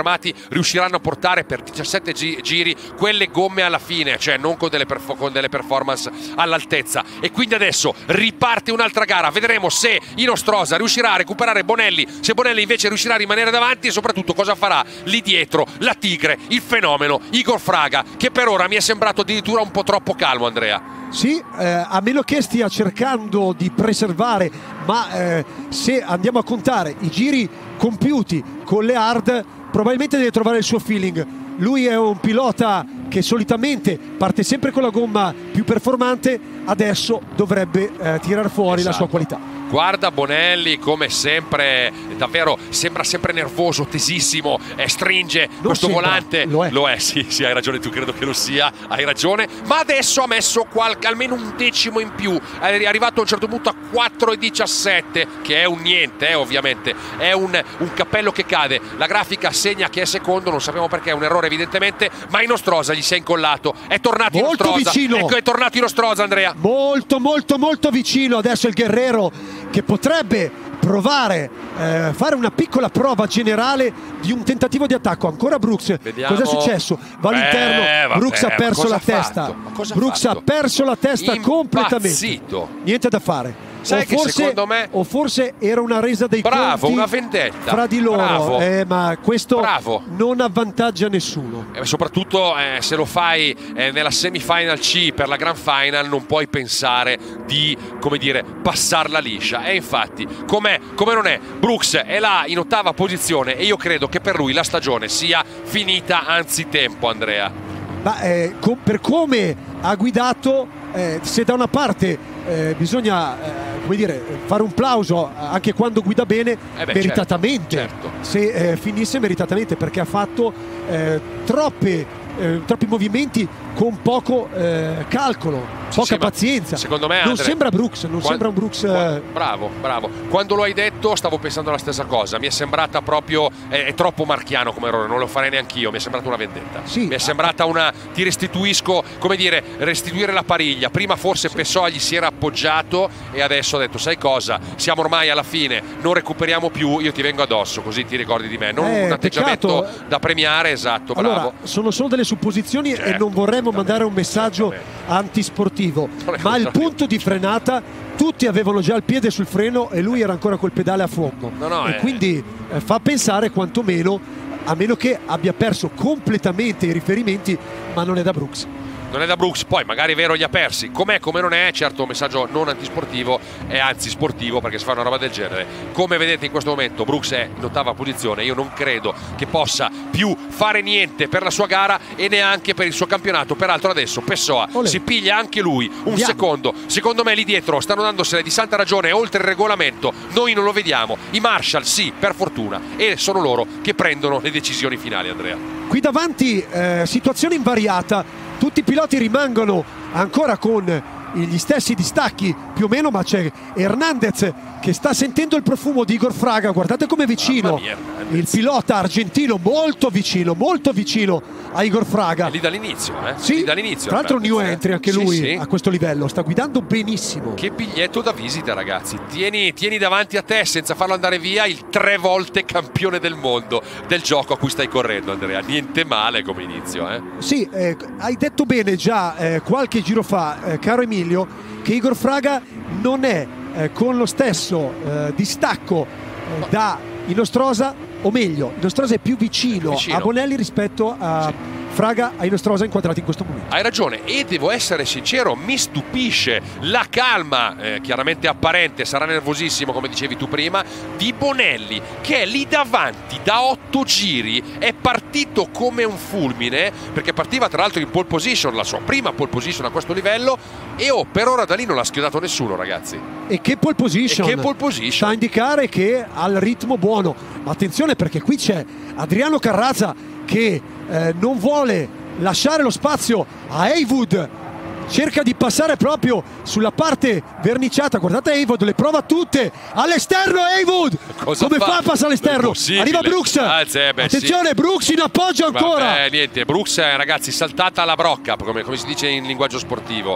riusciranno a portare per diciassette gi giri quelle gomme alla fine, cioè non con delle, con delle performance all'altezza. E quindi adesso riparte un'altra gara, vedremo se Inostroza riuscirà a recuperare Bonelli, se Bonelli invece riuscirà a rimanere davanti e soprattutto cosa farà lì dietro la tigre, il fenomeno Igor Fraga, che per ora mi è sembrato addirittura un po' troppo calmo, Andrea. Sì, eh, a meno che stia cercando di preservare, ma eh, se andiamo a contare i giri compiuti con le hard, probabilmente deve trovare il suo feeling. Lui è un pilota che solitamente parte sempre con la gomma più performante, adesso dovrebbe eh, tirar fuori esatto. la sua qualità. Guarda Bonelli come sempre, davvero sembra sempre nervoso, tesissimo, eh, stringe non questo sembra, volante. Lo è. Lo è, sì, sì, hai ragione tu, credo che lo sia, hai ragione. Ma adesso ha messo qualche, almeno un decimo in più, è arrivato a un certo punto a quattro e diciassette, che è un niente, eh, ovviamente, è un, un cappello che cade. La grafica segna che è secondo, non sappiamo perché, è un errore evidentemente, ma Inostroza gli si è incollato, è tornato molto Inostroza. vicino. Ecco, è tornato Inostroza, Andrea. Molto, molto, molto vicino adesso il guerriero, che potrebbe provare a eh, fare una piccola prova generale di un tentativo di attacco. Ancora Brooks. Vediamo. Cosa è successo? Va all'interno. Eh, vabbè, Brooks ha perso la testa. Brooks ha perso la testa completamente. Impazzito. Niente da fare. Sai o che forse, secondo me o forse era una resa dei bravo, conti una vendetta fra di loro, bravo. Eh, ma questo bravo. non avvantaggia nessuno. E soprattutto eh, se lo fai eh, nella semifinal C per la Grand Final non puoi pensare di, come dire, passarla liscia. E infatti, com'è, come non è, Brooks è là in ottava posizione e io credo che per lui la stagione sia finita anzitempo, Andrea. Ma eh, com per come ha guidato, eh, se da una parte eh, bisogna eh, come dire, fare un plauso anche quando guida bene, eh beh, meritatamente, certo, certo. se eh, finisse meritatamente, perché ha fatto eh, troppe, eh, troppi movimenti con poco eh, calcolo, poca sì, pazienza. Secondo me non Andre, sembra Brooks, non quando, sembra un Brooks. Quando, bravo, bravo. Quando lo hai detto stavo pensando la stessa cosa. Mi è sembrata proprio è, è troppo marchiano come errore, non lo farei neanch'io. Mi è sembrata una vendetta. Sì, mi è sembrata una ti restituisco, come dire, restituire la pariglia. Prima forse sì. Pessoa gli si era appoggiato e adesso ha detto: sai cosa? Siamo ormai alla fine, non recuperiamo più, io ti vengo addosso, così ti ricordi di me. Non eh, un atteggiamento peccato. da premiare, esatto, bravo. Allora, sono solo delle supposizioni, certo, e non vorremmo mandare un messaggio antisportivo, ma il punto di frenata tutti avevano già il piede sul freno e lui era ancora col pedale a fondo, no, no, e eh. quindi eh, fa pensare quantomeno, a meno che abbia perso completamente i riferimenti, ma non è da Brooks. Non è da Brooks, poi magari è vero li ha persi, com'è come non è, certo un messaggio non antisportivo, è anzi sportivo, perché si fa una roba del genere. Come vedete in questo momento Brooks è in ottava posizione, io non credo che possa più fare niente per la sua gara e neanche per il suo campionato. Peraltro adesso Pessoa Olè. si piglia anche lui un Andiamo. secondo, secondo me lì dietro stanno dandosene di santa ragione oltre il regolamento, noi non lo vediamo, i Marshall sì, per fortuna, e sono loro che prendono le decisioni finali, Andrea. Qui davanti eh, situazione invariata, tutti i piloti rimangono ancora con gli stessi distacchi più o meno, ma c'è Hernandez che sta sentendo il profumo di Igor Fraga. Guardate come vicino mia, il pilota argentino, molto vicino, molto vicino a Igor Fraga. È lì dall'inizio, eh? Sì, lì dall'inizio. Tra l'altro new entry anche sì, lui sì. a questo livello, sta guidando benissimo. Che biglietto da visita, ragazzi. Tieni, tieni davanti a te, senza farlo andare via, il tre volte campione del mondo del gioco a cui stai correndo, Andrea. Niente male come inizio, eh? Sì, eh, hai detto bene già eh, qualche giro fa, eh, caro Emilio, che Igor Fraga non è eh, con lo stesso eh, distacco eh, da Inostroza, o meglio, Inostroza è più vicino, vicino. a Bonelli rispetto a sì. Fraga, a Inostroza inquadrati in questo momento. Hai ragione, e devo essere sincero, mi stupisce la calma, eh, chiaramente apparente, sarà nervosissimo come dicevi tu prima, di Bonelli, che è lì davanti da otto giri, è partito come un fulmine, perché partiva tra l'altro in pole position, la sua prima pole position a questo livello, e oh, per ora da lì non l'ha schiodato nessuno, ragazzi. E che pole position? E che pole position? Sta a indicare che ha il ritmo buono. Ma attenzione, perché qui c'è Adriano Carrazza che eh, non vuole lasciare lo spazio a Heywood, cerca di passare proprio sulla parte verniciata. Guardate Heywood, le prova tutte all'esterno. Heywood Cosa come fa? fa a passare all'esterno? Arriva Brooks, Alza, eh beh, attenzione sì. Brooks in appoggio ancora. Vabbè, niente, Brooks eh, ragazzi saltata alla brocca, come, come si dice in linguaggio sportivo.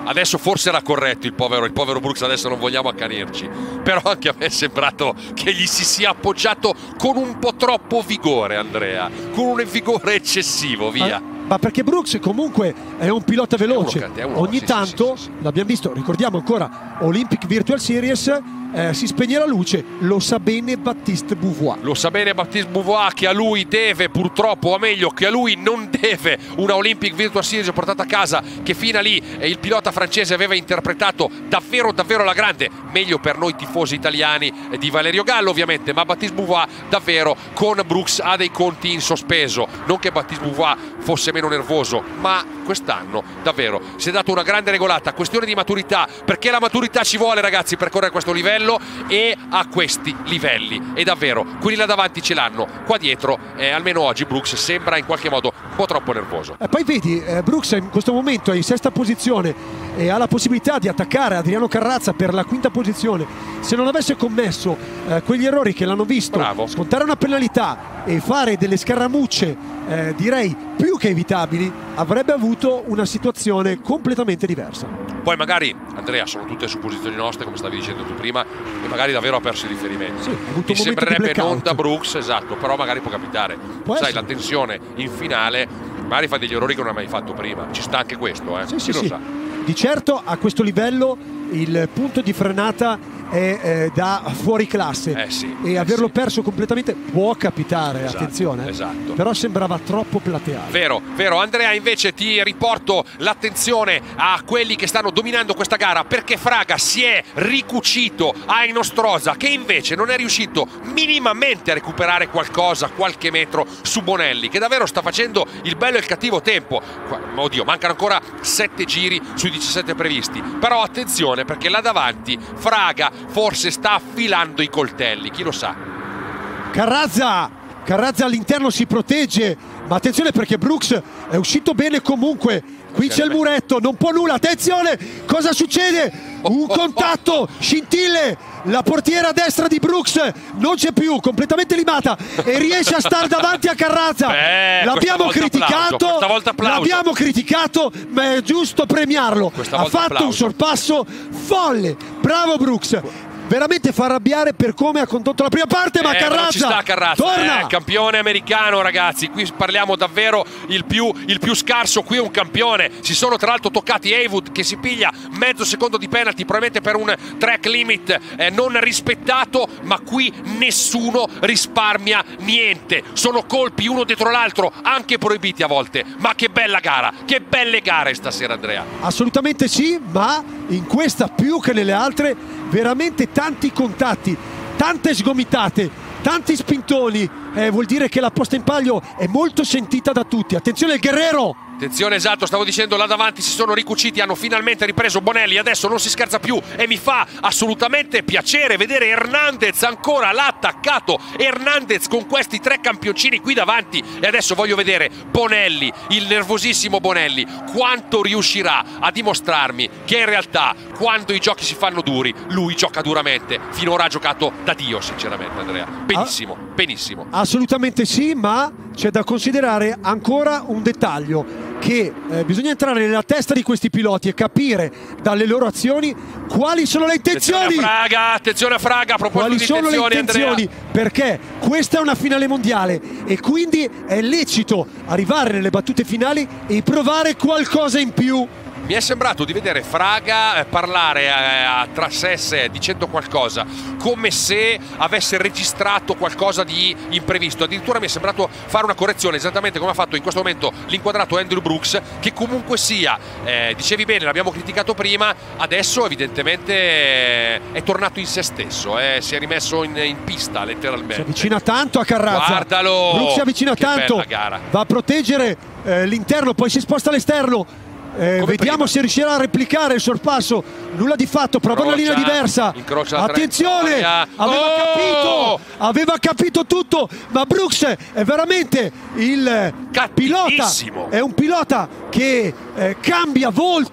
Adesso forse era corretto il povero, il povero Brooks, adesso non vogliamo accanirci, però anche a me è sembrato che gli si sia appoggiato con un po' troppo vigore, Andrea, con un vigore eccessivo, via. Ma, ma perché Brooks comunque è un pilota veloce, È uno, è uno, ogni sì, tanto, sì, sì, sì. l'abbiamo visto, ricordiamo ancora Olympic Virtual Series, eh, si spegne la luce, lo sa bene Baptiste Beauvois. Lo sa bene Baptiste Beauvois che a lui deve, purtroppo, o meglio che a lui non deve, una Olympic Virtual Series portata a casa, che fino a lì eh, il pilota francese aveva interpretato davvero davvero alla grande, meglio per noi tifosi italiani eh, di Valerio Gallo ovviamente, ma Baptiste Beauvois davvero con Brooks ha dei conti in sospeso. Non che Baptiste Beauvois fosse meno nervoso, ma quest'anno davvero si è dato una grande regolata, questione di maturità, perché la maturità ci vuole, ragazzi, per correre a questo livello e a questi livelli, e davvero quelli là davanti ce l'hanno, qua dietro eh, almeno oggi Brooks sembra in qualche modo un po' troppo nervoso. E poi vedi, eh, Brooks in questo momento è in sesta posizione e ha la possibilità di attaccare Adriano Carrazza per la quinta posizione. Se non avesse commesso eh, quegli errori che l'hanno visto, Bravo. scontare una penalità e fare delle scaramucce eh, direi più che evitabili, avrebbe avuto una situazione completamente diversa. Poi magari, Andrea, sono tutte supposizioni nostre, come stavi dicendo tu prima, e magari davvero ha perso i riferimenti. Sì, ha avuto Mi un momento di sembrerebbe blackout. non da Brooks, esatto, però magari può capitare. Può Sai, essere. la tensione in finale, magari fa degli errori che non ha mai fatto prima. Ci sta anche questo, eh? Sì, Chi sì, lo sì. sa? Di certo a questo livello il punto di frenata è eh, da fuori classe Eh sì, e eh averlo sì. perso completamente può capitare, Esatto, attenzione, esatto. però sembrava troppo plateale. Vero, vero. Andrea, invece ti riporto l'attenzione a quelli che stanno dominando questa gara, perché Fraga si è ricucito a Inostroza, che invece non è riuscito minimamente a recuperare qualcosa, qualche metro su Bonelli, che davvero sta facendo il bello e il cattivo tempo. Qua- Oddio, mancano ancora sette giri sui diciassette previsti, però attenzione, perché là davanti Fraga forse sta affilando i coltelli, chi lo sa. Carrazza, Carrazza all'interno si protegge, ma attenzione perché Brooks è uscito bene comunque. Qui c'è il muretto, non può nulla, attenzione, cosa succede? Un contatto, scintille, la portiera a destra di Brooks non c'è più, completamente limata e riesce a stare davanti a Carrazza. Beh, l'abbiamo questa volta criticato, applauso, questa volta applauso. l'abbiamo criticato, ma è giusto premiarlo. Questa Ha volta fatto applauso. un sorpasso folle, bravo Brooks. Veramente fa arrabbiare per come ha condotto la prima parte, ma Eh, Carrazza, non ci sta Carrazza, torna. eh, campione americano, ragazzi. Qui parliamo davvero il più, il più scarso. Qui è un campione. Si sono tra l'altro toccati Haywood, che si piglia mezzo secondo di penalty, probabilmente per un track limit eh, non rispettato, ma qui nessuno risparmia niente. Sono colpi uno dietro l'altro, anche proibiti a volte. Ma che bella gara, che belle gare stasera, Andrea. Assolutamente sì, ma in questa più che nelle altre veramente tanti contatti, tante sgomitate, tanti spintoni, eh, vuol dire che la posta in palio è molto sentita da tutti. Attenzione il Guerrero! Attenzione, esatto, stavo dicendo, là davanti si sono ricuciti, hanno finalmente ripreso Bonelli, adesso non si scherza più e mi fa assolutamente piacere vedere Hernandez ancora là attaccato, Hernandez con questi tre campioncini qui davanti, e adesso voglio vedere Bonelli, il nervosissimo Bonelli, quanto riuscirà a dimostrarmi che in realtà quando i giochi si fanno duri, lui gioca duramente. Finora ha giocato da Dio, sinceramente, Andrea. Benissimo, Ah. benissimo. Assolutamente sì, ma c'è da considerare ancora un dettaglio, che eh, bisogna entrare nella testa di questi piloti e capire dalle loro azioni quali sono le intenzioni. Attenzione a Fraga, attenzione a Fraga, a proposito Quali di sono le intenzioni, intenzioni? Andrea. Perché questa è una finale mondiale e quindi è lecito arrivare nelle battute finali e provare qualcosa in più. Mi è sembrato di vedere Fraga eh, parlare eh, tra sé e sé, dicendo qualcosa, come se avesse registrato qualcosa di imprevisto. Addirittura mi è sembrato fare una correzione, esattamente come ha fatto in questo momento l'inquadrato Andrew Brooks, che comunque sia, eh, dicevi bene, l'abbiamo criticato prima, adesso evidentemente eh, è tornato in se stesso, eh, si è rimesso in, in pista letteralmente. Si avvicina tanto a Carrazza. Guardalo! Brooks si avvicina Che tanto, bella gara. va a proteggere eh, l'interno, poi si sposta all'esterno. Eh, Come vediamo prima. se riuscirà a replicare il sorpasso. Nulla di fatto, prova una linea Incrocia, diversa. incrocia la Attenzione, traiettoria. aveva Oh! capito, aveva capito tutto, ma Brooks è veramente il pilota, Cattivissimo. è un pilota che eh, cambia volto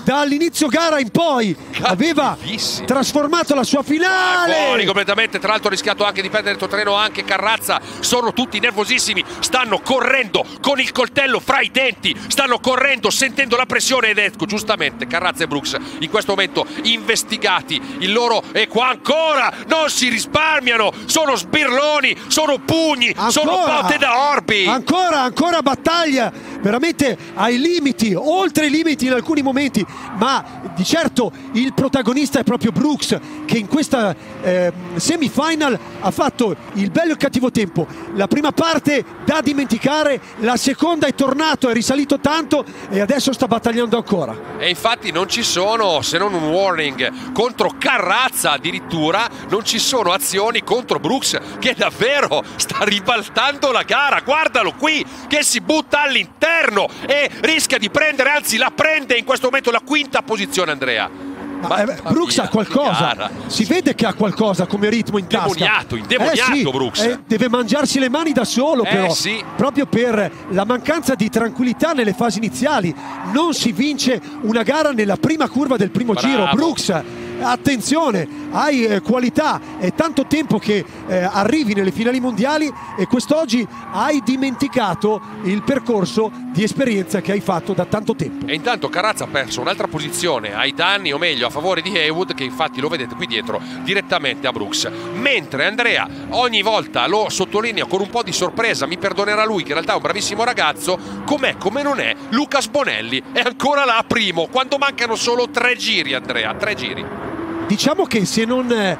dall'inizio gara in poi aveva trasformato la sua finale. Fuori completamente, tra l'altro ha rischiato anche di perdere il tuo treno anche Carrazza. Sono tutti nervosissimi, stanno correndo con il coltello fra i denti, stanno correndo sentendo la pressione ed ecco giustamente Carrazza e Brooks in questo momento investigati. Il loro e qua ancora non si risparmiano, sono sbirloni, sono pugni, Ancora, sono botte da orbi. Ancora, ancora battaglia veramente ai limiti, oltre i limiti in alcuni momenti, ma di certo il protagonista è proprio Brooks, che in questa eh, semifinal ha fatto il bello e il cattivo tempo. La prima parte da dimenticare, la seconda è tornato, è risalito tanto e adesso sta battagliando ancora. E infatti non ci sono, se non un warning contro Carrazza, addirittura non ci sono azioni contro Brooks, che davvero sta ribaltando la gara. Guardalo qui che si butta all'interno e rischia di prendere, anzi la prende in questo momento la quinta posizione, Andrea. Ma, eh, Brooks mia, ha qualcosa, gara. si vede che ha qualcosa come ritmo in tasca. Indemoniato, indemoniato eh sì, Brooks. Eh, deve mangiarsi le mani da solo, Eh però, sì. proprio per la mancanza di tranquillità nelle fasi iniziali. Non si vince una gara nella prima curva del primo Bravo. giro. Brooks, attenzione, hai eh, qualità, è tanto tempo che eh, arrivi nelle finali mondiali e quest'oggi hai dimenticato il percorso di esperienza che hai fatto da tanto tempo. E intanto Carrazza ha perso un'altra posizione ai danni, o meglio a favore di Haywood, che infatti lo vedete qui dietro direttamente a Brooks. Mentre Andrea ogni volta lo sottolinea con un po' di sorpresa, mi perdonerà lui che in realtà è un bravissimo ragazzo, com'è come non è Lucas Bonelli è ancora là a primo quando mancano solo tre giri. Andrea, tre giri. Diciamo che se non eh,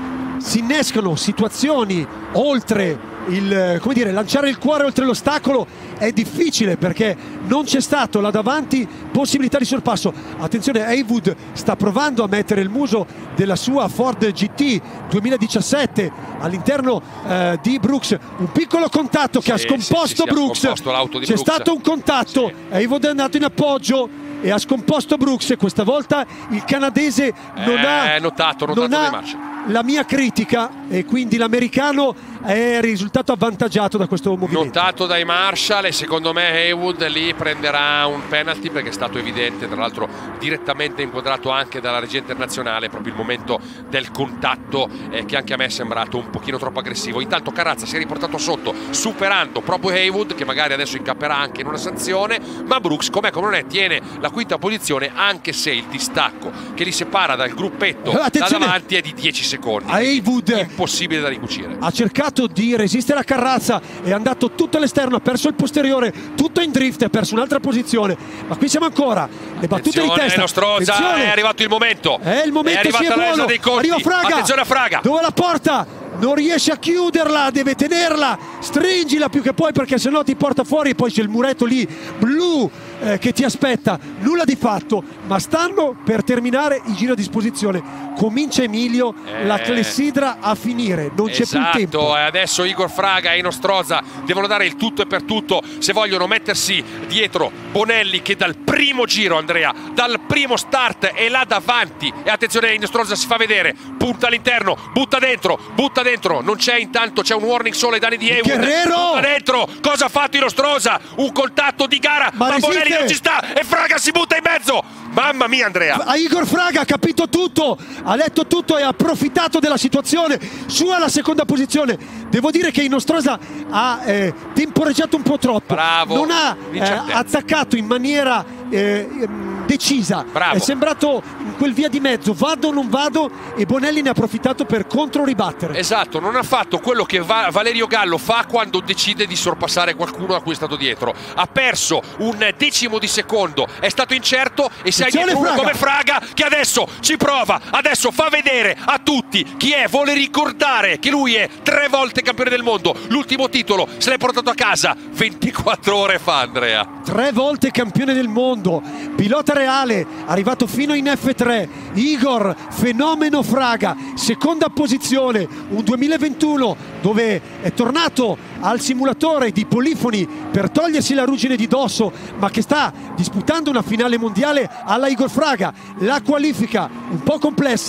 si innescano situazioni oltre il, eh, come dire, lanciare il cuore oltre l'ostacolo è difficile, perché non c'è stato là davanti possibilità di sorpasso. Attenzione, Haywood sta provando a mettere il muso della sua Ford G T duemiladiciassette all'interno eh, di Brooks, un piccolo contatto che Sì, ha scomposto sì, sì, sì, ha Brooks. scomposto l'auto di C'è Brooks. stato un contatto, Sì. Haywood è andato in appoggio e ha scomposto Brooks, e questa volta il canadese non Eh, ha, notato, notato non le ha marce. la mia critica, e quindi l'americano è risultato avvantaggiato da questo movimento. Notato dai Marshall, e secondo me Haywood lì prenderà un penalty perché è stato evidente, tra l'altro direttamente inquadrato anche dalla regia internazionale, proprio il momento del contatto eh, che anche a me è sembrato un pochino troppo aggressivo. Intanto Carrazza si è riportato sotto superando proprio Haywood, che magari adesso incapperà anche in una sanzione, ma Brooks com'è come non è tiene la quinta posizione, anche se il distacco che li separa dal gruppetto da Attenzione, davanti è di dieci secondi. Haywood Impossibile da ricucire. ha cercato di resistere a Carrazza, è andato tutto all'esterno, ha perso il posteriore, tutto in drift, ha perso un'altra posizione, ma qui siamo ancora, le battute di Attenzione, testa. Nostroza, Attenzione. è arrivato il momento. È il momento, è arrivata sì, è la buono. resa dei conti. Arriva Fraga. Attenzione a Fraga. Dove la porta? Non riesce a chiuderla, deve tenerla, stringila più che poi, perché sennò ti porta fuori, e poi c'è il muretto lì blu eh, che ti aspetta. Nulla di fatto, ma stanno per terminare il giro a disposizione. Comincia Emilio, Eh. la clessidra a finire, non c'è Esatto, più tempo. e adesso Igor Fraga e Nostroza devono dare il tutto e per tutto se vogliono mettersi dietro Bonelli, che dal primo giro, Andrea, dal primo start è là davanti. E attenzione, Nostroza si fa vedere, punta all'interno, butta dentro, butta dentro, non c'è, intanto c'è un warning solo ai danni di Haywood. Guerrero! Butta dentro, cosa ha fatto Nostroza? Un contatto di gara, Ma ma, resiste! Bonelli non ci sta e Fraga si butta in mezzo. Mamma mia, Andrea. A Igor Fraga ha capito tutto, ha letto tutto e ha approfittato della situazione. Sua la seconda posizione. Devo dire che Nostroza ha eh, temporeggiato un po' troppo. Bravo, Non ha eh, l'incertezza. attaccato in maniera eh, ehm, decisa. Bravo. È sembrato in quel via di mezzo, vado o non vado, e Bonelli ne ha approfittato per controribattere. Esatto, non ha fatto quello che Va- Valerio Gallo fa quando decide di sorpassare qualcuno a cui è stato dietro. Ha perso un decimo di secondo, è stato incerto, e se hai Attenzione, dietro uno Fraga. come Fraga che adesso ci prova, adesso fa vedere a tutti chi è, vuole ricordare che lui è tre volte campione del mondo, l'ultimo titolo se l'è portato a casa ventiquattro ore fa, Andrea. Tre volte campione del mondo, pilota reale, arrivato fino in F tre. Igor Fenomeno Fraga, seconda posizione, un duemilaventuno dove è tornato al simulatore di Polifoni per togliersi la ruggine di dosso, ma che sta disputando una finale mondiale alla Igor Fraga. La qualifica un po' complessa che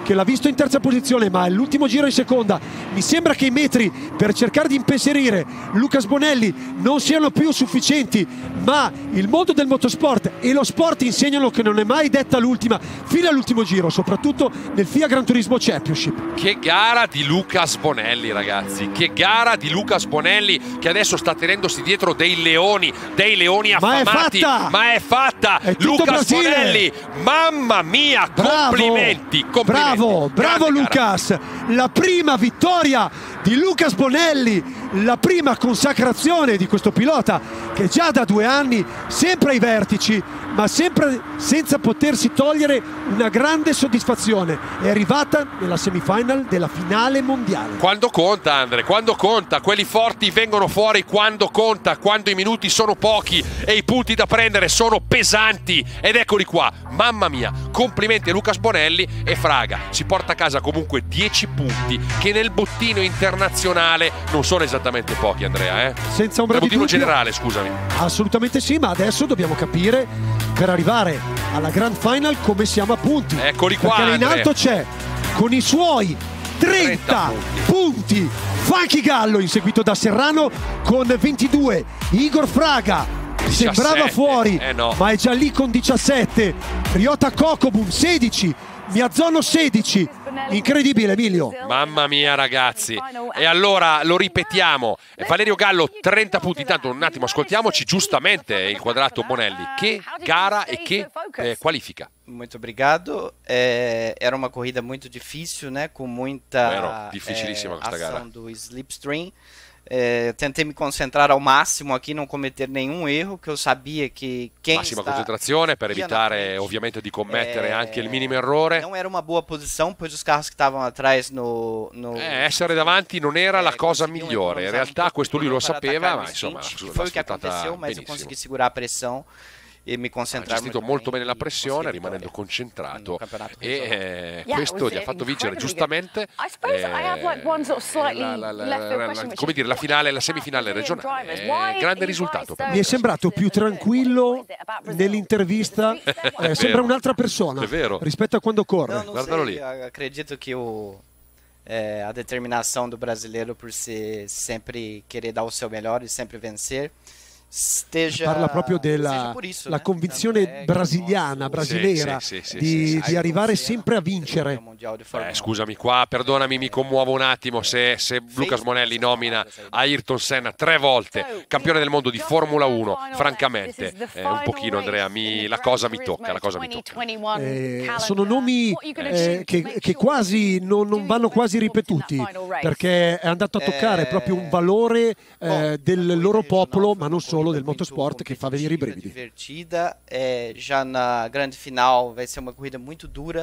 che l'ha visto in terza posizione, ma è l'ultimo giro in seconda. Mi sembra che i metri per cercare di impensierire Lucas Bonelli non siano più sufficienti, ma il mondo del motorsport e lo sport insegnano che non è mai detta l'ultima fino all'ultimo giro, soprattutto nel FIA Gran Turismo Championship. Che gara di Lucas Bonelli, ragazzi, che gara di Lucas Bonelli, che adesso sta tenendosi dietro dei leoni, dei leoni affamati. Ma è fatta! Ma è fatta! È tutto Lucas Brasile. Bonelli, mamma mia, Bravo, complimenti, complimenti. Bravo, bravo Grande Lucas, gara. la prima vittoria di Lucas Bonelli, la prima consacrazione di questo pilota che già da due anni sempre ai vertici, ma sempre senza potersi togliere una grande soddisfazione. È arrivata nella semifinal della finale mondiale. Quando conta, Andre, quando conta, quelli forti vengono fuori quando conta, quando i minuti sono pochi e i punti da prendere sono pesanti, ed eccoli qua. Mamma mia, complimenti a Lucas Bonelli, e Fraga si porta a casa comunque dieci punti che nel bottino internazionale non sono esattamente pochi, Andrea, eh? Senza ombra nel di bottino dubbio. generale, scusami. Assolutamente sì, ma adesso dobbiamo capire, per arrivare alla Grand Final, come siamo a punti. Eccoli qua, Perché in Andre. alto c'è, con i suoi trenta punti, Funky Gallo, inseguito da Serrano con ventidue, Igor Fraga sembrava diciassette, fuori, eh no. ma è già lì con diciassette, Ryota Kokobun sedici, Miazzono sedici. Incredibile, Emilio. Mamma mia, ragazzi. E allora lo ripetiamo, Valerio Gallo trenta punti. Intanto un attimo ascoltiamoci giustamente il quadrato Bonelli. Che gara e che eh, qualifica. Muito obrigado. É, era uma corrida muito difícil, né? Com muita Vero, difficilissima é, questa gara. ação do slipstream. É, tentei me concentrar ao máximo aqui, não cometer nenhum erro, que eu sabia que quem Massima está concentrazione per via na evitare frente, ovviamente di commettere é, anche il minimo errore. Não era uma boa posição, pois os carros que estavam atrás no... no Eh, essere davanti non era la cosa migliore, in realtà questo lui lo sapeva, ma insomma que l'ha foi o que sfruttata aconteceu, mas eu benissimo. consegui segurar a pressão e mi Ha concentrar gestito molto bene la pressione, rimanendo concentrato, e eh, Yeah, questo it gli ha was fatto vincere incredibly giustamente I suppose I have like one sort of slightly la- la- la- left field la- question, la- which come is, dire, la finale, la semifinale regionale. drivers, Eh, why grande you risultato per guys Mi è sembrato più tranquillo nell'intervista, È eh, sembra vero. un'altra persona È vero. rispetto a quando corre. Não, não Guardalo sei, lì. a- acredito que o, é, a determinação do brasileiro por ser sempre querer dar o seu melhor e sempre vencer esteja, Parla proprio seja della por isso, la né? convinzione Tanto é que brasiliana, o nosso- brasilera, Sì, sì, sì, di, sì, sì, di sì. arrivare sempre a vincere. Mondial di Fórmula Eh, scusami, qua perdonami, mi commuovo un attimo se, se Lucas Bonelli nomina Ayrton Senna tre volte campione del mondo di Formula uno. Francamente, eh, un pochino, Andrea, mi, la cosa mi tocca, la cosa mi tocca. Eh, sono nomi eh, che, che quasi non, non vanno quasi ripetuti, perché è andato a toccare proprio un valore eh, del loro popolo, ma non solo, del motorsport, che fa venire i brividi. divertida. É, já na grande final vai ser uma corrida muito dura,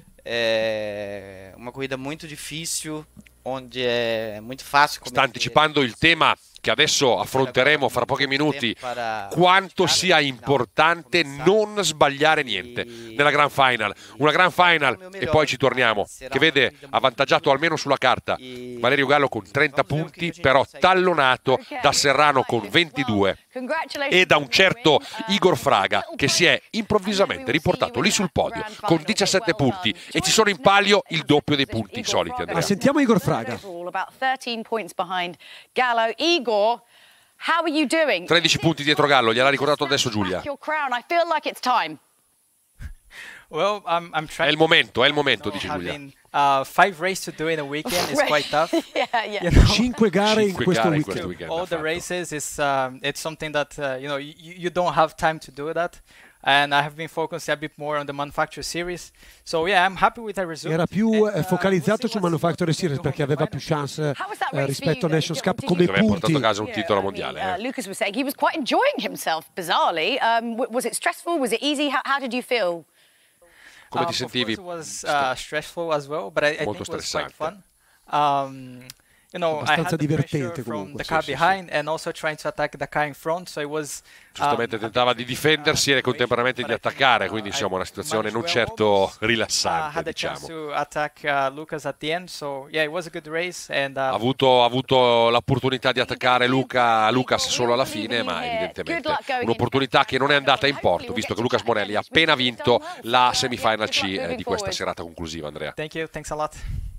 é, uma corrida muito difícil, onde é muito fácil Sta anticipando il tema che adesso affronteremo fra pochi minuti, quanto sia importante non sbagliare niente nella Grand Final. Una Grand Final, e poi ci torniamo, che vede avvantaggiato almeno sulla carta Valerio Gallo con trenta punti, però tallonato da Serrano con ventidue e da un certo Igor Fraga, che si è improvvisamente riportato lì sul podio con diciassette punti, e ci sono in palio il doppio dei punti soliti, Andrea. Ah, sentiamo Igor Fraga. About thirteen points behind Gallo. Igor, how are you doing? tredici punti dietro Gallo, gliel'ha ricordato adesso Giulia. Your crown. I feel like it's time. Well, I'm, I'm È trying. il momento, è il momento, dice Giulia. Having uh, five races to do in a weekend is quite tough. yeah, yeah. You know? Cinque gare in Cinque questo gare in weekend. questo weekend. All ha the fatto. races is um, it's something that uh, you know you, you don't have time to do that. And I have been focusing a bit more on the Manufacturer Series. So yeah, I'm happy with the result. Era più And, eh, uh, focalizzato su Manufacturer Series perché aveva più chance eh, rispetto a Nations Cup come Dove ha portato punti. a casa un titolo I mean, mondiale. uh, eh. Lucas was saying he was quite enjoying himself, bizarrely. Um, w- was it stressful? Was it easy? How, how did you feel? Come Um, ti of sentivi? course it was uh, stressful as well, but I, I think Molto it was quite stressante. fun. Um, you know, I abbastanza had the divertente pressure from comunque. the car Sì, sì, behind and also trying to attack the car in front, so it was Giustamente tentava di difendersi e contemporaneamente di attaccare, quindi insomma una situazione non certo uh, rilassante, had a chance diciamo. to attack uh, Lucas at the end, so yeah, it was a good race. And uh, Ha avuto, ha avuto l'opportunità di attaccare Luca, Lucas solo alla fine, ma evidentemente un'opportunità che non è andata in porto, visto che Lucas Morelli ha appena vinto la semifinal C eh, di questa serata conclusiva, Andrea. thank you, thanks a lot.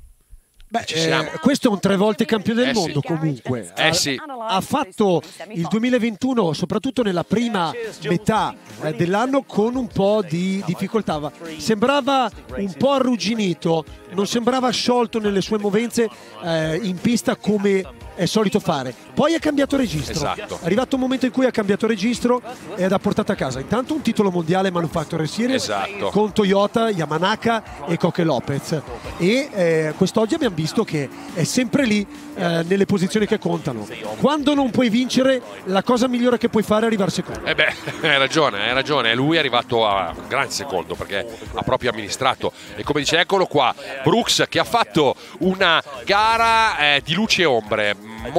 Beh, eh, questo è un tre volte campione del Eh mondo sì. comunque. Eh ha, sì. ha fatto il duemilaventuno, soprattutto nella prima metà eh, dell'anno, con un po' di difficoltà. Sembrava un po' arrugginito, non sembrava sciolto nelle sue movenze eh, in pista come è solito fare. Poi ha cambiato registro. Esatto. È arrivato un momento in cui ha cambiato registro ed ha portato a casa intanto un titolo mondiale Manufacturer Series Esatto. con Toyota, Yamanaka e Coque Lopez. E eh, quest'oggi abbiamo visto che è sempre lì eh, nelle posizioni che contano. Quando non puoi vincere, la cosa migliore che puoi fare è arrivare secondo. Eh beh, hai ragione, hai ragione. Lui è arrivato a un gran secondo perché ha proprio amministrato. E come dice, eccolo qua, Brooks che ha fatto una gara eh, di luci e ombre,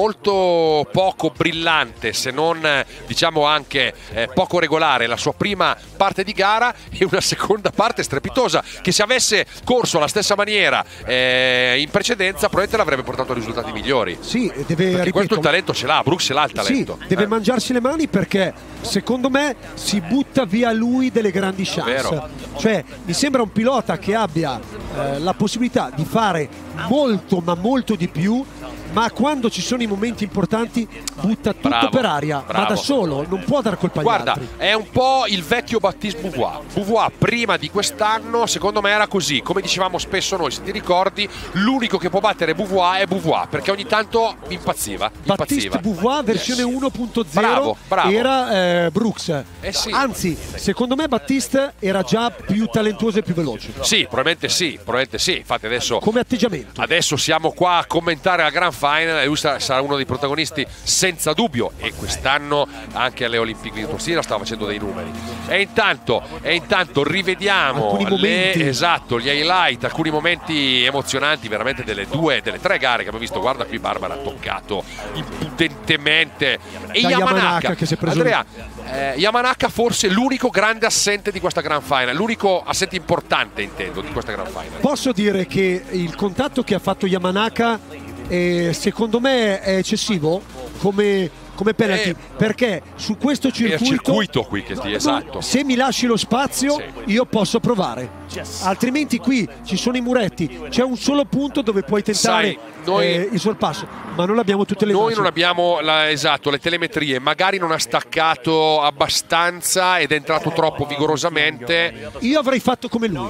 molto poco brillante, se non eh, diciamo anche eh, poco regolare la sua prima parte di gara, e una seconda parte strepitosa che se avesse corso alla stessa maniera eh, in precedenza probabilmente l'avrebbe portato a risultati migliori. Sì, deve, perché ripeto, questo il talento ce l'ha, Brooks ce l'ha il talento. Sì, deve Eh. mangiarsi le mani perché secondo me si butta via lui delle grandi chance. Vero. Cioè, mi sembra un pilota che abbia eh, la possibilità di fare molto ma molto di più, ma quando ci sono i momenti importanti butta tutto Bravo, per aria, bravo. va da solo, non può dar colpa agli Guarda, altri. è un po' il vecchio Baptiste Beauvois. Beauvois prima di quest'anno secondo me era così, come dicevamo spesso noi, se ti ricordi, l'unico che può battere Beauvois è Beauvois, perché ogni tanto impazziva, Baptiste impazziva. Beauvois versione Yes. uno punto zero Bravo, bravo. era eh, Brooks. Eh sì. Anzi, secondo me Baptiste era già più talentuoso e più veloce. Sì, probabilmente sì, probabilmente sì. Infatti adesso, come atteggiamento. Adesso siamo qua a commentare la Grand Final e lui sarà sarà uno dei protagonisti senza dubbio, e quest'anno anche alle Olimpiadi di Torsina stava facendo dei numeri. E intanto, e intanto rivediamo Alcuni le, momenti. esatto, gli highlight, alcuni momenti emozionanti veramente delle due, delle tre gare che abbiamo visto. Guarda qui Barbara ha toccato impudentemente e Da Yamanaka, Yamanaka che si è preso Andrea, eh, Yamanaka forse l'unico grande assente di questa Grand Final, l'unico assente importante intendo di questa Grand Final. Posso dire che il contatto che ha fatto Yamanaka eh, secondo me è eccessivo come, come penalty, Eh, perché su questo È il circuito, circuito qui che ti esatto. se mi lasci lo spazio Sì. io posso provare, altrimenti qui ci sono i muretti, c'è un solo punto dove puoi tentare Sai, noi- eh, il sorpasso, ma non abbiamo tutte le Noi immagini. non abbiamo la, esatto, le telemetrie, magari non ha staccato abbastanza ed è entrato troppo vigorosamente. Io avrei fatto come lui.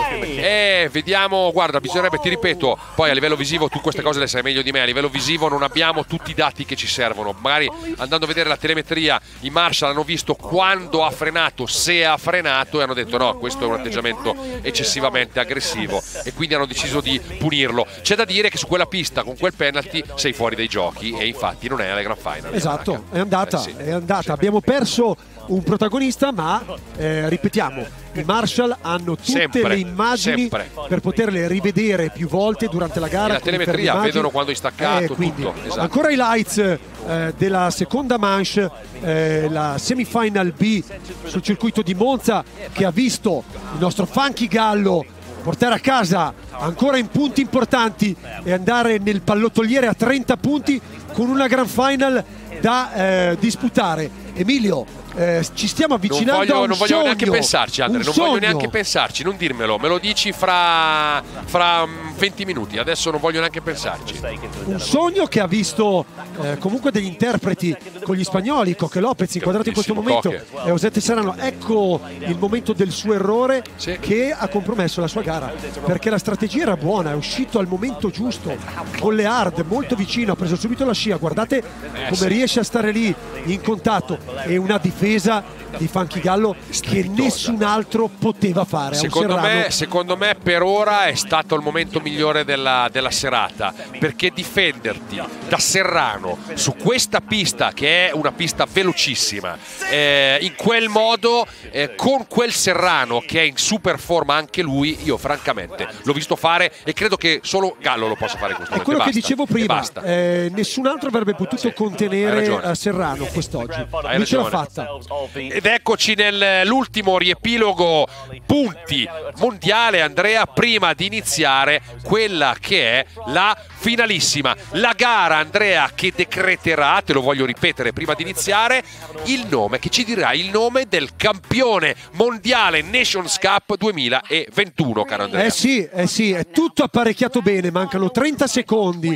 Eh, vediamo, guarda, bisognerebbe, ti ripeto, poi a livello visivo tu queste cose le sai meglio di me, a livello visivo non abbiamo tutti i dati che ci servono. Magari andando a vedere la telemetria, i Marshall hanno visto quando ha frenato, se ha frenato, e hanno detto no, questo è un atteggiamento eccessivamente aggressivo, e quindi hanno deciso di punirlo. C'è da dire che su quella pista con quel penalty sei fuori dai giochi, e infatti non è alla Grand Final. Esatto, è andata, Eh sì. è andata. Abbiamo perso un protagonista, ma eh, ripetiamo, i Marshall hanno tutte Sempre, le immagini sempre. per poterle rivedere più volte durante la gara. E la con i telemetria, fermi vedono immagini. quando hai staccato, Eh, quindi, tutto, esatto. Ancora i lights eh, della seconda manche, eh, la semifinal B sul circuito di Monza, che ha visto il nostro Funky Gallo portare a casa ancora in punti importanti e andare nel pallottoliere a trenta punti con una Grand Final da eh, disputare. Emilio, eh, ci stiamo Non avvicinando voglio, a un non voglio sogno, neanche pensarci, Andre, un non voglio sogno. neanche pensarci, non dirmelo, me lo dici fra, fra mm, venti minuti, adesso non voglio neanche pensarci. Un sogno che ha visto eh, comunque degli interpreti con gli spagnoli, Coque Lopez inquadrato in questo momento Grandissimo e José Serrano. Ecco il momento del suo errore che ha compromesso la sua gara, perché la strategia era buona, è uscito al momento giusto con le hard molto vicino, ha preso subito la scia, guardate come sì. riesce a stare lì in contatto, e una difesa di Funky Gallo che nessun altro poteva fare. Secondo me, secondo me per ora è stato il momento migliore della, della serata, perché difenderti da Serrano su questa pista, che è una pista velocissima, eh, in quel modo, eh, con quel Serrano che è in super forma anche lui, io francamente l'ho visto fare e credo che solo Gallo lo possa fare in questo è momento. quello che basta, dicevo prima, eh, nessun altro avrebbe potuto sì, contenere Serrano quest'oggi, lui ce l'ha fatta. Ed eccoci nell'ultimo riepilogo punti mondiale, Andrea, prima di iniziare quella che è la finalissima, la gara, Andrea, che decreterà, te lo voglio ripetere prima di iniziare, il nome, che ci dirà il nome del campione mondiale Nations Cup duemilaventuno, caro Andrea. Eh sì, eh sì, è tutto apparecchiato bene, mancano trenta secondi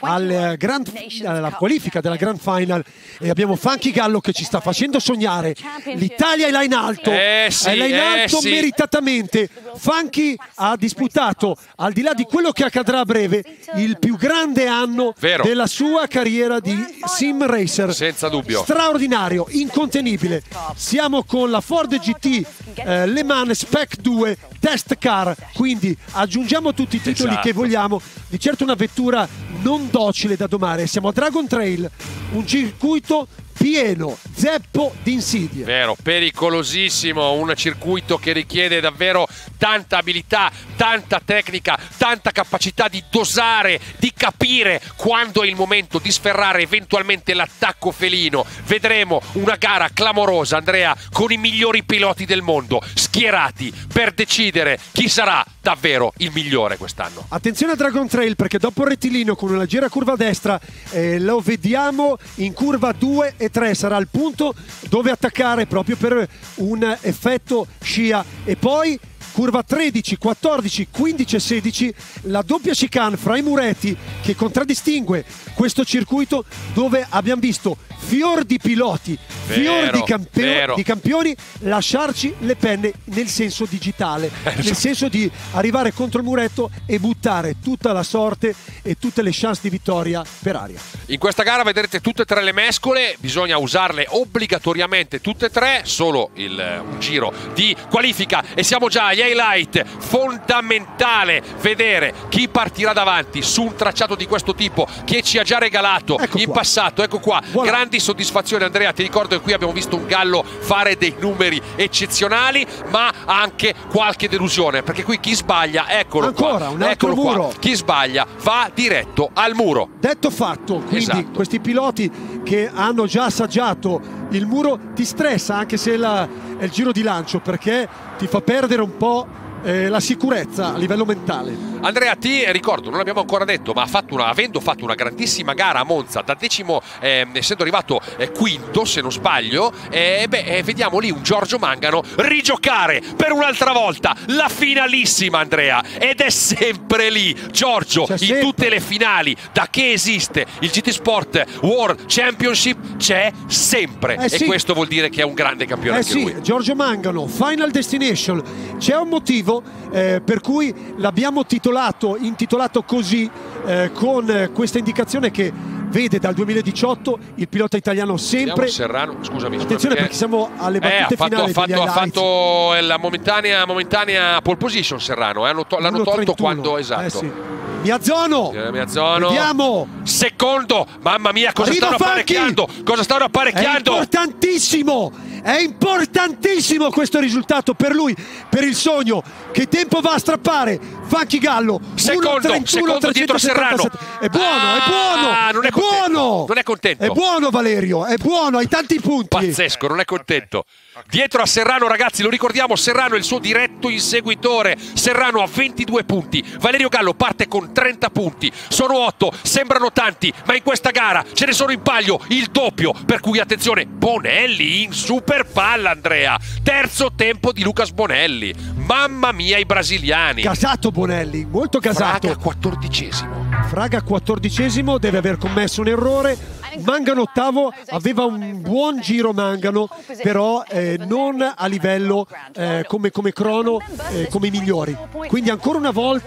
al grand, alla qualifica della Grand Final e abbiamo Funky Gallo che ci sta facendo sognare. L'Italia è là in alto, eh sì, è là in eh alto sì. meritatamente. Funky ha disputato, al di là di quello che accadrà a breve, il più grande anno Vero. della sua carriera di sim racer. Senza dubbio. Straordinario, incontenibile. Siamo con la Ford G T eh, Le Mans Spec due Test Car, quindi aggiungiamo tutti i titoli esatto. che vogliamo. Di certo una vettura non docile da domare. Siamo a Dragon Trail, un circuito pieno, zeppo di insidie. Vero, pericolosissimo, un circuito che richiede davvero tanta abilità, tanta tecnica, tanta capacità di dosare, di capire quando è il momento di sferrare eventualmente l'attacco felino. Vedremo una gara clamorosa, Andrea, con i migliori piloti del mondo schierati per decidere chi sarà davvero il migliore quest'anno. Attenzione a Dragon Trail, perché dopo il rettilineo con una leggera curva a destra eh, lo vediamo in curva due e tre, sarà il punto dove attaccare proprio per un effetto scia, e poi curva tredici, quattordici, quindici e sedici, la doppia chicane fra i muretti che contraddistingue questo circuito, dove abbiamo visto fior di piloti, fior Vero, di, campio- vero. di campioni lasciarci le penne nel senso digitale, nel senso di arrivare contro il muretto e buttare tutta la sorte e tutte le chance di vittoria per aria. In questa gara vedrete tutte e tre le mescole, bisogna usarle obbligatoriamente tutte e tre, solo il, un giro di qualifica e siamo già agli highlight. Fondamentale vedere chi partirà davanti su un tracciato di questo tipo che ci ha già regalato ecco in qua. passato. Ecco qua, voilà. Grandi soddisfazioni, Andrea, ti ricordo che qui abbiamo visto un Gallo fare dei numeri eccezionali, ma anche qualche delusione, perché qui chi sbaglia, eccolo Ancora, qua, un altro eccolo muro. qua, chi sbaglia va diretto al muro. Detto fatto, quindi Esatto. questi piloti che hanno già assaggiato il muro ti stressa anche se la, è il giro di lancio, perché ti fa perdere un po' eh, la sicurezza a livello mentale. Andrea, ti ricordo, non l'abbiamo ancora detto, ma ha fatto una, avendo fatto una grandissima gara a Monza, da decimo eh, essendo arrivato eh, quinto se non sbaglio, eh, beh, eh, vediamo lì un Giorgio Mangano rigiocare per un'altra volta la finalissima, Andrea, ed è sempre lì Giorgio C'è in sempre. tutte le finali, da che esiste il G T Sport World Championship c'è sempre, Eh e sì. questo vuol dire che è un grande campione Eh anche sì, lui. Giorgio Mangano, Final Destination. C'è un motivo eh, per cui l'abbiamo titolato, intitolato così, eh, con eh, questa indicazione che vede dal duemiladiciotto il pilota italiano sempre. Vediamo Serrano, scusami, Attenzione, perché siamo alle battute Eh, ha fatto, finali ha fatto, degli ha highlights. fatto la momentanea, momentanea pole position Serrano, eh, hanno to- l'hanno uno tolto trentuno. quando, esatto. Eh sì. Miazzono, Eh, Miazzono. vediamo. Secondo, mamma mia, cosa Arriva stanno Funky. apparecchiando? Cosa stanno È apparecchiando? importantissimo, è importantissimo questo risultato per lui, per il sogno. Che tempo va a strappare Funky Gallo? Secondo, secondo dietro Serrano. È buono, Ah, è buono, non è è contento, buono. non è contento. È buono Valerio, è buono, hai tanti punti. Pazzesco, non è contento. Dietro a Serrano, ragazzi, lo ricordiamo, Serrano è il suo diretto inseguitore. Serrano ha ventidue punti, Valerio Gallo parte con trenta punti. Sono otto, sembrano tanti, ma in questa gara ce ne sono in palio il doppio. Per cui attenzione, Bonelli in super palla, Andrea. Terzo tempo di Lucas Bonelli. Mamma mia, i brasiliani. Gasato Bonelli, molto gasato. Fraga quattordicesimo. Fraga quattordicesimo, deve aver commesso un errore. Mangano ottavo, aveva un buon giro Mangano, però eh, non a livello eh, come, come crono, eh, come i migliori. Quindi ancora una volta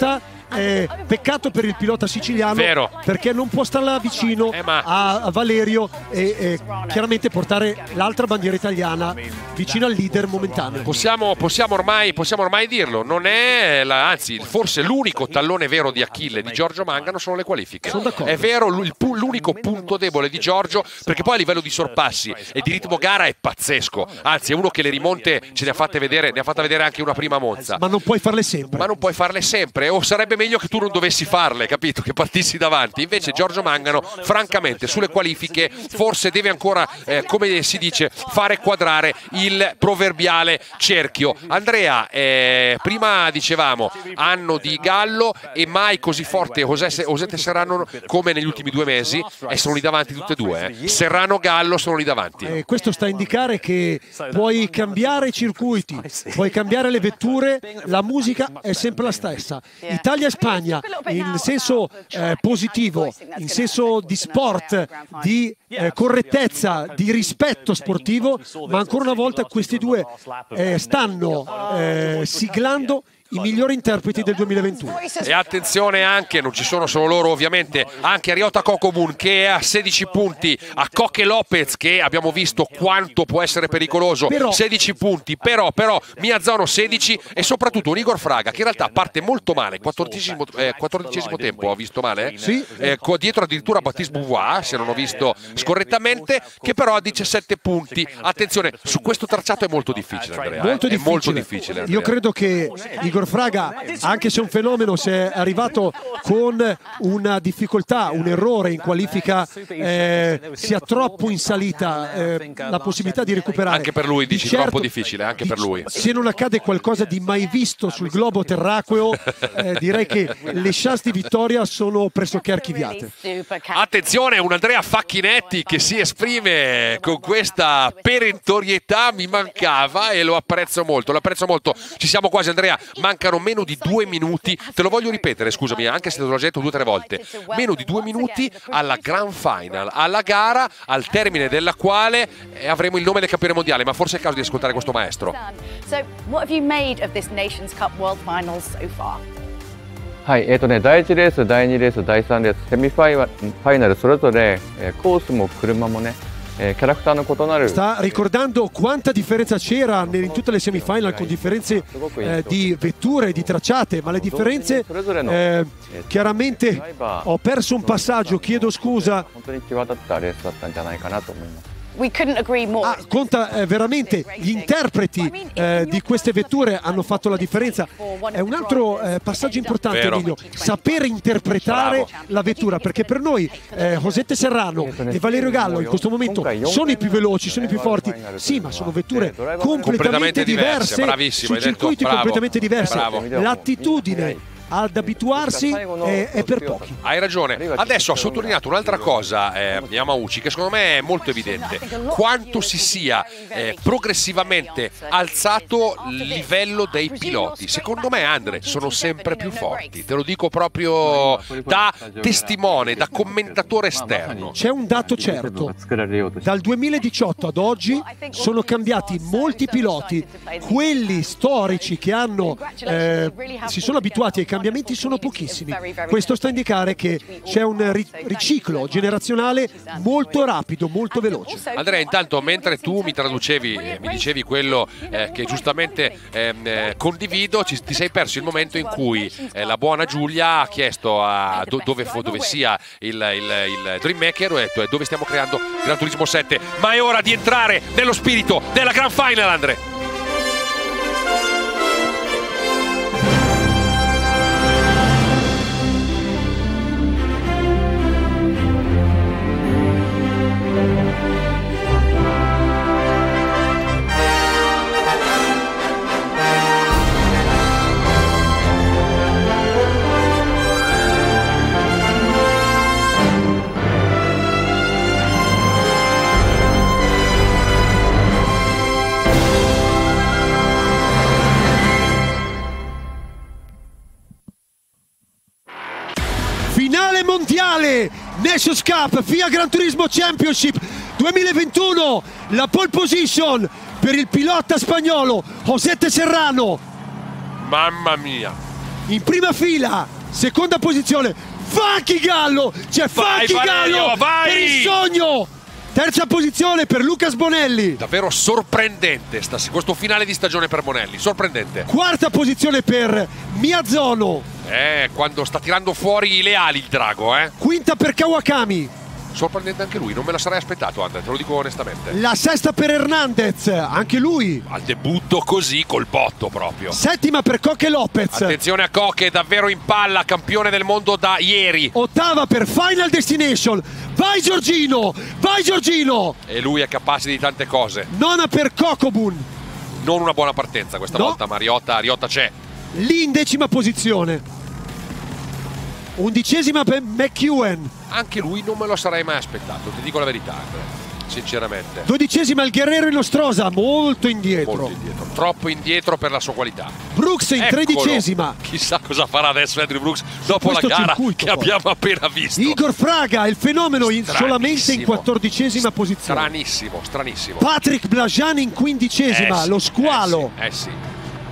eh, peccato per il pilota siciliano, Vero. perché non può stare là vicino Eh, ma- a, a Valerio e, e chiaramente portare l'altra bandiera italiana vicino al leader momentaneo. Possiamo, possiamo, ormai, possiamo ormai dirlo, non è la- anzi forse l'unico tallone vero di Achille di Giorgio Mangano sono le qualifiche. Sono d'accordo. È vero, l- il pu- l'unico punto debole di Giorgio, perché poi a livello di sorpassi e di ritmo gara è pazzesco, anzi è uno che le rimonte ce ne ha fatte vedere, ne ha fatta vedere anche una prima Monza. Ma non puoi farle sempre. Ma non puoi farle sempre, o sarebbe meglio che tu non dovessi farle, capito? Che partissi davanti. Invece Giorgio Mangano, francamente, sulle qualifiche forse deve ancora, eh, come si dice, fare quadrare il proverbiale cerchio. Andrea, eh, prima dicevamo anno di Gallo e mai così forte José Serrano come negli ultimi due mesi, e sono lì davanti tutte e due. Eh. Serrano-Gallo sono lì davanti. Eh, questo sta a indicare che puoi cambiare i circuiti, puoi cambiare le vetture, la musica è sempre la stessa. Italia e Spagna in senso eh, positivo, in senso di sport, di eh, correttezza, di rispetto sportivo, ma ancora una volta questi due eh, stanno eh, siglando i migliori interpreti del duemilaventuno. E attenzione anche, non ci sono solo loro ovviamente, anche a Ryota Kokomun che è a sedici punti, a Coque Lopez che abbiamo visto quanto può essere pericoloso, Però- sedici punti, però, però Miyazono sedici, e soprattutto un Igor Fraga che in realtà parte molto male, quattordicesimo, eh, quattordicesimo tempo, ho visto male? Eh? Sì. Eh, co- dietro addirittura Baptiste Bouvois, se non ho visto scorrettamente, che però ha diciassette punti. Attenzione, su questo tracciato è molto difficile, Andrea. eh. Molto È difficile. molto difficile, Andrea. Io credo che Igor Fraga, anche se è un fenomeno, se è arrivato con una difficoltà, un errore in qualifica, eh, sia troppo in salita eh, la possibilità di recuperare. Anche per lui, dici, Di certo, troppo difficile, anche per lui. Se non accade qualcosa di mai visto sul globo terracqueo, eh, direi che le chance di vittoria sono pressoché archiviate. Attenzione, un Andrea Facchinetti che si esprime con questa perentorietà, mi mancava e lo apprezzo molto, lo apprezzo molto. Ci siamo quasi, Andrea, mancano meno di due minuti, te lo voglio ripetere, scusami, anche se te l'ho già detto due o tre volte, meno di due minuti alla Grand Final, alla gara al termine della quale eh, avremo il nome del campione mondiale, ma forse è il caso di ascoltare questo maestro. So, what have you made of this Nations Cup World Finals so far? はい、えーとね、だいいちレース、だいにレース、だいさんレース、セミファイナファイナルそれぞれ、えーコースも車もね、えーキャラクターの異なる Sta ricordando quanta differenza c'era nel- in tutte le semifinal, con differenze eh, di vetture, di tracciate, ma le differenze eh, chiaramente ho perso un passaggio, chiedo scusa. 本当に際立ったレースだったんじゃないかなと思います。 We couldn't agree more. Ah, conta eh, veramente gli interpreti eh, di queste vetture hanno fatto la differenza. È un altro eh, passaggio importante, Vero. Emilio, sapere interpretare Bravo. la vettura, perché per noi eh, José Serrano e Valerio Gallo in questo momento sono i più veloci, sono i più forti, sì, ma sono vetture completamente, Completamente diverse, diverse, bravissimo, su hai detto, circuiti bravo, completamente diversi. bravo. L'attitudine ad abituarsi è, è per pochi. Hai ragione. Adesso ha sottolineato un'altra cosa, eh, Yamauchi, che secondo me è molto evidente: quanto si sia eh, progressivamente alzato il livello dei piloti. Secondo me, Andre, sono sempre più forti. Te lo dico proprio da testimone, da commentatore esterno. C'è un dato certo: dal duemiladiciotto ad oggi sono cambiati molti piloti, quelli storici che hanno eh, si sono abituati ai cambiamenti sono pochissimi. Questo sta a indicare che c'è un ri- riciclo generazionale molto rapido, molto veloce. Andrea, intanto mentre tu mi traducevi, eh, mi dicevi quello eh, che giustamente ehm, eh, condivido, ci, ti sei perso il momento in cui eh, la buona Giulia ha chiesto a do- dove, fo- dove sia il, il, il Dream Maker, ho detto, eh, dove stiamo creando Gran Turismo sette, ma è ora di entrare nello spirito della Grand Final, Andre. Finale mondiale Nations Cup FIA Gran Turismo Championship duemilaventuno, la pole position per il pilota spagnolo José Serrano. Mamma mia. In prima fila seconda posizione, Funky Gallo, c'è Vai, Funky Valerio, Gallo vai! per il sogno. Terza posizione per Lucas Bonelli. Davvero sorprendente sta- questo finale di stagione per Bonelli, sorprendente. Quarta posizione per Miyazono. Eh, quando sta tirando fuori le ali il drago, eh. Quinta per Kawakami. Sorprendente anche lui, non me la sarei aspettato, Andre, te lo dico onestamente. La sesta per Hernandez, anche lui. Al debutto così, col botto proprio. Settima per Coque Lopez. Attenzione a Coque, davvero in palla, campione del mondo da ieri. Ottava per Final Destination. Vai Giorgino, vai Giorgino. E lui è capace di tante cose. Nona per Kokobun. Non una buona partenza questa No. volta, ma Riotta, Riotta c'è. Lì in decima posizione. Undicesima per McEwen. Anche lui non me lo sarei mai aspettato, ti dico la verità, Andre, sinceramente. Dodicesima il Guerrero Inostrosa, molto indietro. Molto indietro, troppo indietro per la sua qualità. Brooks in Eccolo. tredicesima. Chissà cosa farà adesso Andrew Brooks dopo la questo gara circuito, che poi. abbiamo appena visto. Igor Fraga, il fenomeno, in, Stranissimo. solamente in quattordicesima posizione. Stranissimo, stranissimo. Patrick Blajani in quindicesima, Eh sì, lo squalo. Eh sì, eh sì.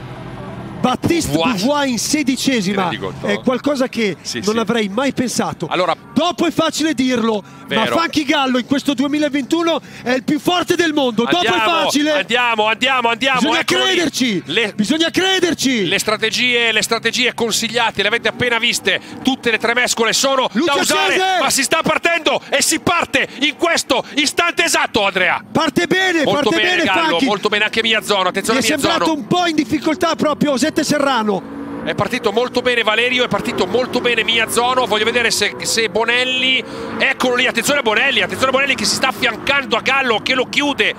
Battiste Dubois. Dubois in sedicesima, Ti rendi conto? è qualcosa che Sì, non sì. avrei mai pensato. Allora, dopo è facile dirlo, Vero. ma Funky Gallo in questo duemilaventuno è il più forte del mondo. Dopo è andiamo, facile. andiamo, andiamo, andiamo. Bisogna eccolo lì. crederci. Le, Bisogna crederci. le strategie, le strategie consigliate, le avete appena viste. Tutte le tre mescole sono Luca da usare, Sese! ma si sta partendo e si parte in questo istante esatto, Andrea. Parte bene, Molto parte bene, bene Gallo, Funky. molto bene anche Miyazono. Mi Attenzione è a sembrato Miyazono. un po' in difficoltà proprio Osette Serrano. È partito molto bene Valerio, è partito molto bene Miyazono. Voglio vedere se, se Bonelli. Eccolo lì, attenzione a Bonelli, attenzione a Bonelli che si sta affiancando a Gallo, che lo chiude.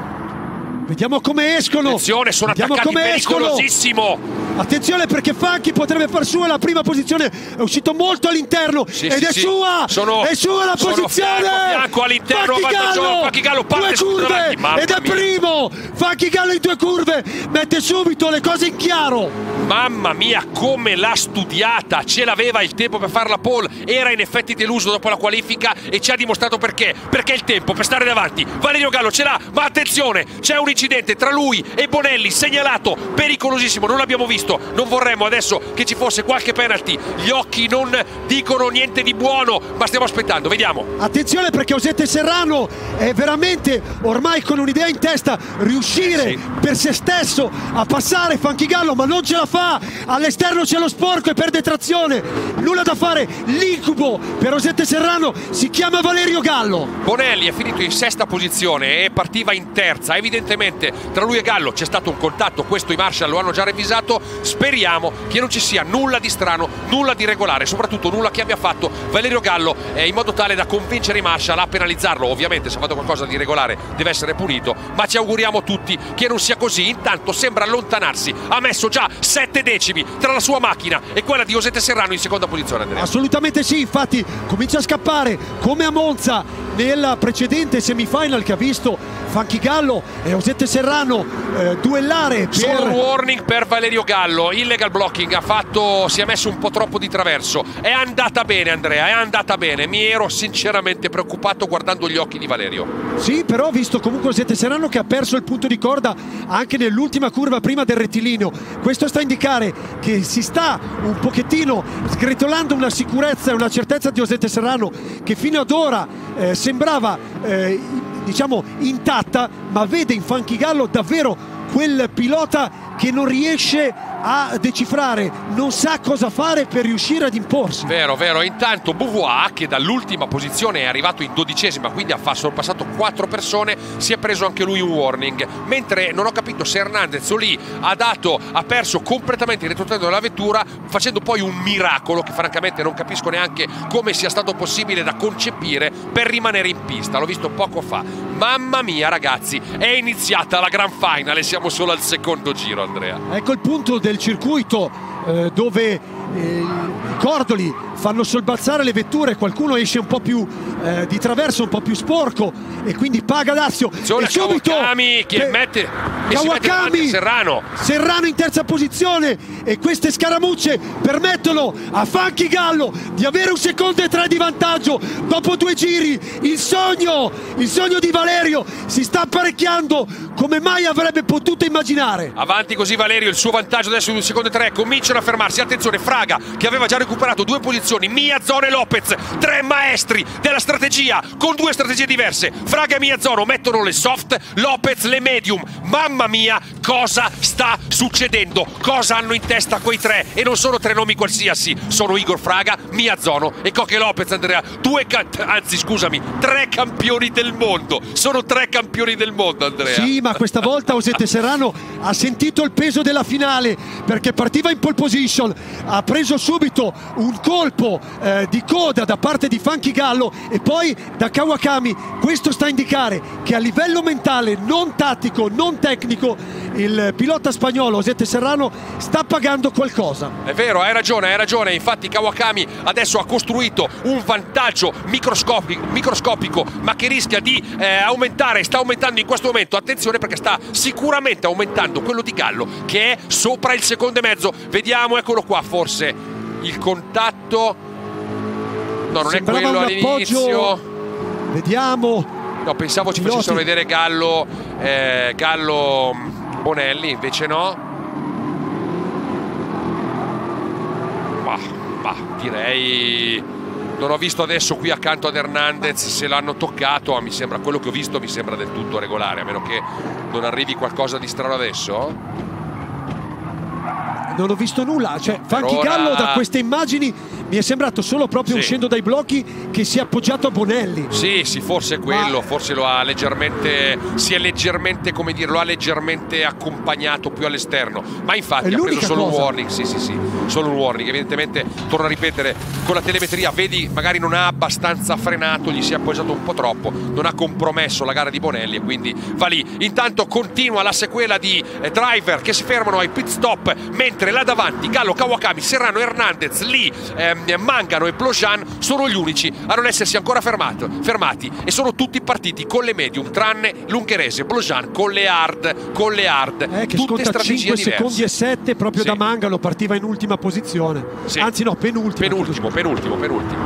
Vediamo come escono. Attenzione, sono Vediamo attaccati come escono. pericolosissimo. Attenzione perché Funky potrebbe far sua la prima posizione, è uscito molto all'interno Sì, ed sì, è sì. sua, Sono- è sua la sono posizione. fianco, fianco all'interno, Funky vantaggioso, Gallo, Funky Gallo parte due subito curve davanti, mamma ed è mia. primo. Funky Gallo in due curve, mette subito le cose in chiaro. Mamma mia, come l'ha studiata! Ce l'aveva il tempo per fare la pole, era in effetti deluso dopo la qualifica e ci ha dimostrato perché. Perché il tempo per stare davanti. Valerio Gallo ce l'ha, ma attenzione, c'è un incidente tra lui e Bonelli, segnalato, pericolosissimo, non l'abbiamo visto. Non vorremmo adesso che ci fosse qualche penalty. Gli occhi non dicono niente di buono, ma stiamo aspettando, vediamo. Attenzione perché Osette Serrano è veramente ormai con un'idea in testa, riuscire Sì. per se stesso a passare Funky Gallo, ma non ce la fa. All'esterno c'è lo sporco e perde trazione, nulla da fare. L'incubo per Osette Serrano si chiama Valerio Gallo. Bonelli è finito in sesta posizione e partiva in terza. Evidentemente tra lui e Gallo c'è stato un contatto, questo i Marshall lo hanno già revisato. Speriamo che non ci sia nulla di strano, nulla di regolare, soprattutto nulla che abbia fatto Valerio Gallo eh, in modo tale da convincere i Marshall a penalizzarlo. Ovviamente se ha fatto qualcosa di regolare deve essere punito, ma ci auguriamo tutti che non sia così. Intanto sembra allontanarsi, ha messo già sette decimi tra la sua macchina e quella di Osette Serrano in seconda posizione, Andrea. Assolutamente sì, infatti comincia a scappare come a Monza nella precedente semifinal che ha visto Funky Gallo e Osette Serrano eh, duellare per... Solo un warning per Valerio Gallo, illegal blocking, ha fatto, si è messo un po' troppo di traverso. È andata bene Andrea, è andata bene, mi ero sinceramente preoccupato guardando gli occhi di Valerio. Sì, però ho visto comunque Osette Serrano che ha perso il punto di corda anche nell'ultima curva prima del rettilineo. Questo sta a indicare che si sta un pochettino sgretolando una sicurezza e una certezza di Osette Serrano che fino ad ora eh, sembrava eh, diciamo intatta, ma vede in Funky Gallo davvero quel pilota che non riesce a decifrare, non sa cosa fare per riuscire ad imporsi. Vero, vero. Intanto Beauvoir, che dall'ultima posizione è arrivato in dodicesima, quindi ha sorpassato quattro persone, si è preso anche lui un warning. Mentre non ho capito se Hernandez o lì ha dato, ha perso completamente il retrotreno della vettura, facendo poi un miracolo che francamente non capisco neanche come sia stato possibile da concepire per rimanere in pista. L'ho visto poco fa. Mamma mia ragazzi, è iniziata la gran final e siamo solo al secondo giro, Andrea. Ecco il punto del circuito eh, dove eh, i cordoli fanno sobbalzare le vetture, qualcuno esce un po' più eh, di traverso, un po' più sporco e quindi paga Lazio. Attenzione E subito Kawakami che per- mette, che si mette davanti Kawakami, a Serrano. Serrano in terza posizione e queste scaramucce permettono a Funky Gallo di avere un secondo e tre di vantaggio dopo due giri. Il sogno, il sogno di Valerio si sta apparecchiando come mai avrebbe potuto immaginare. Avanti così Valerio il suo vantaggio adesso in un secondo e tre, cominciano a fermarsi, attenzione Fraga che aveva già recuperato due posizioni, Miyazono e Lopez, tre maestri della strategia con due strategie diverse, Fraga e Miyazono mettono le soft, Lopez le medium, mamma mia cosa sta succedendo, cosa hanno in testa quei tre, e non sono tre nomi qualsiasi, sono Igor Fraga, Miyazono e Coque Lopez, Andrea, due anzi scusami, tre campioni del mondo, sono tre campioni del mondo, Andrea. Sì, ma questa volta José Serrano ha sentito il peso della finale perché partiva in pole position, ha preso subito un colpo eh, di coda da parte di Funky Gallo e poi da Kawakami. Questo sta a indicare che a livello mentale, non tattico, non tecnico, il pilota spagnolo José Serrano sta pagando qualcosa. È vero, hai ragione, hai ragione, infatti Kawakami adesso ha costruito un vantaggio microscopico, microscopico ma che rischia di eh, aumentare, sta aumentando in questo momento, attenzione perché sta sicuramente aumentando quello di Gallo che è sopra il secondo e mezzo, vediamo, eccolo qua, forse il contatto, no non sembrava è quello all'inizio, vediamo, no pensavo ci facessero vedere Gallo eh, Gallo Bonelli, invece no, ma, ma direi non ho visto adesso qui accanto ad Hernandez se l'hanno toccato, ma mi sembra, quello che ho visto mi sembra del tutto regolare, a meno che non arrivi qualcosa di strano adesso. Non ho visto nulla, cioè Funky ora... Gallo da queste immagini mi è sembrato solo proprio sì. uscendo dai blocchi che si è appoggiato a Bonelli. Sì, sì, forse è quello, Ma... forse lo ha leggermente, si è leggermente, come dire, lo ha leggermente accompagnato più all'esterno, ma infatti ha preso solo cosa. un warning, sì sì sì, solo un warning, evidentemente, torno a ripetere, con la telemetria, vedi, magari non ha abbastanza frenato, gli si è appoggiato un po' troppo, non ha compromesso la gara di Bonelli e quindi va lì. Intanto continua la sequela di eh, driver che si fermano ai pit stop, mentre là davanti Gallo, Kawakami, Serrano, Hernandez, Lee, ehm, Mangano e Blaujean sono gli unici a non essersi ancora fermato, fermati e sono tutti partiti con le medium, tranne l'ungherese Blaujean con le hard, con le hard, eh, che tutte sconta strategie cinque diverse. secondi e sette proprio sì. da Mangano, partiva in ultima posizione, sì. anzi no, penultimo. Penultimo, penultimo, penultimo.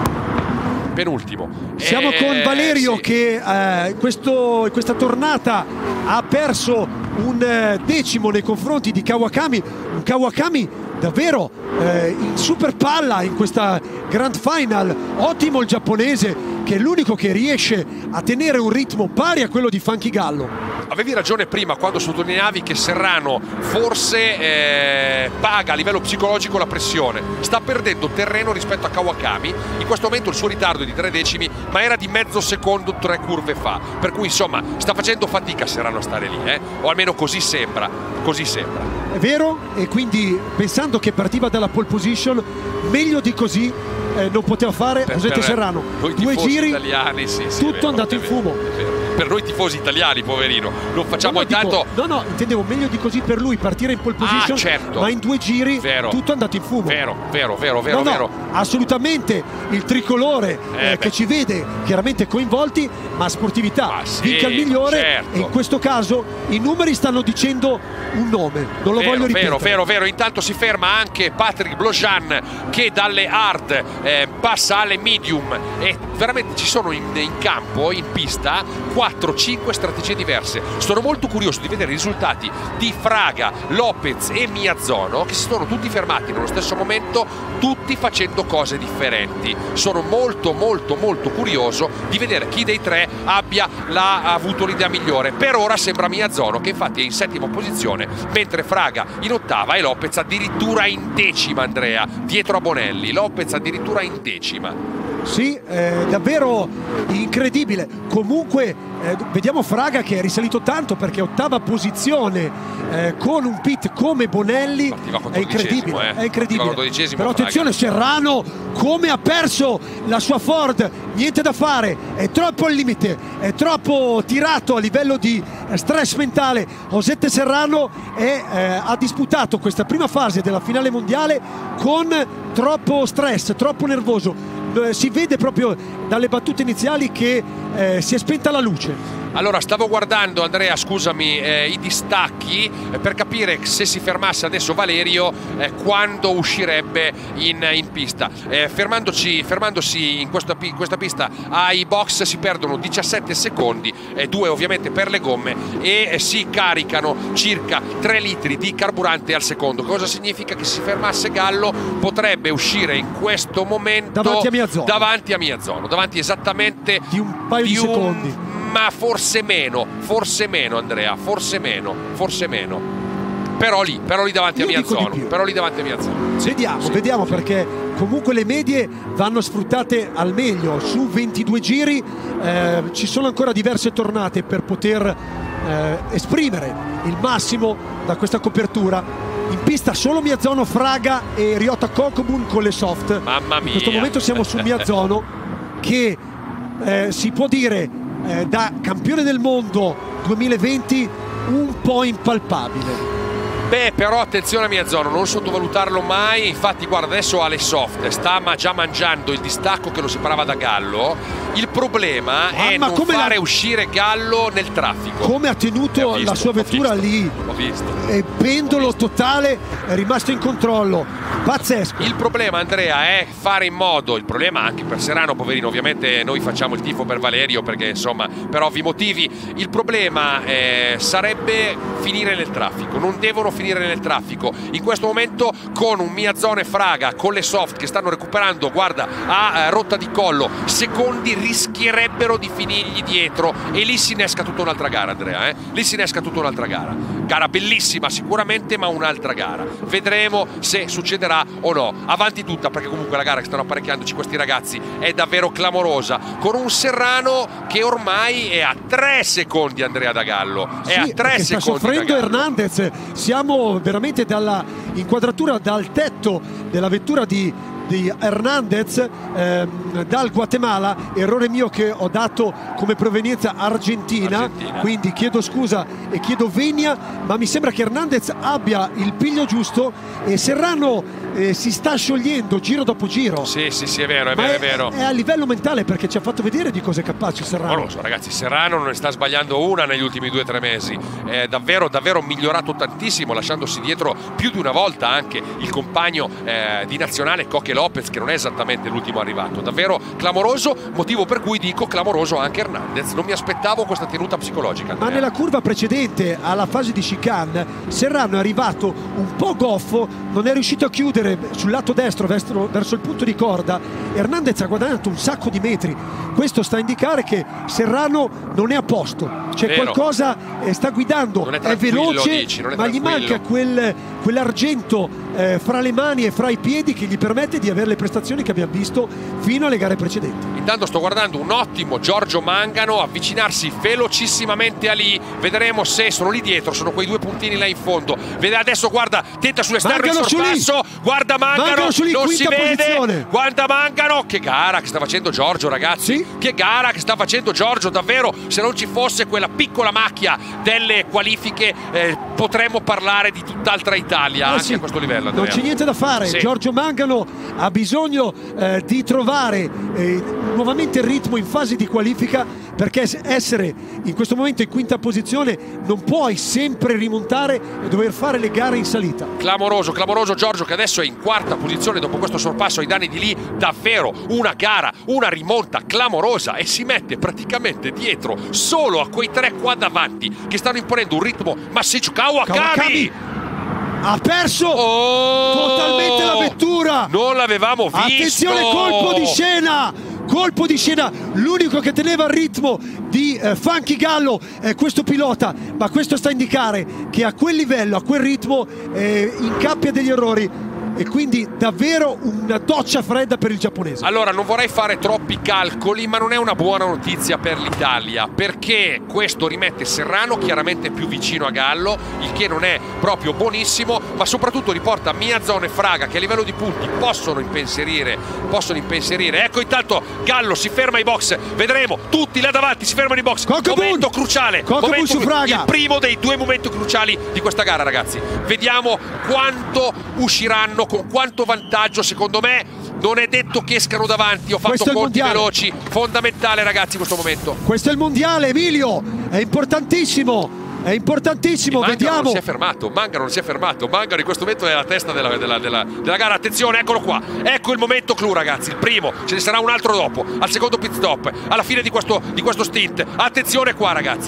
penultimo. Siamo eh, con Valerio sì. che eh, questo, in questa tornata ha perso un eh, decimo nei confronti di Kawakami, un Kawakami davvero eh, in super palla in questa Grand Final. Ottimo il giapponese, che è l'unico che riesce a tenere un ritmo pari a quello di Funky Gallo. Avevi ragione prima quando sottolineavi che Serrano forse eh, paga a livello psicologico la pressione, sta perdendo terreno rispetto a Kawakami. In questo momento il suo ritardo è di tre decimi, ma era di mezzo secondo tre curve fa, per cui insomma sta facendo fatica Serrano a stare lì, eh? o almeno così sembra, così sembra. È vero, e quindi pensando che partiva dalla pole position, meglio di così eh, non poteva fare José Serrano. Due giri, italiani, sì, sì, tutto vero, andato in vero, fumo. Per noi tifosi italiani, poverino, non facciamo no, no, intanto. Dico, no, no, intendevo meglio di così per lui, partire in pole position, ah, certo. ma in due giri vero. tutto andato in fumo. Vero, vero, vero, vero, no, no, vero. Assolutamente il tricolore eh, eh, che ci vede chiaramente coinvolti, ma sportività ma sì, vinca il migliore, certo. e in questo caso i numeri stanno dicendo un nome, non lo vero, voglio ripetere. Vero, vero, vero. Intanto si ferma anche Patrick Blaujean che dalle hard eh, passa alle medium, e veramente ci sono in, in campo, in pista, quattro cinque strategie diverse. Sono molto curioso di vedere i risultati di Fraga, Lopez e Miyazono, che si sono tutti fermati nello stesso momento, tutti facendo cose differenti. Sono molto molto molto curioso di vedere chi dei tre abbia la, ha avuto l'idea migliore. Per ora sembra Miyazono, che infatti è in settima posizione, mentre Fraga in ottava e Lopez addirittura in decima, Andrea, dietro a Bonelli. Lopez addirittura in decima. Sì, eh, davvero incredibile. Comunque eh, vediamo Fraga che è risalito tanto, perché ottava posizione eh, con un pit come Bonelli è incredibile, eh. è incredibile. Però attenzione Fraga. Serrano come ha perso la sua Ford, niente da fare, è troppo al limite, è troppo tirato a livello di stress mentale. José Serrano è, eh, ha disputato questa prima fase della finale mondiale con troppo stress, troppo nervoso. Si vede proprio dalle battute iniziali che eh, si è spenta la luce. Allora, stavo guardando, Andrea, scusami, eh, i distacchi eh, per capire se si fermasse adesso Valerio eh, quando uscirebbe in, in pista. Eh, fermandoci, fermandosi in questa, in questa pista ai box si perdono diciassette secondi, eh, due ovviamente per le gomme, e eh, si caricano circa tre litri di carburante al secondo. Cosa significa? Che se si fermasse Gallo potrebbe uscire in questo momento davanti a Miazzono, davanti, a Miazzono, davanti esattamente di un paio di, di secondi. Un, ma forse meno, forse meno Andrea, forse meno, forse meno. Però lì, però lì davanti Io a Miazzono, però lì davanti a Miazzono. Sì. Vediamo, sì. vediamo perché comunque le medie vanno sfruttate al meglio. Su ventidue giri eh, ci sono ancora diverse tornate per poter eh, esprimere il massimo da questa copertura. In pista solo Miazzono, Fraga e Ryota Kokobun con le soft. Mamma mia. In questo momento siamo su Miazzono che eh, si può dire Eh, da campione del mondo duemilaventi un po' impalpabile. Beh, però attenzione a Miazzono, non sottovalutarlo mai. Infatti guarda, adesso ha le soft, sta ma già mangiando il distacco che lo separava da Gallo. Il problema ah, è ma non come fare la... uscire Gallo nel traffico. Come ha tenuto visto, la sua vettura ho visto, lì, ho visto. E pendolo totale, è rimasto in controllo, pazzesco. Il problema, Andrea, è fare in modo, il problema anche per Serrano, poverino, ovviamente noi facciamo il tifo per Valerio perché insomma per ovvi motivi, il problema eh, sarebbe finire nel traffico, non devono finire nel traffico in questo momento. Con un Miazzono e Fraga con le soft che stanno recuperando, guarda, a eh, rotta di collo secondi, rischierebbero di finirgli dietro e lì si innesca tutta un'altra gara, Andrea, eh? lì si innesca tutta un'altra gara gara bellissima sicuramente, ma un'altra gara, vedremo se succederà o no. Avanti tutta, perché comunque la gara che stanno apparecchiandoci questi ragazzi è davvero clamorosa, con un Serrano che ormai è a tre secondi, Andrea, da Gallo, è sì, a tre sta secondi soffrendo Hernandez. Siamo veramente dalla inquadratura, dal tetto della vettura di di Hernandez ehm, dal Guatemala, errore mio che ho dato come provenienza argentina, Argentina, quindi chiedo scusa e chiedo venia, ma mi sembra che Hernandez abbia il piglio giusto e Serrano eh, si sta sciogliendo giro dopo giro. Sì, sì, sì, è vero, è ma vero, è, è vero. È a livello mentale, perché ci ha fatto vedere di cosa è capace Serrano. Non lo so, ragazzi, Serrano non ne sta sbagliando una negli ultimi due o tre mesi, è davvero, davvero migliorato tantissimo, lasciandosi dietro più di una volta anche il compagno eh, di nazionale Coque Lopez, che non è esattamente l'ultimo arrivato. Davvero clamoroso, motivo per cui dico clamoroso anche Hernandez. Non mi aspettavo questa tenuta psicologica, Andrea. Ma nella curva precedente, alla fase di chicane, Serrano è arrivato un po' goffo, non è riuscito a chiudere sul lato destro verso, verso il punto di corda. Hernandez ha guadagnato un sacco di metri. Questo sta a indicare che Serrano non è a posto, c'è Vero. qualcosa, eh, sta guidando, è, è veloce, dici, non è ma gli manca quel, quell'argento eh, fra le mani e fra i piedi che gli permette di avere le prestazioni che abbiamo visto fino alle gare precedenti. Intanto sto guardando un ottimo Giorgio Mangano avvicinarsi velocissimamente a lì, vedremo se sono lì dietro, sono quei due puntini là in fondo. Vede adesso, guarda, tenta sull'esterno il sorpasso, guarda Mangano, Mangano su lì, non si vede, posizione. guarda Mangano, che gara che sta facendo Giorgio, ragazzi, sì? che gara che sta facendo Giorgio, davvero. Se non ci fosse quella piccola macchia delle qualifiche eh, potremmo parlare di tutt'altra Italia, eh anche sì, a questo livello, Andrea. Non c'è niente da fare, sì. Giorgio Mangano ha bisogno eh, di trovare eh, nuovamente il ritmo in fase di qualifica, perché essere in questo momento in quinta posizione non puoi sempre rimontare e dover fare le gare in salita. Clamoroso, clamoroso Giorgio, che adesso è in quarta posizione dopo questo sorpasso ai danni di lì. Davvero una gara, una rimonta clamorosa, e si mette praticamente dietro solo a quei tre qua davanti che stanno imponendo un ritmo massiccio. Kawakami! Kawakami ha perso oh, totalmente la vettura, non l'avevamo visto. Attenzione, colpo di scena, colpo di scena, l'unico che teneva il ritmo di eh, Funky Gallo è questo pilota, ma questo sta a indicare che a quel livello, a quel ritmo eh, incappia degli errori, e quindi davvero una doccia fredda per il giapponese. Allora, non vorrei fare troppi calcoli, ma non è una buona notizia per l'Italia, perché questo rimette Serrano chiaramente più vicino a Gallo, il che non è proprio buonissimo, ma soprattutto riporta Miazzono e Fraga, che a livello di punti possono impensierire, possono impensierire. Ecco, intanto Gallo si ferma ai box, vedremo, tutti là davanti si fermano ai box. Kokobun. Momento cruciale, Kokobun momento su Fraga. Il primo dei due momenti cruciali di questa gara, ragazzi. Vediamo quanto usciranno, con quanto vantaggio. Secondo me non è detto che escano davanti. Ho fatto conti veloci, fondamentale ragazzi questo momento. Questo è il mondiale, Emilio, è importantissimo. È importantissimo, Mangano vediamo. non si è fermato, Mangano non si è fermato. Mangano in questo momento è alla testa della, della, della, della gara. Attenzione, eccolo qua. Ecco il momento clou, ragazzi. Il primo, ce ne sarà un altro dopo. Al secondo pit stop, alla fine di questo, di questo stint. Attenzione qua, ragazzi.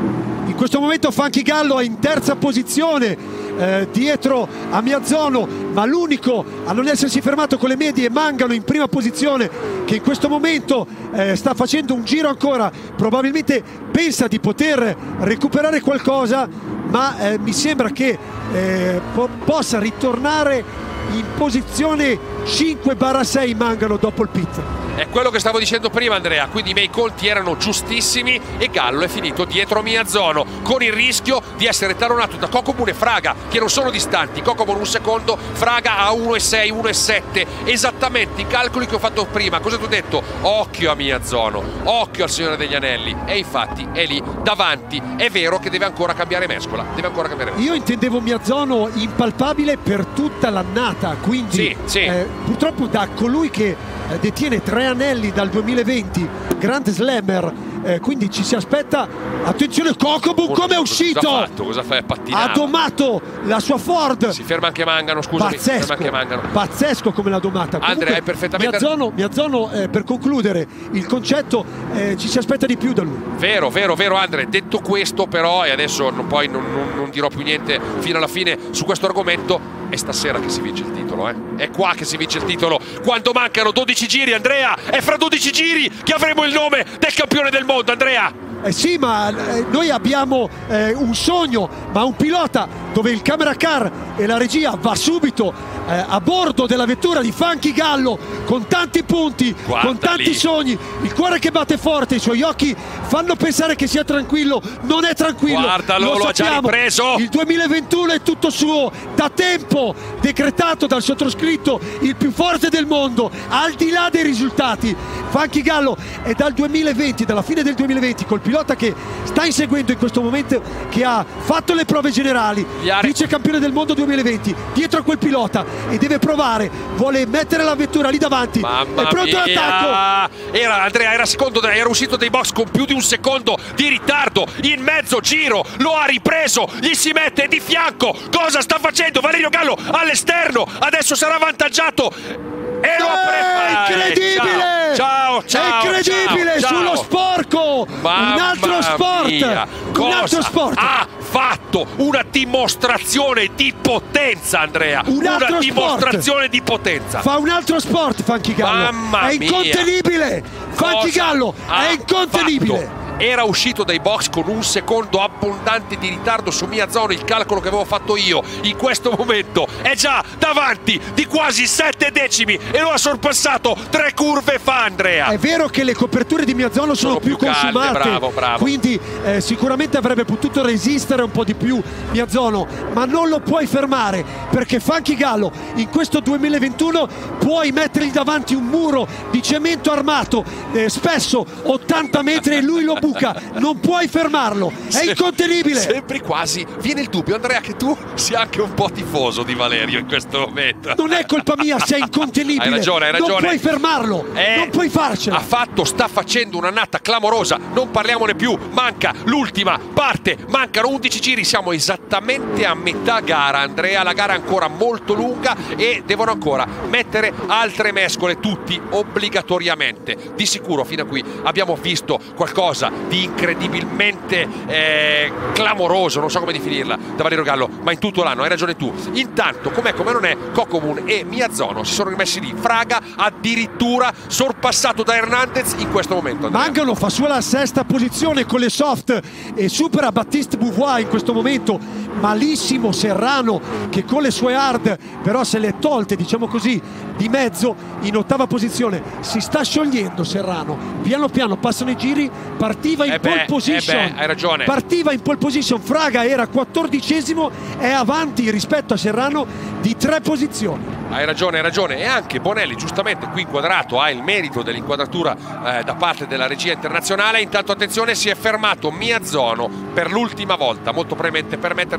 In questo momento Funky Gallo è in terza posizione eh, dietro a Miazzono, ma l'unico a non essersi fermato con le medie è Mangano in prima posizione, che in questo momento eh, sta facendo un giro ancora, probabilmente pensa di poter recuperare qualcosa, ma eh, mi sembra che eh, po possa ritornare in posizione cinque sei Mangano dopo il pit. È quello che stavo dicendo prima, Andrea, quindi i miei conti erano giustissimi e Gallo è finito dietro Miazzono con il rischio di essere tallonato da Kokobun e Fraga, che non sono distanti. Kokobun un secondo, Fraga a uno sei, uno sette, esattamente i calcoli che ho fatto prima. Cosa ti ho detto? Occhio a Miazzono, occhio al Signore degli Anelli, e infatti è lì davanti. È vero che deve ancora cambiare mescola, deve ancora cambiare mescola. Io intendevo Miazzono impalpabile per tutta l'annata, quindi sì, sì. Eh, purtroppo da colui che eh, detiene tre anelli dal duemilaventi, Grand Slammer, eh, quindi ci si aspetta. Attenzione Kokobun come è uscito, cosa ha fatto? Cosa fai a pattinare? ha domato la sua Ford, si ferma anche Mangano, scusami, pazzesco, si ferma anche Mangano. pazzesco come l'ha domata. Andrea, è perfettamente Miazzono, Miazzono eh, per concludere il concetto, eh, ci si aspetta di più da lui. Vero, vero, vero Andre. Detto questo però, e adesso non, poi non, non, non dirò più niente fino alla fine su questo argomento, è stasera che si vince il titolo, eh? È qua che si vince il titolo, quando mancano dodici giri, Andrea. È fra dodici giri che avremo il nome del campione del mondo, Andrea. Eh sì, ma eh, noi abbiamo eh, un sogno, ma un pilota dove il camera car e la regia va subito eh, a bordo della vettura di Funky Gallo con tanti punti, Guarda con tanti lì. sogni, il cuore che batte forte, i suoi occhi fanno pensare che sia tranquillo, non è tranquillo. Guardalo, lo lo ha già sappiamo. ripreso. Il duemilaventuno è tutto suo, da tempo decretato dal sottoscritto il più forte del mondo, al di là dei risultati. Funky Gallo è dal duemilaventi, dalla fine del duemilaventi, col pilota che sta inseguendo in questo momento, che ha fatto le prove generali, vice campione del mondo duemilaventi, dietro a quel pilota, e deve provare, vuole mettere la vettura lì davanti. Mamma è pronto mia. l'attacco. Era Andrea, era secondo, era uscito dai box con più di un secondo di ritardo in mezzo giro, lo ha ripreso, gli si mette di fianco. Cosa sta facendo Valerio Gallo all'esterno? Adesso sarà avvantaggiato. E lo ha È incredibile! Ciao, ciao, È incredibile, ciao, ciao. sullo sporco! Mamma un altro sport! mia. Un Cosa altro sport! ha fatto? Una dimostrazione di potenza, Andrea! Un Una altro dimostrazione sport. di potenza! Fa un altro sport Funky Gallo! Mamma è mia. incontenibile! Funky Cosa Gallo ha è incontenibile! fatto? Era uscito dai box con un secondo abbondante di ritardo su Miazzono, il calcolo che avevo fatto io. In questo momento è già davanti di quasi sette decimi e lo ha sorpassato tre curve fa, Andrea. È vero che le coperture di Miazzono sono, Sono più, più calde, consumate, bravo, bravo. quindi eh, sicuramente avrebbe potuto resistere un po' di più Miazzono, ma non lo puoi fermare, perché Funky Gallo in questo duemilaventuno puoi mettergli davanti un muro di cemento armato, eh, spesso ottanta metri, e lui lo buca, non puoi fermarlo, è incontenibile. Sembri quasi, viene il dubbio, Andrea, che tu sia anche un po' tifoso di Valerio in questo momento. Non è colpa mia, sei incontenibile. Hai ragione, hai ragione. Non puoi fermarlo, Eh, non puoi farcela. Ha fatto, sta facendo un'annata clamorosa, non parliamone più, manca l'ultima parte, mancano undici giri, siamo esattamente a metà gara, Andrea, la gara è ancora molto lunga e devono ancora mettere altre mescole, tutti obbligatoriamente. Di sicuro fino a qui abbiamo visto qualcosa di incredibilmente eh, clamoroso, non so come definirla, da Valerio Gallo, ma in tutto l'anno, hai ragione tu. Intanto, com'è come non è, Kokobun e Miazzono si sono rimessi lì, Fraga addirittura sorpassato da Hernandez in questo momento, Andrea. Mangano fa sua la sesta posizione con le soft e supera Baptiste Beauvois in questo momento. Malissimo Serrano, che con le sue hard però se le è tolte, diciamo così, di mezzo, in ottava posizione. Si sta sciogliendo Serrano, piano piano passano i giri, partiva in Eh pole beh, position, eh beh, hai ragione. partiva in pole position, Fraga era quattordicesimo, è avanti rispetto a Serrano di tre posizioni. Hai ragione, hai ragione. E anche Bonelli, giustamente qui inquadrato, ha il merito dell'inquadratura eh, da parte della regia internazionale. Intanto attenzione, si è fermato Miazzono per l'ultima volta, molto probabilmente per mettere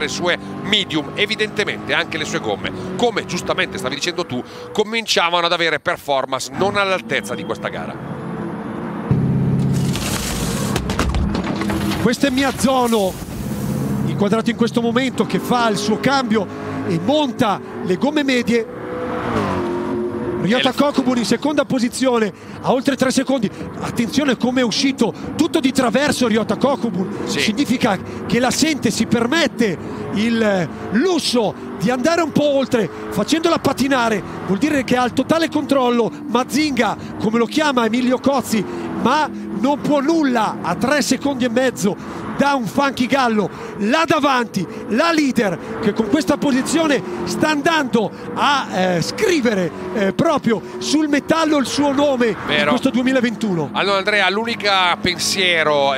le sue medium, evidentemente anche le sue gomme, come giustamente stavi dicendo tu, cominciavano ad avere performance non all'altezza di questa gara. Questo è Miazzono, inquadrato in questo momento, che fa il suo cambio e monta le gomme medie. Ryota Kokubun in seconda posizione a oltre tre secondi. Attenzione come è uscito tutto di traverso Ryota Kokubun, sì. Significa che la sente, si permette il lusso di andare un po' oltre facendola patinare, vuol dire che ha il totale controllo Mazinga, come lo chiama Emilio Cozzi, ma non può nulla a tre secondi e mezzo da un Funky Gallo, là davanti, la leader che con questa posizione sta andando a eh, scrivere eh, proprio sul metallo il suo nome. Vero. In questo duemilaventuno. Allora Andrea, l'unica pensiero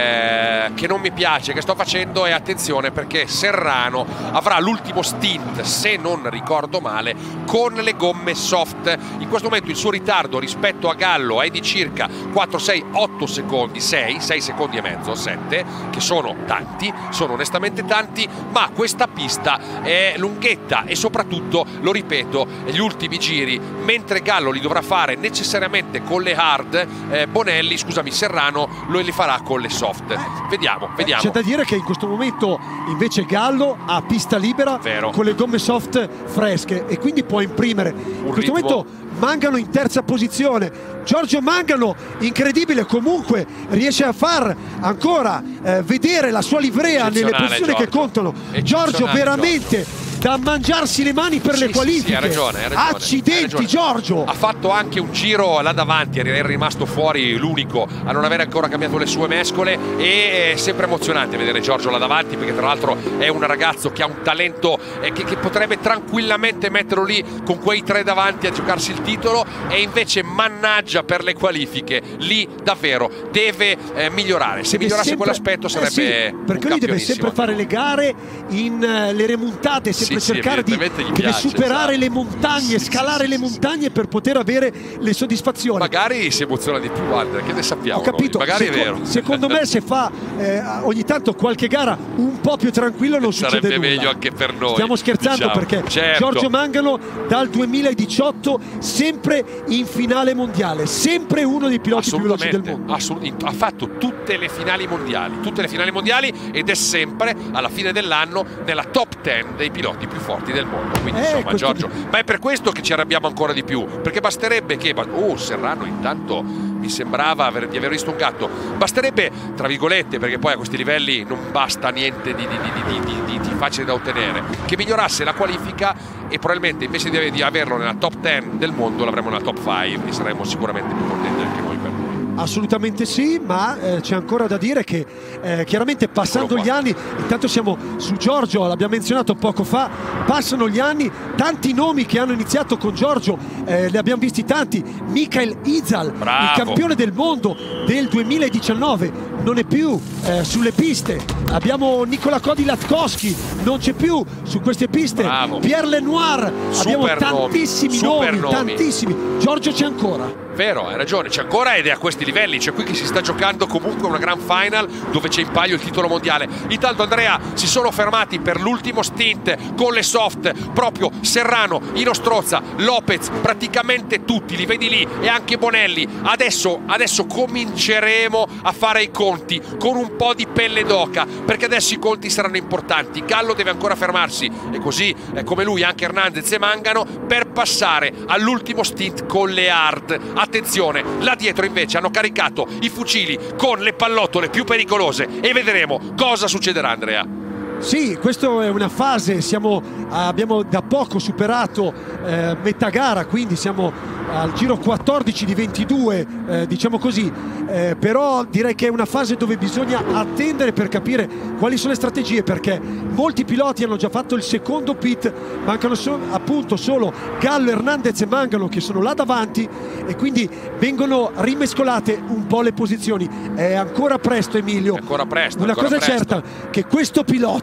eh, che non mi piace che sto facendo è attenzione, perché Serrano avrà l'ultimo stint, se non ricordo male, con le gomme soft. In questo momento il suo ritardo rispetto a Gallo è di circa quattro, sei, otto secondi, sei, sei secondi e mezzo, sette, che sono tanti, sono onestamente tanti, ma questa pista è lunghetta e soprattutto, lo ripeto, gli ultimi giri, mentre Gallo li dovrà fare necessariamente con le hard, eh, Bonelli, scusami, Serrano lo li farà con le soft. Vediamo, vediamo. C'è da dire che in questo momento invece Gallo ha pista libera. Vero. Con le gomme soft fresche e quindi può imprimere. In questo ritmo. momento Mangano in terza posizione, Giorgio Mangano incredibile, comunque riesce a far ancora eh, vedere la sua livrea nelle posizioni Giorgio. che contano. Giorgio veramente Giorgio. da mangiarsi le mani per sì, le qualifiche. Sì, sì, hai ragione, hai ragione, accidenti hai ragione. Giorgio ha fatto anche un giro là davanti, è rimasto fuori l'unico a non avere ancora cambiato le sue mescole, e è sempre emozionante vedere Giorgio là davanti, perché tra l'altro è un ragazzo che ha un talento eh, che, che potrebbe tranquillamente metterlo lì con quei tre davanti a giocarsi il titolo, e invece mannaggia per le qualifiche, lì davvero deve eh, migliorare. Se deve migliorasse sempre, quell'aspetto sarebbe eh sì, perché lui deve sempre fare le gare in uh, le remontate, sempre sì, cercare sì, di deve piace, superare esatto. le montagne, sì, scalare sì, le sì, montagne per poter avere le soddisfazioni. Magari si emoziona di più, guarda, che ne sappiamo. Ho capito, noi. Magari secondo, è vero. Secondo me se fa eh, ogni tanto qualche gara un po' più tranquillo non sarebbe succede nulla. meglio anche per noi. Stiamo scherzando, diciamo. perché certo. Giorgio Mangano dal duemiladiciotto sempre in finale mondiale, sempre uno dei piloti più veloci del mondo. Ha fatto tutte le finali mondiali, tutte le finali mondiali ed è sempre alla fine dell'anno nella top dieci dei piloti più forti del mondo. Quindi eh, insomma Giorgio, di... ma è per questo che ci arrabbiamo ancora di più, perché basterebbe che oh Serrano intanto mi sembrava aver, di aver visto un gatto, basterebbe tra virgolette, perché poi a questi livelli non basta niente di, di, di, di, di, di facile da ottenere, che migliorasse la qualifica e probabilmente invece di, di averlo nella top dieci del mondo l'avremo nella top cinque e saremmo sicuramente più contenti anche noi per lui. Assolutamente sì, ma eh, c'è ancora da dire che eh, chiaramente passando gli anni, intanto siamo su Giorgio, l'abbiamo menzionato poco fa, passano gli anni, tanti nomi che hanno iniziato con Giorgio, eh, li abbiamo visti tanti. Mikael Izal, Bravo. il campione del mondo del duemiladiciannove, non è più eh, sulle piste. Abbiamo Nicola Codi Latkowski, non c'è più su queste piste. Bravo. Pierre Lenoir, abbiamo Super tantissimi nomi, nomi, nomi, tantissimi. Giorgio c'è ancora. Vero, hai ragione, c'è ancora ed è a questi livelli, c'è qui che si sta giocando comunque una gran final dove c'è in palio il titolo mondiale. Intanto Andrea, si sono fermati per l'ultimo stint con le soft, proprio Serrano, Inostrozza, Lopez, praticamente tutti, li vedi lì, e anche Bonelli. Adesso, adesso cominceremo a fare i conti con un po' di pelle d'oca, perché adesso i conti saranno importanti. Gallo deve ancora fermarsi e così eh, come lui anche Hernandez e Mangano per passare all'ultimo stint con le hard. Attenzione, là dietro invece hanno caricato i fucili con le pallottole più pericolose e vedremo cosa succederà, Andrea. Sì, questa è una fase, siamo, abbiamo da poco superato eh, metà gara, quindi siamo al giro quattordici di ventidue, eh, diciamo così, eh, però direi che è una fase dove bisogna attendere per capire quali sono le strategie, perché molti piloti hanno già fatto il secondo pit, mancano so, appunto solo Gallo, Hernandez e Mangano che sono là davanti, e quindi vengono rimescolate un po' le posizioni. È ancora presto, Emilio, è ancora presto, una ancora cosa presto. certa, che questo pilota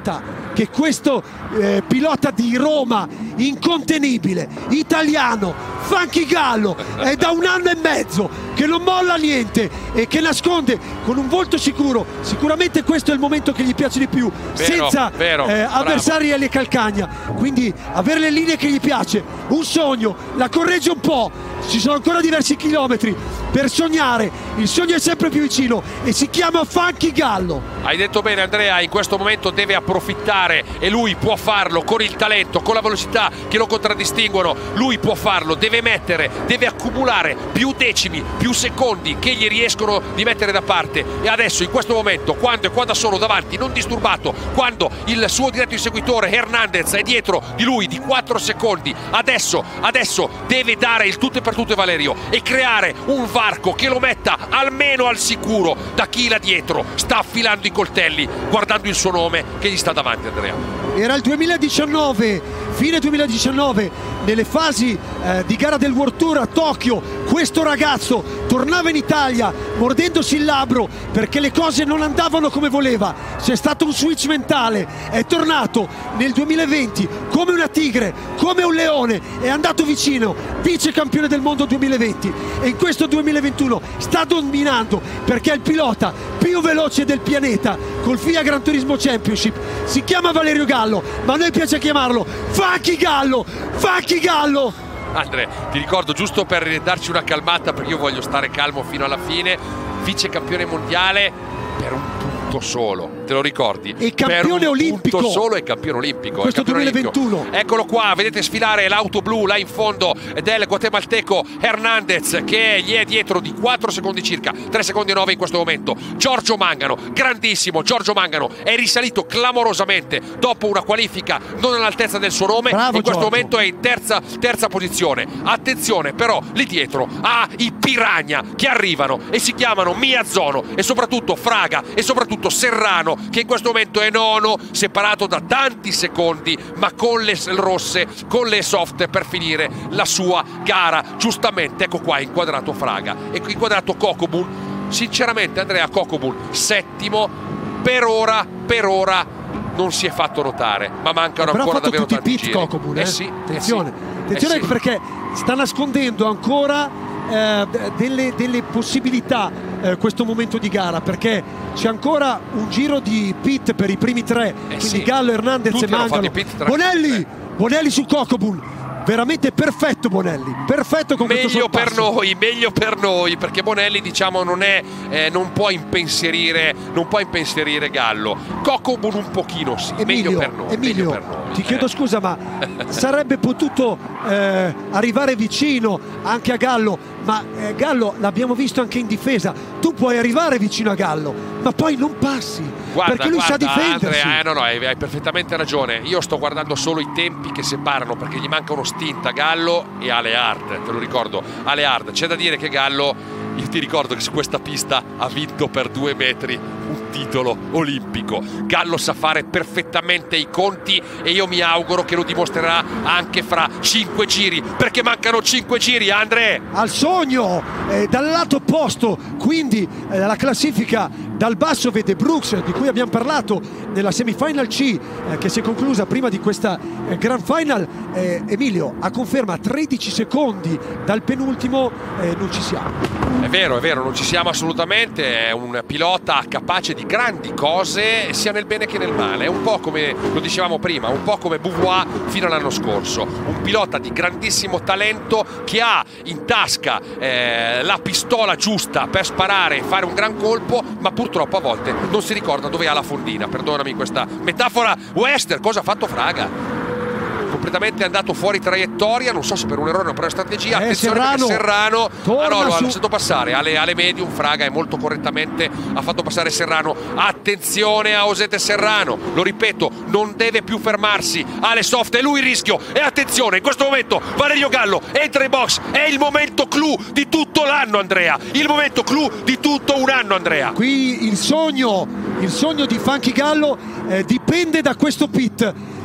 nota che questo eh, pilota di Roma, incontenibile, italiano, Funky Gallo, è da un anno e mezzo che non molla niente e che nasconde con un volto sicuro. Sicuramente questo è il momento che gli piace di più, vero, senza vero, eh, avversari alle calcagna, quindi avere le linee che gli piace, un sogno, la corregge un po', ci sono ancora diversi chilometri per sognare, il sogno è sempre più vicino e si chiama Funky Gallo. Hai detto bene Andrea, in questo momento deve approfittare e lui può farlo con il talento, con la velocità che lo contraddistinguono, lui può farlo, deve mettere, deve accumulare più decimi, più secondi che gli riescono di mettere da parte e adesso in questo momento, quando è qua da solo davanti, non disturbato, quando il suo diretto inseguitore Hernandez è dietro di lui di quattro secondi, adesso, adesso deve dare il tutto e per tutto Valerio e creare un varco che lo metta almeno al sicuro da chi là dietro sta affilando i coltelli, guardando il suo nome che gli sta davanti. Andrea, era il duemiladiciannove, fine duemiladiciannove, nelle fasi eh, di gara del World Tour a Tokyo, questo ragazzo tornava in Italia mordendosi il labbro perché le cose non andavano come voleva. C'è stato un switch mentale, è tornato nel duemilaventi come una tigre, come un leone, è andato vicino, vice campione del mondo duemilaventi e in questo duemilaventuno sta dominando perché è il pilota più veloce del pianeta col FIA Gran Turismo Championship. Si chiama Valerio Gallo, ma a noi piace chiamarlo Funky Gallo, Funky Gallo. Andre, ti ricordo giusto per darci una calmata perché io voglio stare calmo fino alla fine, vice campione mondiale per un punto solo, te lo ricordi? E campione per un olimpico punto solo e campione olimpico. Questo campione duemilaventuno olimpico. Eccolo qua, vedete sfilare l'auto blu là in fondo del guatemalteco Hernandez che gli è dietro di quattro secondi circa, tre secondi e nove in questo momento. Giorgio Mangano, grandissimo Giorgio Mangano, è risalito clamorosamente dopo una qualifica non all'altezza del suo nome. Bravo, in questo Giorgio. momento è in terza, terza posizione. Attenzione però lì dietro ha i Piranha che arrivano e si chiamano Miyazono e soprattutto Fraga e soprattutto Serrano che in questo momento è nono, separato da tanti secondi ma con le rosse, con le soft per finire la sua gara. Giustamente ecco qua inquadrato Fraga, ecco inquadrato Kokobun. Sinceramente Andrea, Kokobun settimo, per ora, per ora non si è fatto notare, ma mancano però ancora ha fatto davvero tutti tanti i pit giri. Kokobun, eh? Eh sì, attenzione, eh sì, attenzione eh sì. perché sta nascondendo ancora eh, delle, delle possibilità eh, questo momento di gara, perché c'è ancora un giro di pit per i primi tre, Eh quindi sì. Gallo, Hernandez Tutti e hanno fatto Mangano. i pit tra- Bonelli, Bonelli su Kokobun, veramente perfetto Bonelli, perfetto con questo Meglio per sorpasso. noi, meglio per noi, perché Bonelli diciamo non è, eh, non può impensierire, non può impensierire Gallo. Kokobun un pochino sì, Emilio, meglio per noi. Emilio, meglio per noi, ti eh. chiedo scusa, ma sarebbe potuto eh, arrivare vicino anche a Gallo, ma eh, Gallo l'abbiamo visto anche in difesa. Tu puoi arrivare vicino a Gallo, ma poi non passi, Guarda, perché lui guarda, sa difendersi. Andrea, eh, no, no, hai, hai perfettamente ragione. Io sto guardando solo i tempi che separano perché gli manca uno stint a Gallo e Ale Hard, te lo ricordo, Ale Hard. C'è da dire che Gallo, io ti ricordo che su questa pista ha vinto per due metri un titolo olimpico. Gallo sa fare perfettamente i conti e io mi auguro che lo dimostrerà anche fra cinque giri, perché mancano cinque giri, Andre. Al sogno eh, dal lato opposto, quindi eh, la classifica dal basso vede Brooks, di cui abbiamo parlato nella semifinal C eh, che si è conclusa prima di questa eh, Grand Final. eh, Emilio, a conferma tredici secondi dal penultimo, eh, non ci siamo. È vero, è vero, non ci siamo assolutamente, è un pilota capace di grandi cose sia nel bene che nel male, è un po' come lo dicevamo prima, un po' come Beauvoir fino all'anno scorso, un pilota di grandissimo talento che ha in tasca eh, la pistola giusta per sparare e fare un gran colpo, ma purtroppo a volte non si ricorda dove ha la fondina, perdonami questa metafora western. Cosa ha fatto Fraga? Completamente andato fuori traiettoria, non so se per un errore o per una strategia. Eh, Attenzione Serrano, perché Serrano ah, no, lo ha su... lasciato passare alle, alle medium. Fraga e molto correttamente ha fatto passare Serrano. Attenzione a Osete Serrano, lo ripeto, non deve più fermarsi. Ale soft e lui il rischio, e attenzione in questo momento Valerio Gallo entra in box. È il momento clou di tutto l'anno, Andrea, il momento clou di tutto un anno, Andrea. Qui il sogno il sogno di Funky Gallo eh, dipende da questo pit.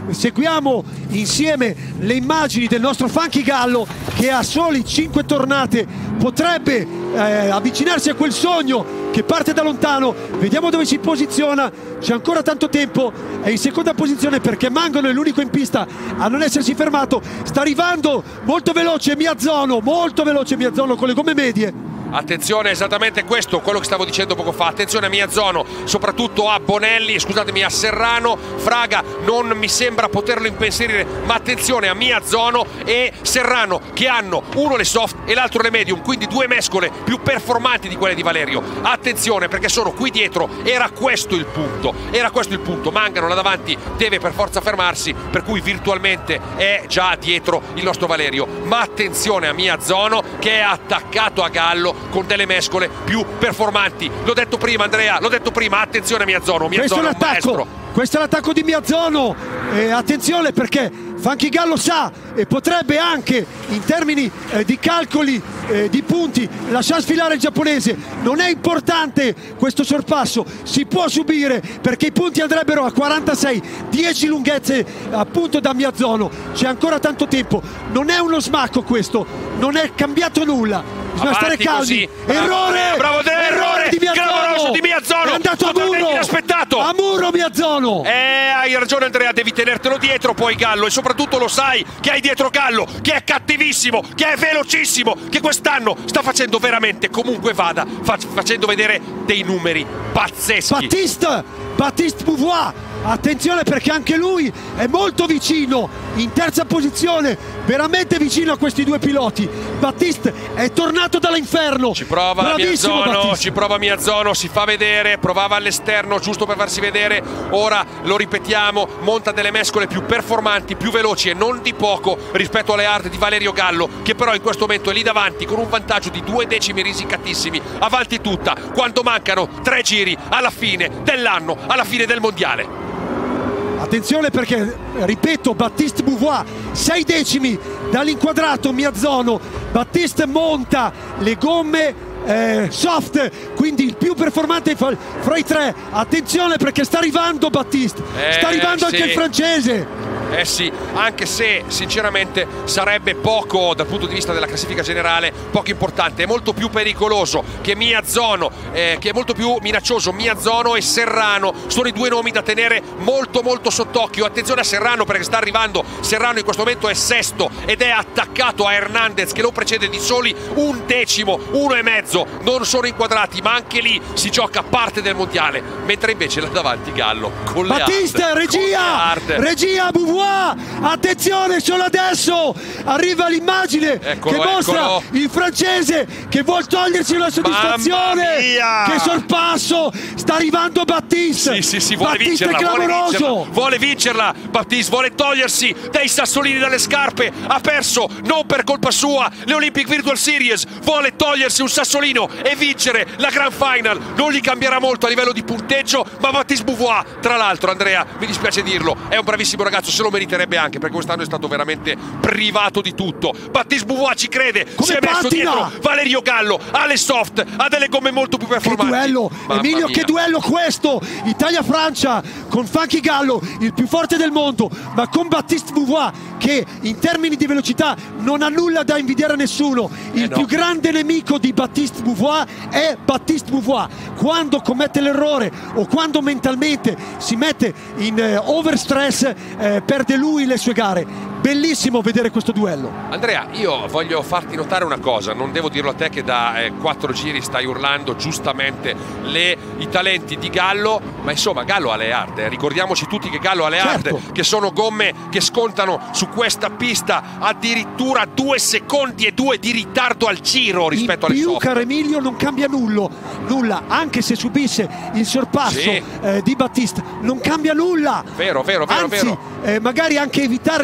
seguiamo insieme le immagini del nostro Funky Gallo che a soli cinque tornate potrebbe eh, avvicinarsi a quel sogno che parte da lontano. Vediamo dove si posiziona, c'è ancora tanto tempo, è in seconda posizione perché Mangano è l'unico in pista a non essersi fermato. Sta arrivando molto veloce Miyazono, molto veloce Miyazono con le gomme medie. Attenzione, esattamente questo, quello che stavo dicendo poco fa. Attenzione a Miyazono, soprattutto a Bonelli, scusatemi, a Serrano. Fraga non mi sembra poterlo impensierire, ma attenzione a Miyazono e Serrano che hanno uno le soft e l'altro le medium, quindi due mescole più performanti di quelle di Valerio. Attenzione perché sono qui dietro, era questo il punto, era questo il punto. Mangano là davanti deve per forza fermarsi, per cui virtualmente è già dietro il nostro Valerio. Ma attenzione a Miyazono che è attaccato a Gallo con delle mescole più performanti. L'ho detto prima Andrea, l'ho detto prima, attenzione a Miyazono, Miyazono questo è l'attacco, questo è l'attacco di Miyazono, eh, attenzione perché Funky Gallo sa e potrebbe anche in termini eh, di calcoli eh, di punti lasciar sfilare il giapponese. Non è importante questo sorpasso, si può subire perché i punti andrebbero a quarantasei, dieci lunghezze appunto da Miyazono. C'è ancora tanto tempo, non è uno smacco questo, non è cambiato nulla. Bisogna stare calmi. Così. Errore! Bravo, Andrea, errore di Miyazono! di Miyazono! È andato a muro! Inaspettato! A muro Miyazono! Eh, hai ragione Andrea, devi tenertelo dietro poi Gallo, e soprattutto lo sai che hai dietro Gallo, che è cattivissimo, che è velocissimo, che quest'anno sta facendo veramente, comunque vada, fac facendo vedere dei numeri pazzeschi. Baptiste! Baptiste Beauvois! Attenzione perché anche lui è molto vicino, in terza posizione, veramente vicino a questi due piloti. Baptiste è tornato dall'inferno. Ci prova Miyazono, ci prova Miyazono, si fa vedere, provava all'esterno giusto per farsi vedere. Ora lo ripetiamo, monta delle mescole più performanti, più veloci e non di poco rispetto alle hard di Valerio Gallo, che però in questo momento è lì davanti con un vantaggio di due decimi risicatissimi, avanti tutta, quando mancano tre giri alla fine dell'anno, alla fine del mondiale. Attenzione perché, ripeto, Baptiste Beauvois, sei decimi dall'inquadrato Miyazono. Baptiste monta le gomme eh, soft, quindi il più performante fra, fra i tre. Attenzione perché sta arrivando Baptiste, eh, sta arrivando sì. anche il francese. Eh sì, anche se sinceramente sarebbe poco dal punto di vista della classifica generale, poco importante. È molto più pericoloso che Miyazono, eh, che è molto più minaccioso. Miyazono e Serrano sono i due nomi da tenere molto molto sott'occhio. Attenzione a Serrano perché sta arrivando. Serrano in questo momento è sesto ed è attaccato a Hernandez che lo precede di soli un decimo, uno e mezzo. Non sono inquadrati, ma anche lì si gioca parte del mondiale. Mentre invece là davanti Gallo con le Battista, hard, regia, regia Beauvois. Attenzione, solo adesso arriva l'immagine che mostra eccolo. il francese che vuol togliersi una soddisfazione. Che sorpasso, sta arrivando Baptiste. Sì, sì, sì, vuole Baptiste vincerla, è clamoroso. vuole vincerla, vuole vincerla. Baptiste vuole togliersi dei sassolini dalle scarpe. Ha perso, non per colpa sua, le Olympic Virtual Series. Vuole togliersi un sassolino e vincere la Grand Final. Non gli cambierà molto a livello di punteggio, ma Baptiste Beauvois, tra l'altro, Andrea, mi dispiace dirlo, è un bravissimo ragazzo, se lo meriterebbe anche perché quest'anno è stato veramente privato di tutto. Baptiste Beauvois ci crede, Come si è messo pattina! dietro Valerio Gallo, ha le soft, ha delle gomme molto più performanti. Che duello, Mamma Emilio, mia. che duello questo! Italia-Francia con Funky Gallo, il più forte del mondo, ma con Baptiste Beauvois che in termini di velocità non ha nulla da invidiare a nessuno. Il eh no. più grande nemico di Baptiste Beauvois è Baptiste Beauvois. Quando commette l'errore o quando mentalmente si mette in eh, overstress, eh, perde lui le sue gare. Bellissimo vedere questo duello. Andrea, io voglio farti notare una cosa, non devo dirlo a te che da eh, quattro giri stai urlando giustamente le, i talenti di Gallo, ma insomma Gallo ha le hard, eh. ricordiamoci tutti che Gallo ha le hard, Certo. che sono gomme che scontano su questa pista addirittura due secondi e due di ritardo al giro rispetto alle più, soft. caro Emilio, non cambia nulla, nulla, anche se subisse il sorpasso Sì. eh, di Baptiste, non cambia nulla. Vero, vero, vero, Anzi, vero. eh, magari anche evitare dei contatti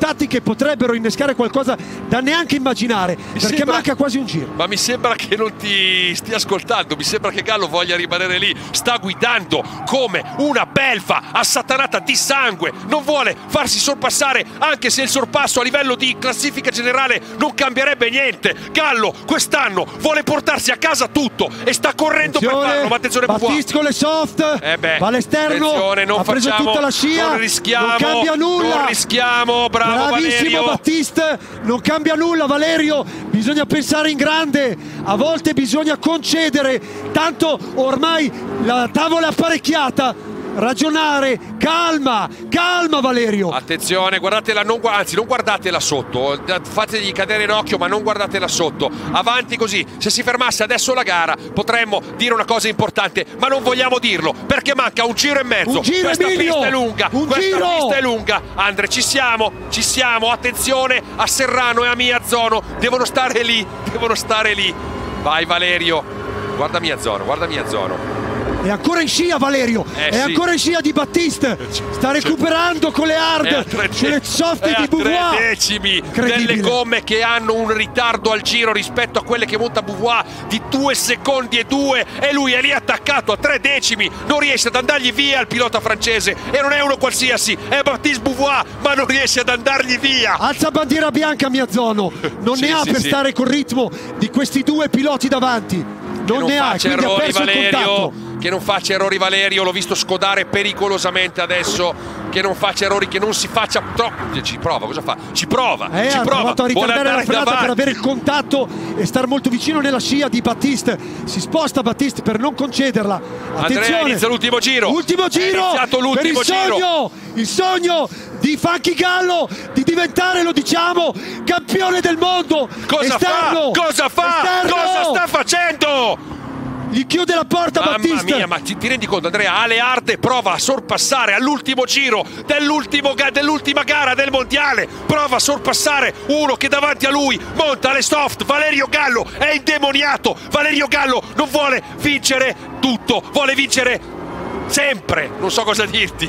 contatti che potrebbero innescare qualcosa da neanche immaginare, Mi perché sembra- manca quasi un giro. Ma mi sembra che non ti stia ascoltando, mi sembra che Gallo voglia rimanere lì, sta guidando come una belva assatanata di sangue, non vuole farsi sorpassare, anche se il sorpasso a livello di classifica generale non cambierebbe niente. Gallo quest'anno vuole portarsi a casa tutto e sta correndo per farlo, ma attenzione Beauvoir. Battiste con le soft, Eh beh, va all'esterno, attenzione, non ha preso facciamo- tutta la scia, non rischiamo, non cambia nulla, non rischiamo, bravo bravissimo Valerio. Battiste, non cambia nulla Valerio, bisogna pensare in grande, a volte bisogna concedere, tanto ormai la tavola è apparecchiata, ragionare, calma, calma Valerio. Attenzione, guardatela, non, gu- anzi non guardatela sotto, fategli cadere in occhio, ma non guardatela sotto, avanti così. Se si fermasse adesso la gara potremmo dire una cosa importante, ma non vogliamo dirlo perché manca un giro e mezzo. Un giro, questa Emilio! pista è lunga, Un questa giro! pista è lunga. Andre, ci siamo, ci siamo, attenzione a Serrano e a Miazzono, devono stare lì, devono stare lì. Vai Valerio, guarda Miazzono, guarda Miazzono. È ancora in scia Valerio, Eh, è sì. ancora in scia di Battiste, sta recuperando con le È a hard tre de- sulle soft è a di Beauvoir. tre decimi Incredibile. delle gomme che hanno un ritardo al giro rispetto a quelle che monta Beauvoir di due secondi e due, e lui è lì attaccato a tre decimi, non riesce ad andargli via il pilota francese, e non è uno qualsiasi, è Baptiste Beauvoir, ma non riesce ad andargli via. Alza bandiera bianca Miazzono, non Sì, ne ha sì, per sì. stare col ritmo di questi due piloti davanti, Che non non ne ha, faccia quindi ha errori perso il contatto. Valerio, che non faccia errori Valerio, l'ho visto scodare pericolosamente adesso, che non faccia errori, che non si faccia troppo, ci prova, cosa fa? Ci prova, Eh, ci ha prova, provato a vuole ritardare la andare frenata per davanti. avere il contatto e star molto vicino nella scia di Battiste. Si sposta Battiste per non concederla. Attenzione, Andrea, inizia l'ultimo giro. Ultimo È giro iniziato l'ultimo per il giro. sogno, il sogno di Funky Gallo di diventare, lo diciamo, campione del mondo. Cosa Esterno, fa? Cosa fa? esterno. Cosa sta facendo? Gli chiude la porta Mamma Battiste. mia, ma ti, ti rendi conto Andrea? Ha le arde, prova a sorpassare all'ultimo giro dell'ultimo ga- dell'ultima gara del mondiale, prova a sorpassare uno che davanti a lui monta le soft. Valerio Gallo è indemoniato, Valerio Gallo non vuole vincere tutto, vuole vincere sempre, non so cosa dirti.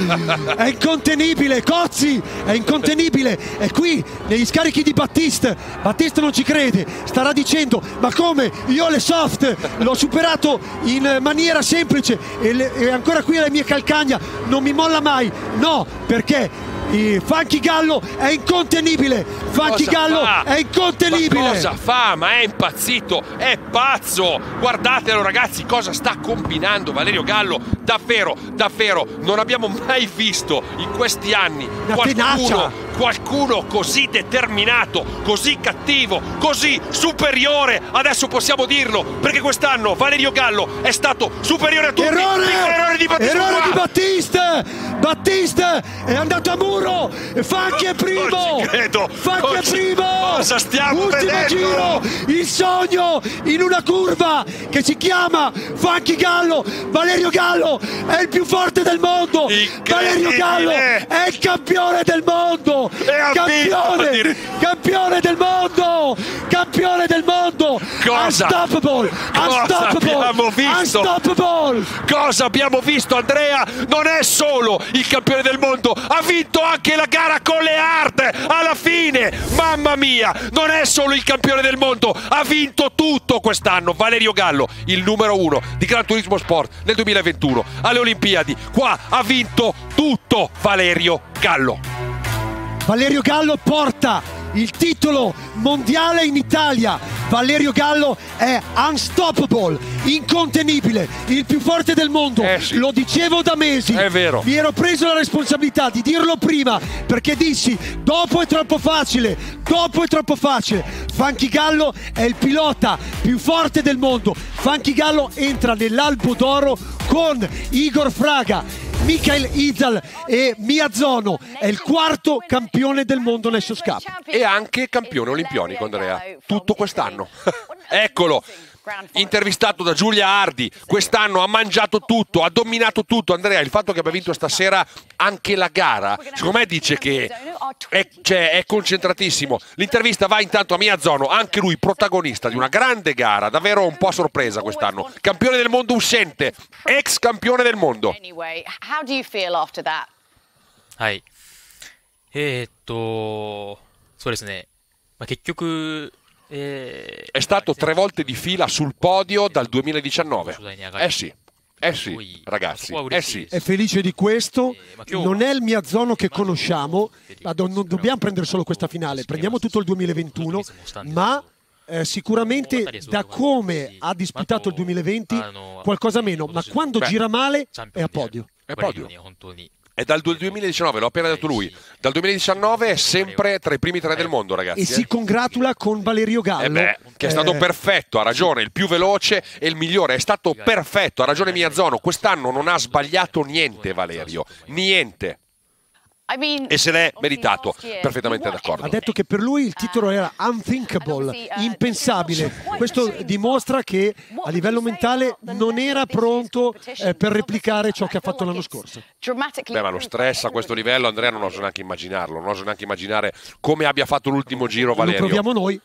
È incontenibile, Cozzi, è incontenibile, è qui negli scarichi di Battiste. Battiste non ci crede, starà dicendo: ma come? Io ho le soft, l'ho superato in maniera semplice e, le- e ancora qui alla mia calcagna, non mi molla mai. No, perché eh, Funky Gallo è incontenibile, Funky Cosa Gallo fa? è incontenibile. Ma cosa fa? Ma è impazzito, è pazzo. Guardatelo ragazzi, cosa sta combinando Valerio Gallo. Davvero, davvero, non abbiamo mai visto in questi anni Una qualcuno, tenacia. qualcuno così determinato, così cattivo, così superiore. Adesso possiamo dirlo, perché quest'anno Valerio Gallo è stato superiore a tutti. Errore! Piccolo errore di Battiste. Errore di Beauvoir. Battiste! Battiste è andato a muro! Funky è primo! Non ci credo! Funky è Cosa- primo! cosa stiamo Ultimo vedendo? giro! Il sogno in una curva che si chiama Funky Gallo! Valerio Gallo è il più forte del mondo! Valerio Gallo è il campione del mondo! ha vinto, Campione! addirittura. Campione del mondo! Campione del mondo! Cosa? Unstoppable! Cosa Unstoppable! abbiamo visto? Unstoppable! Cosa abbiamo visto Andrea? Non è solo il campione del mondo, ha vinto anche la gara con le hard alla fine. Mamma mia, non è solo il campione del mondo, ha vinto tutto quest'anno Valerio Gallo, il numero uno di Gran Turismo Sport nel duemilaventuno alle Olimpiadi. Qua ha vinto tutto Valerio Gallo. Valerio Gallo porta il titolo mondiale in Italia. Valerio Gallo è unstoppable, incontenibile, il più forte del mondo. Eh sì. Lo dicevo da mesi. È vero. Mi ero preso la responsabilità di dirlo prima, perché dissi: dopo è troppo facile, dopo è troppo facile. Funky Gallo è il pilota più forte del mondo. Funky Gallo entra nell'albo d'oro con Igor Fraga, Michael Izal e Miazzono. È il quarto campione del mondo Nations Cup. E anche campione olimpionico Andrea, tutto quest'anno. Eccolo, intervistato da Giulia Ardi, quest'anno ha mangiato tutto, ha dominato tutto. Andrea, il fatto che abbia vinto stasera anche la gara, secondo me dice che è, cioè, è concentratissimo. L'intervista va intanto a Miazzono, anche lui protagonista di una grande gara, davvero un po' a sorpresa quest'anno. Campione del mondo uscente, ex campione del mondo. Anyway, how do you feel after that? はい。 えーっと、そうですね。まあ、結局、えー È stato tre volte di fila sul podio dal duemiladiciannove. Eh sì, eh sì, ragazzi, eh sì. È felice di questo, non è il Miyazono che conosciamo, ma do- non dobbiamo prendere solo questa finale, prendiamo tutto il duemilaventuno, ma eh, sicuramente da come ha disputato il duemilaventi qualcosa meno, ma quando Beh, gira male è a podio. È podio. È dal duemiladiciannove, l'ho appena detto lui. Dal duemiladiciannove è sempre tra i primi tre del mondo, ragazzi. E si eh. congratula con Valerio Gallo. Eh beh, che è stato Eh, perfetto, ha ragione, il più veloce e il migliore, è stato perfetto, ha ragione Miyazono, quest'anno non ha sbagliato niente Valerio, niente. I mean, E se l'è meritato, perfettamente d'accordo. Ha detto che per lui il titolo era unthinkable, impensabile. Questo dimostra che a livello mentale non era pronto eh, per replicare ciò che ha fatto l'anno scorso. Beh, ma lo stress a questo livello, Andrea, non oso neanche immaginarlo, non oso neanche immaginare come abbia fatto l'ultimo giro Lo Valerio. proviamo noi.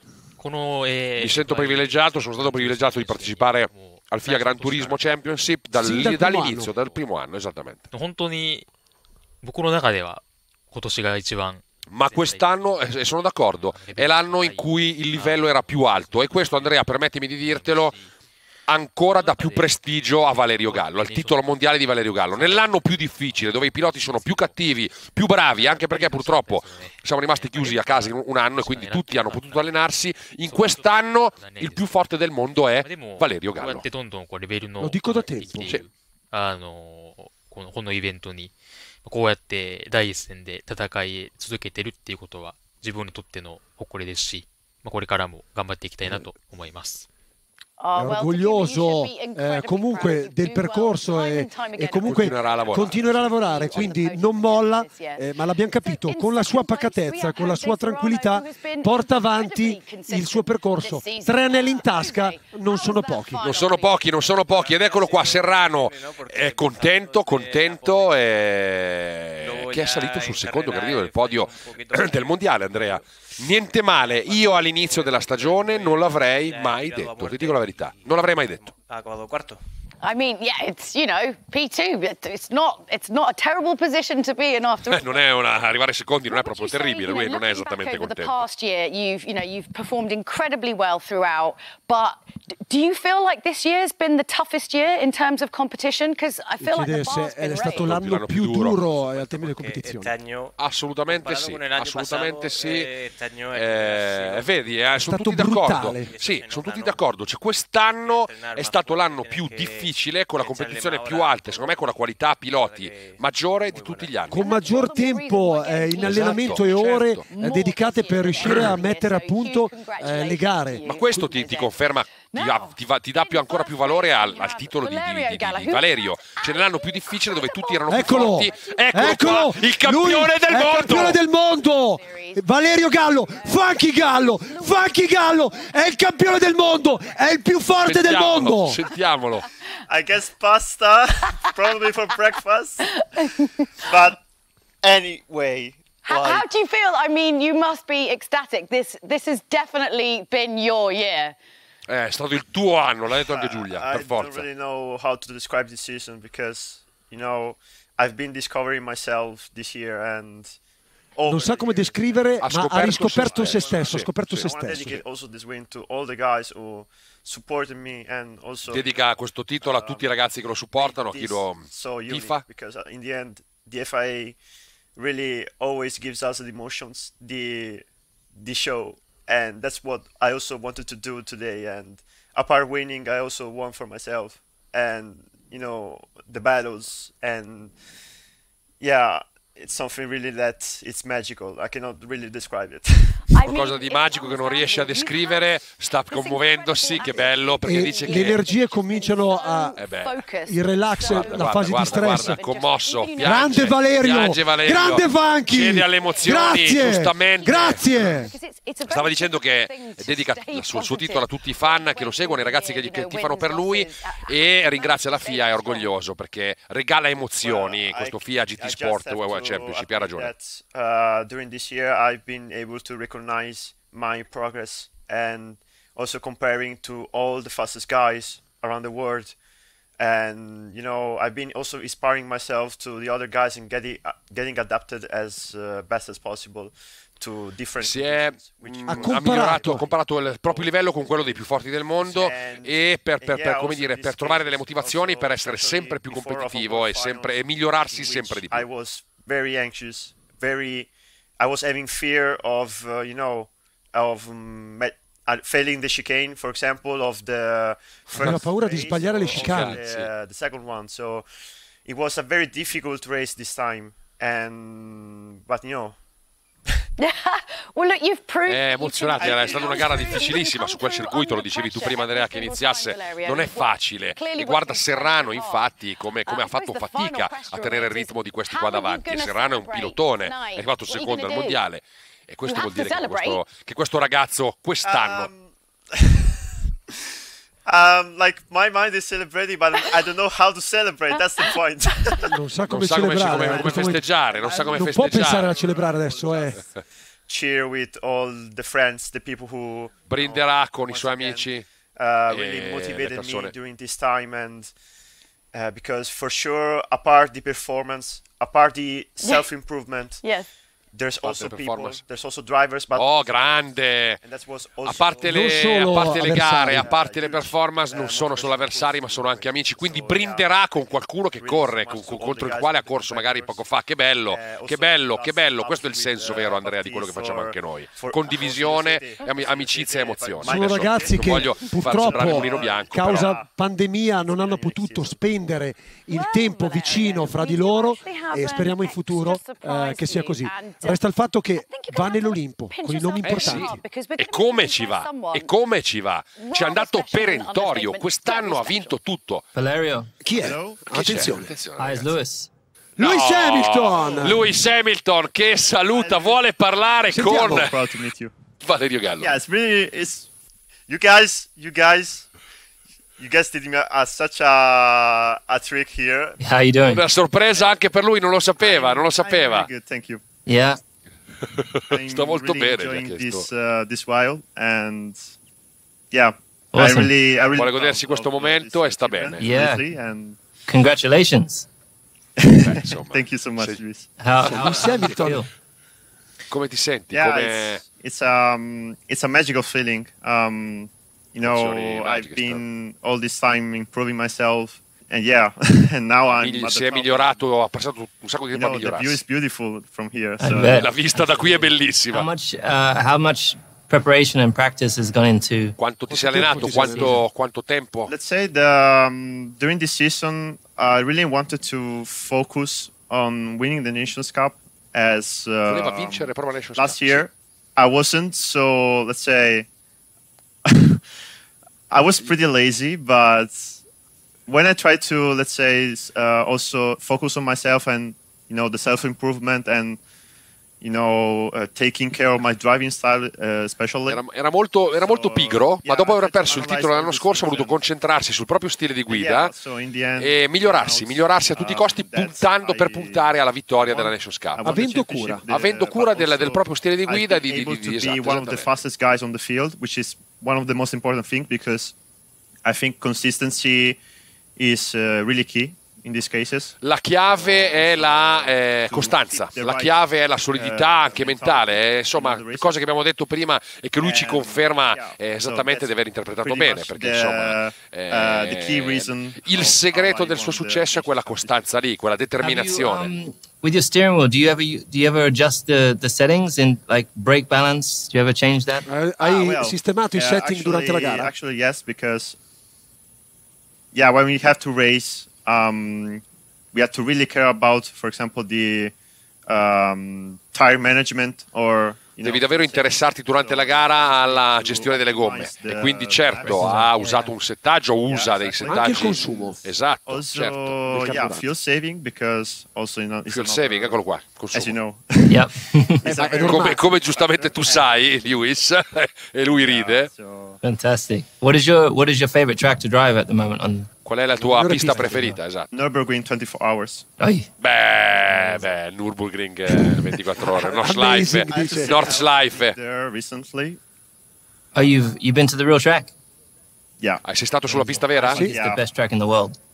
Mi sento privilegiato, sono stato privilegiato di partecipare al FIA Gran Turismo Championship dal- Sì, dal primo dall'inizio, anno. dal primo anno, esattamente. 本当に僕の中では今年が一番 Ma quest'anno, e sono d'accordo, è l'anno in cui il livello era più alto e questo, Andrea, permettimi di dirtelo, ancora dà più prestigio a Valerio Gallo, al titolo mondiale di Valerio Gallo. Nell'anno più difficile, dove i piloti sono più cattivi, più bravi, anche perché purtroppo siamo rimasti chiusi a casa in un anno e quindi tutti hanno potuto allenarsi, in quest'anno il più forte del mondo è Valerio こうや Gallo. ってどんどんこうレベルの Lo dico da tempo. 上がってきているあのこのこのイベントにこうやって第一線で戦い続けてるっていうことは自分にとっての誇りですし、まあ、これからも頑張っていきたいなと思います。 È orgoglioso eh, comunque del percorso e, e comunque Continuerà a lavorare. continuerà a lavorare, quindi non molla, eh, ma l'abbiamo capito, con la sua pacatezza, con la sua tranquillità, porta avanti il suo percorso. Tre anelli in tasca non sono pochi. Non sono pochi, non sono pochi, ed eccolo qua, Serrano è contento, contento, e... che è salito sul secondo gradino del podio del mondiale, Andrea. Niente male, io all'inizio della stagione non l'avrei mai detto, ti dico la verità, non l'avrei mai detto. Ha acabado cuarto. I mean, yeah, it's, you know, P two. It- It's not, it's not a terrible position to be in after Eh, non è una, arrivare secondi non è proprio terribile, you know, lui non è looking back esattamente over the contento. past year, you've, you know, you've performed incredibly well throughout. But d- do you feel like this year's been the toughest year in terms of competition? Because I feel like the Chiede bar's se è been stato raised. l'anno più duro al termine delle competizioni. Este año, Assolutamente comparado sì, con el año assolutamente pasado, sì. eh, este año es Eh, sido- vedi, eh, sono stato tutti d'accordo. brutale. Sì, sono tutti d'accordo. Cioè, quest'anno è stato l'anno più difficile, con la competizione più alta, secondo me con la qualità piloti maggiore di tutti gli anni. Con maggior tempo eh, in allenamento e ore eh, dedicate per riuscire a mettere a punto eh, le gare. Ma questo ti, ti conferma, ti, va- ti va- ti dà più, ancora più valore al, al titolo di, di- di- di- di Valerio. Cioè nell'anno più difficile dove tutti erano più Eccolo, forti. Eccolo, eccolo, qua, il campione lui del è il mondo! campione del mondo! Valerio Gallo, Funky Gallo, Funky Gallo, è il campione del mondo, è il più forte del Sentiamolo, mondo! Sentiamolo. I guess pasta, probably for breakfast. But anyway, How, like, how do you feel? I mean, you must be ecstatic. This, this has definitely been your year. Eh, è stato il tuo anno, l'ha detto anche Giulia, I per don't forza. really know how to describe this season because, you know, I've been discovering myself this year and Non sa come descrivere, ma ha scoperto riscoperto se se stesso, stesso, ha scoperto I se want to stesso. dedicate also this win to all the guys who supported me and also Dedica questo titolo a tutti i ragazzi che lo supportano, a chi this lo so unique tifa. because uh, in the end the F I A really always gives us the emotions, the the show, and that's what I also wanted to do today. And apart winning, I also won for myself, and you know the battles, and yeah, it's something really that it's magical. I cannot really describe it. Qualcosa di magico che non riesce a descrivere, sta commuovendosi, che bello, perché E dice le che... energie cominciano a Eh beh. il relax, Guarda, la guarda, fase guarda, di stress. guarda, commosso, piange, Grande Valerio, piange Valerio, grande Vanchi, cede alle emozioni, grazie, giustamente. grazie. Stava dicendo che dedica il suo, il suo titolo a tutti i fan che lo seguono, i ragazzi che, gli- che tifano per lui, e ringrazia la FIA, è orgoglioso perché regala emozioni questo FIA G T I just Sport have World to Championship, ha ragione. that uh, during this year I've been able to recognize my progress and also comparing to all the fastest guys around the world. and you know I've been also inspiring myself to the other guys and getting uh, getting adapted as uh, best as possible to different si è which- mh, ha migliorato, ha comparato il proprio livello con quello dei più forti del mondo e per, per- per, come dire, per trovare delle motivazioni per essere sempre più competitivo e, sempre, e migliorarsi sempre di I più. was very anxious, very. I was having fear of, uh, you know, of um, me- uh, failing the chicane, for example, of the. Aveva first paura di race sbagliare le or of chicane. The, uh, the second one, so it was a very difficult race this time, and but you know. Well, look, you've proved. È you can- emozionante, è stata una gara difficilissima su quel circuito, lo dicevi tu prima Andrea che iniziasse, non è facile e guarda Serrano infatti come, come ha fatto fatica a tenere il ritmo di questi qua davanti, e Serrano è un pilotone, è arrivato secondo al mondiale e questo vuol dire che questo, che questo ragazzo quest'anno Um, like my mind is celebrating, but I don't know how to celebrate. That's the point. Non sa come non sa come, celebrare. come- eh, come festeggiare, non sa come non può pensare festeggiare. a celebrare adesso, eh. Cheer with all the friends, the people who Brinderà con i suoi amici uh, e really le motivated persone. me during this time, and uh, because for sure, apart the performance, apart the self improvement, Yes. there's Parte also le people, performance. there's also drivers, but Oh, grande! and that was A also parte Non le, solo a parte le avversari. gare, a parte le performance, non sono solo avversari, ma sono anche amici. Quindi brinderà con qualcuno che corre, con- con- contro il quale ha corso magari poco fa. Che bello, che bello, che bello. Questo è il senso vero, Andrea, di quello che facciamo anche noi. Condivisione, ami- amicizia e emozione. Sono Adesso ragazzi non che voglio far sembrare purtroppo, un mulino bianco, causa però- pandemia, non hanno potuto spendere il tempo vicino fra di loro e speriamo in futuro eh, che sia così. Resta il fatto che va nell'Olimpo con i nomi Eh sì, importanti. e come ci va? E come ci va? Ci è andato perentorio, quest'anno ha vinto tutto. Valerio. Chi è? Chi c'è? Attenzione. Attenzione, Hi, it's ragazzi. Lewis. Lewis No! Hamilton! Lewis Hamilton che saluta, vuole parlare Sentiamo. con proud to meet you. Valerio Gallo. Yeah, it's really it's you guys, you guys, you guys did me a, such a a trick here. How you doing? Una sorpresa anche per lui, non lo sapeva, non lo sapeva. Very good, thank you. Yeah. I'm Sta molto really bene, mi ha enjoying chiesto. this uh, this while, and yeah, Awesome. I really, I really Vuole godersi questo momento e sta bene. Yeah. honestly, and Congratulations. Beh, insomma, thank you so much, sì. Luis. How, how, Lewis how do you Hamilton. feel? come ti senti? Yeah, Come... it's, it's um it's a magical feeling. Um, you know, Emozioni I've magiche, been all this time improving myself, and yeah, and now I'm. Migli- at si the è top. migliorato, ha passato un sacco di You tempo a know, the view is migliorarsi. beautiful from here. I So bet. La vista da qui è How bellissima. much, uh, how much preparation and practice has gone into? Quanto ti sei tempo allenato? ti sei Quanto, quanto tempo? let's say the um, during this season, I really wanted to focus on winning the Nations Cup. As uh, Voleva vincere proprio la Nations last Cup, year, I wasn't. So let's say I was pretty lazy, but when I tried to, let's say, uh, also focus on myself and you know the self improvement and you know uh, taking care of my driving style, uh, especially. Era, era molto, era molto pigro, ma dopo aver perso il titolo l'anno scorso ha voluto concentrarsi sul proprio stile di guida e migliorarsi, migliorarsi a tutti i costi, puntando per puntare alla vittoria della Nations Cup. Avendo cura. Avendo cura del, del proprio stile di guida e di, di, able di, to di be esatto, one of the esattamente. fastest guys on the field, which is one of the most important things because I think consistency is uh, really key in these cases. La chiave è la eh, costanza, la chiave è la solidità anche mentale, eh, insomma, le cose che abbiamo detto prima e che lui ci conferma eh, esattamente di aver interpretato bene, perché insomma eh, il segreto del suo successo è quella costanza lì, quella determinazione. Have you, um, with your steering wheel, do you ever do you ever adjust the, the settings in like brake balance? Do you ever change that? Eh, Ah, Hai well, sistemato i uh, setting durante la actually- gara? Actually, yes, because yeah, when we have to race, um, we have to really care about, for example, the um, tire management or. You Devi know, davvero interessarti durante la gara alla gestione delle gomme e quindi certo ha usato un settaggio, usa dei settaggi. Anche il consumo. Esatto, Also, certo. yeah, carburante. fuel saving because also you know, it's Fuel another- saving, eccolo qua, as you consumo. know. Yeah. Eh, ma è Come, normale. come giustamente tu sai, Lewis, e lui ride. So, Fantastic. What is your what is your favorite track to drive at the moment on? Qual è la tua Migliore pista pista. preferita? Esatto. Nürburgring twenty-four hours. Oi. Beh, beh, Nürburgring eh, ventiquattro ore, Nordschleife, Amazing, dice. Nordschleife. There recently, Oh, you've you've been to the real track? yeah. Ah, sei stato sulla pista vera? Sì. It's the best track in the world.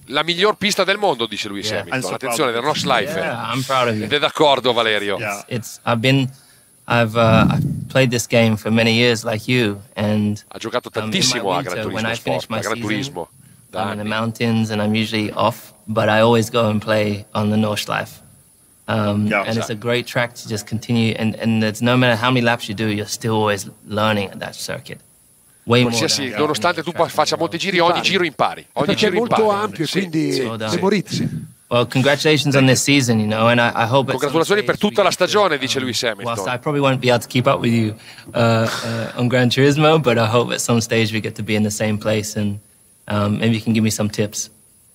la miglior pista del mondo, dice Lewis Yeah. Hamilton. I'm so Attenzione, proud del of you. Ross Life. Yeah, I'm proud of you. Ed è d'accordo, Valerio. It's, it's I've been I've uh, I've played this game for many years like you, and ha giocato um, in my tantissimo a Gran winter, when Turismo I finish Sport, my a Gran season, Turismo. Da I'm in the anni. mountains and I'm usually off, but I always go and play on the Nordschleife. Um, Yeah, and it's exactly. a great track to just continue, and, and it's no matter how many laps you do, you're still always learning at that circuit. Way more Qualsiasi, than- nonostante tu fa- faccia molti giri, ogni giro impari. Ogni Perché è giro molto impari. ampio e Sì, quindi sì, Well done. sì. memorizzi. Well, congratulations on this season, you know, and I, I hope at some Congratulazioni per stage tutta we la get to, stagione, dice um, Lewis Whilst I Hamilton. probably won't be able to keep up with you uh, uh, on Gran Turismo, but I hope at some stage we get to be in the same place, and um, maybe you can give me some tips.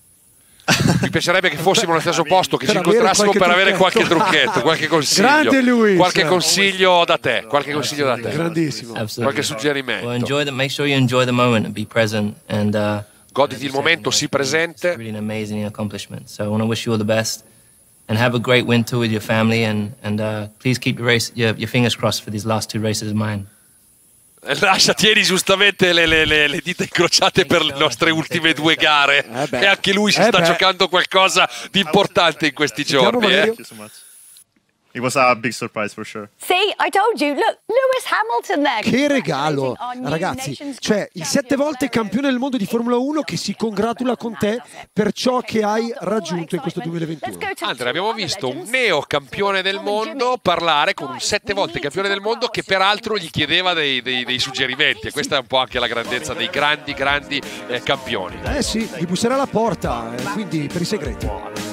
Mi piacerebbe che fossimo nello stesso posto, che Per ci avere incontrassimo qualche per avere qualche trucchetto. trucchetto, qualche consiglio. Grande Luis. Qualche consiglio da te, qualche consiglio da te. Grandissimo. Absolutely. Qualche suggerimento. Well, enjoy the, make sure you enjoy the moment and be present, and uh, Goditi il momento, sii presente. it's really an amazing accomplishment. So I want to wish you all the best, and have a great winter with your family, and and uh, please keep your race your, your fingers crossed for these last two races of mine. Eh, Lascia, tieni giustamente le, le- le- le dita incrociate per le nostre ultime due gare. Eh beh. E anche lui si Eh sta beh. giocando qualcosa di importante in questi Sentiamo giorni. Valerio. Eh. Thank you so much. It was a big surprise for sure. See, I told you. Look, Lewis Hamilton there. Che regalo, Congratulating our new ragazzi, Nations cioè Cup il sette volte champion campione del mondo di Formula uno che si congratula con te per ciò che hai raggiunto in questo duemilaventuno. Andrea, abbiamo visto un neo campione del mondo parlare con un sette volte campione del mondo che peraltro gli chiedeva dei, dei- dei suggerimenti, e questa è un po' anche la grandezza dei grandi, grandi eh, campioni. Eh sì, gli busserà alla porta, eh, quindi per i segreti.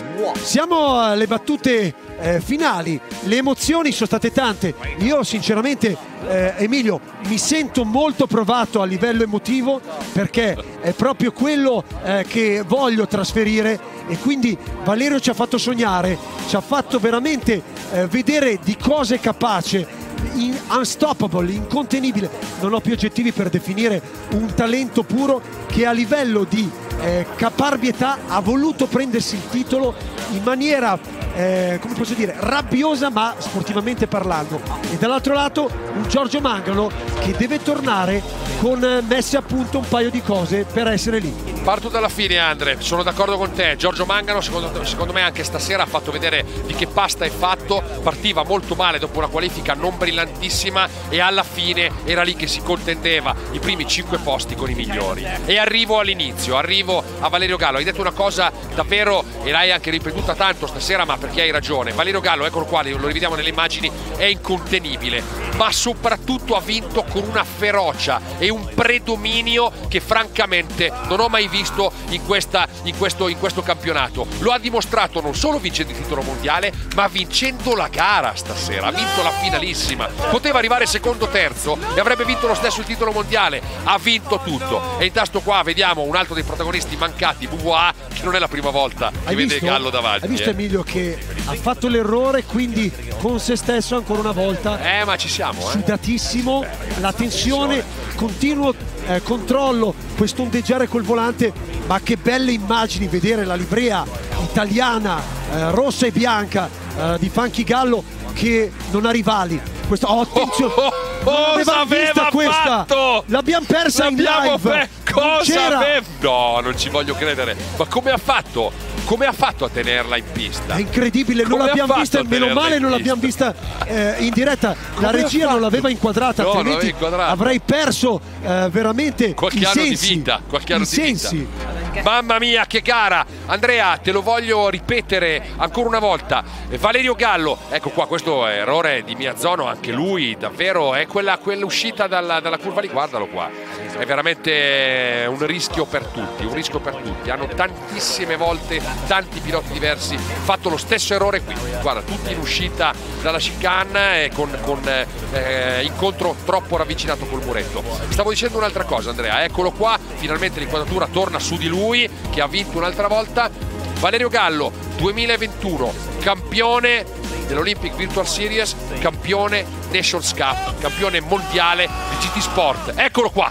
Siamo alle battute eh, finali, le emozioni sono state tante. Io sinceramente, eh, Emilio, mi sento molto provato a livello emotivo perché è proprio quello eh, che voglio trasferire, e quindi Valerio ci ha fatto sognare, ci ha fatto veramente eh, vedere di cosa è capace. In- unstoppable, incontenibile, non ho più aggettivi per definire un talento puro che a livello di eh, caparbietà ha voluto prendersi il titolo in maniera eh, come posso dire, rabbiosa ma sportivamente parlando, e dall'altro lato un Giorgio Mangano che deve tornare con eh, messe a punto un paio di cose per essere lì. Parto dalla fine, Andre, sono d'accordo con te. Giorgio Mangano secondo, secondo me anche stasera ha fatto vedere di che pasta è fatto. Partiva molto male dopo una qualifica non brillantissima e alla fine era lì che si contendeva i primi cinque posti con i migliori. E arrivo all'inizio, arrivo a Valerio Gallo. Hai detto una cosa davvero, e l'hai anche ripetuta tanto stasera, ma perché hai ragione. Valerio Gallo, eccolo qua, lo rivediamo nelle immagini, è incontenibile, ma soprattutto ha vinto con una ferocia e un predominio che francamente non ho mai visto in, questa, in, questo, in questo campionato. Lo ha dimostrato non solo vincendo il titolo mondiale, ma vincendo la gara stasera. Ha vinto la finalissima, poteva arrivare secondo, terzo e avrebbe vinto lo stesso il titolo mondiale. Ha vinto tutto. E in tasto qua vediamo un altro dei protagonisti mancati, Beauvoir, che non è la prima volta che Hai vede visto? Gallo davanti. Hai visto eh. Emilio che ha fatto l'errore, quindi con se stesso ancora una volta Eh, ma ci siamo, eh. sudatissimo, la tensione, continuo eh, controllo, questo ondeggiare col volante, ma che belle immagini vedere la livrea italiana eh, rossa e bianca eh, di Funky Gallo che non ha rivali. Questo, oh, attenzione, Oh, oh, non cosa l'avevamo vista aveva questa, fatto? l'abbiamo persa in L'abbiamo live. fe- Non cosa c'era. aveva? No, non ci voglio credere. Ma come ha fatto? Come ha fatto a tenerla in pista? È incredibile, non Come ha l'abbiamo fatto vista, a meno tenerla male in non l'abbiamo vista eh, in diretta. La Come ha regia non fatto? l'aveva inquadrata, No, non altrimenti l'aveva inquadrata. avrei perso eh, veramente Qualche i anno sensi. di vita, qualche anno i di sensi. vita. Mamma mia, che gara! Andrea, te lo voglio ripetere ancora una volta. Valerio Gallo, ecco qua, questo è errore di Miazzono, anche lui davvero è quella quell'uscita dalla, dalla curva lì, guardalo qua. È veramente un rischio per tutti, un rischio per tutti. Hanno tantissime volte, tanti piloti diversi fatto lo stesso errore qui. Guarda, tutti in uscita dalla chicane e con, con eh, incontro troppo ravvicinato col muretto. Stavo dicendo un'altra cosa, Andrea, eccolo qua, finalmente l'inquadratura torna su di lui, che ha vinto un'altra volta. Valerio Gallo, duemilaventuno, campione dell'Olympic Virtual Series, campione Nations Cup, campione mondiale di G T Sport. Eccolo qua!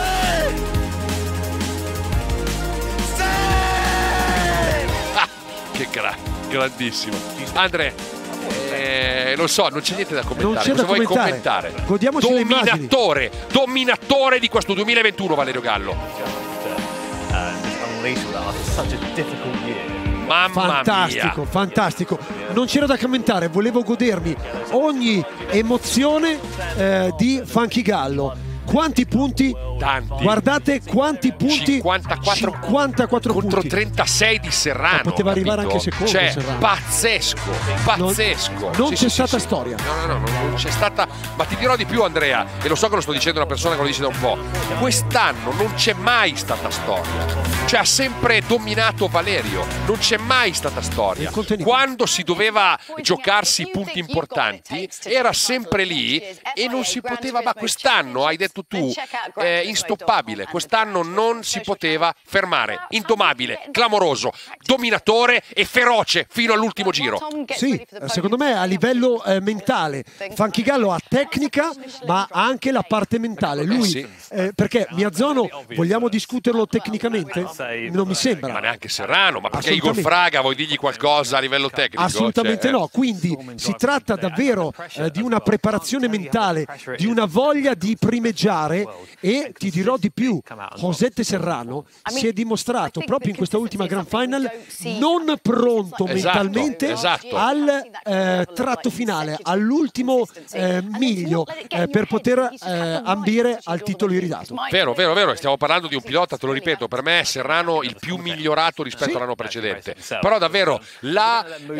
Ah, che gra- grandissimo. Andre, eh, non so, non c'è niente da commentare. Non c'è Cosa da vuoi commentare. commentare? Godiamoci le immagini. Dominatore, dominatore di questo duemilaventuno Valerio Gallo. Uh, just Mamma fantastico, mia. fantastico. Non c'era da commentare, volevo godermi ogni emozione eh, di Funky Gallo. Quanti punti? Tanti. Guardate quanti punti. cinquantaquattro, cinquantaquattro contro punti. trentasei di Serrano. Ma poteva arrivare capito? anche secondo, Cioè, Serrano. pazzesco, pazzesco. Non, non Sì, c'è sì, stata sì, storia. No, no, no, no, non c'è stata. Ma ti dirò di più, Andrea, e lo so che lo sto dicendo a una persona che lo dice da un po'. Quest'anno non c'è mai stata storia. Cioè, ha sempre dominato Valerio. Non c'è mai stata storia. Quando si doveva giocarsi i punti importanti, era sempre lì e non si poteva. Ma quest'anno, hai detto tu, è instoppabile. Quest'anno non si poteva fermare. Indomabile, clamoroso, dominatore e feroce fino all'ultimo giro. Sì, secondo me a livello eh, mentale Funky Gallo ha tecnica ma ha anche la parte mentale. Lui, eh, perché Miyazono, vogliamo discuterlo tecnicamente? Non mi sembra. Ma neanche Serrano, ma perché Igor Fraga vuoi dirgli qualcosa a livello tecnico? Assolutamente cioè, no, quindi si tratta davvero eh, di una preparazione mentale, di una voglia di primeggiare e ti dirò di più, Josette Serrano si è dimostrato proprio in questa ultima Grand Final non pronto Esatto, mentalmente esatto. al eh, tratto finale, all'ultimo eh, miglio eh, per poter eh, ambire al titolo iridato. Vero, vero, vero, stiamo parlando di un pilota, te lo ripeto, per me Serrano il più migliorato rispetto all'anno precedente, però davvero la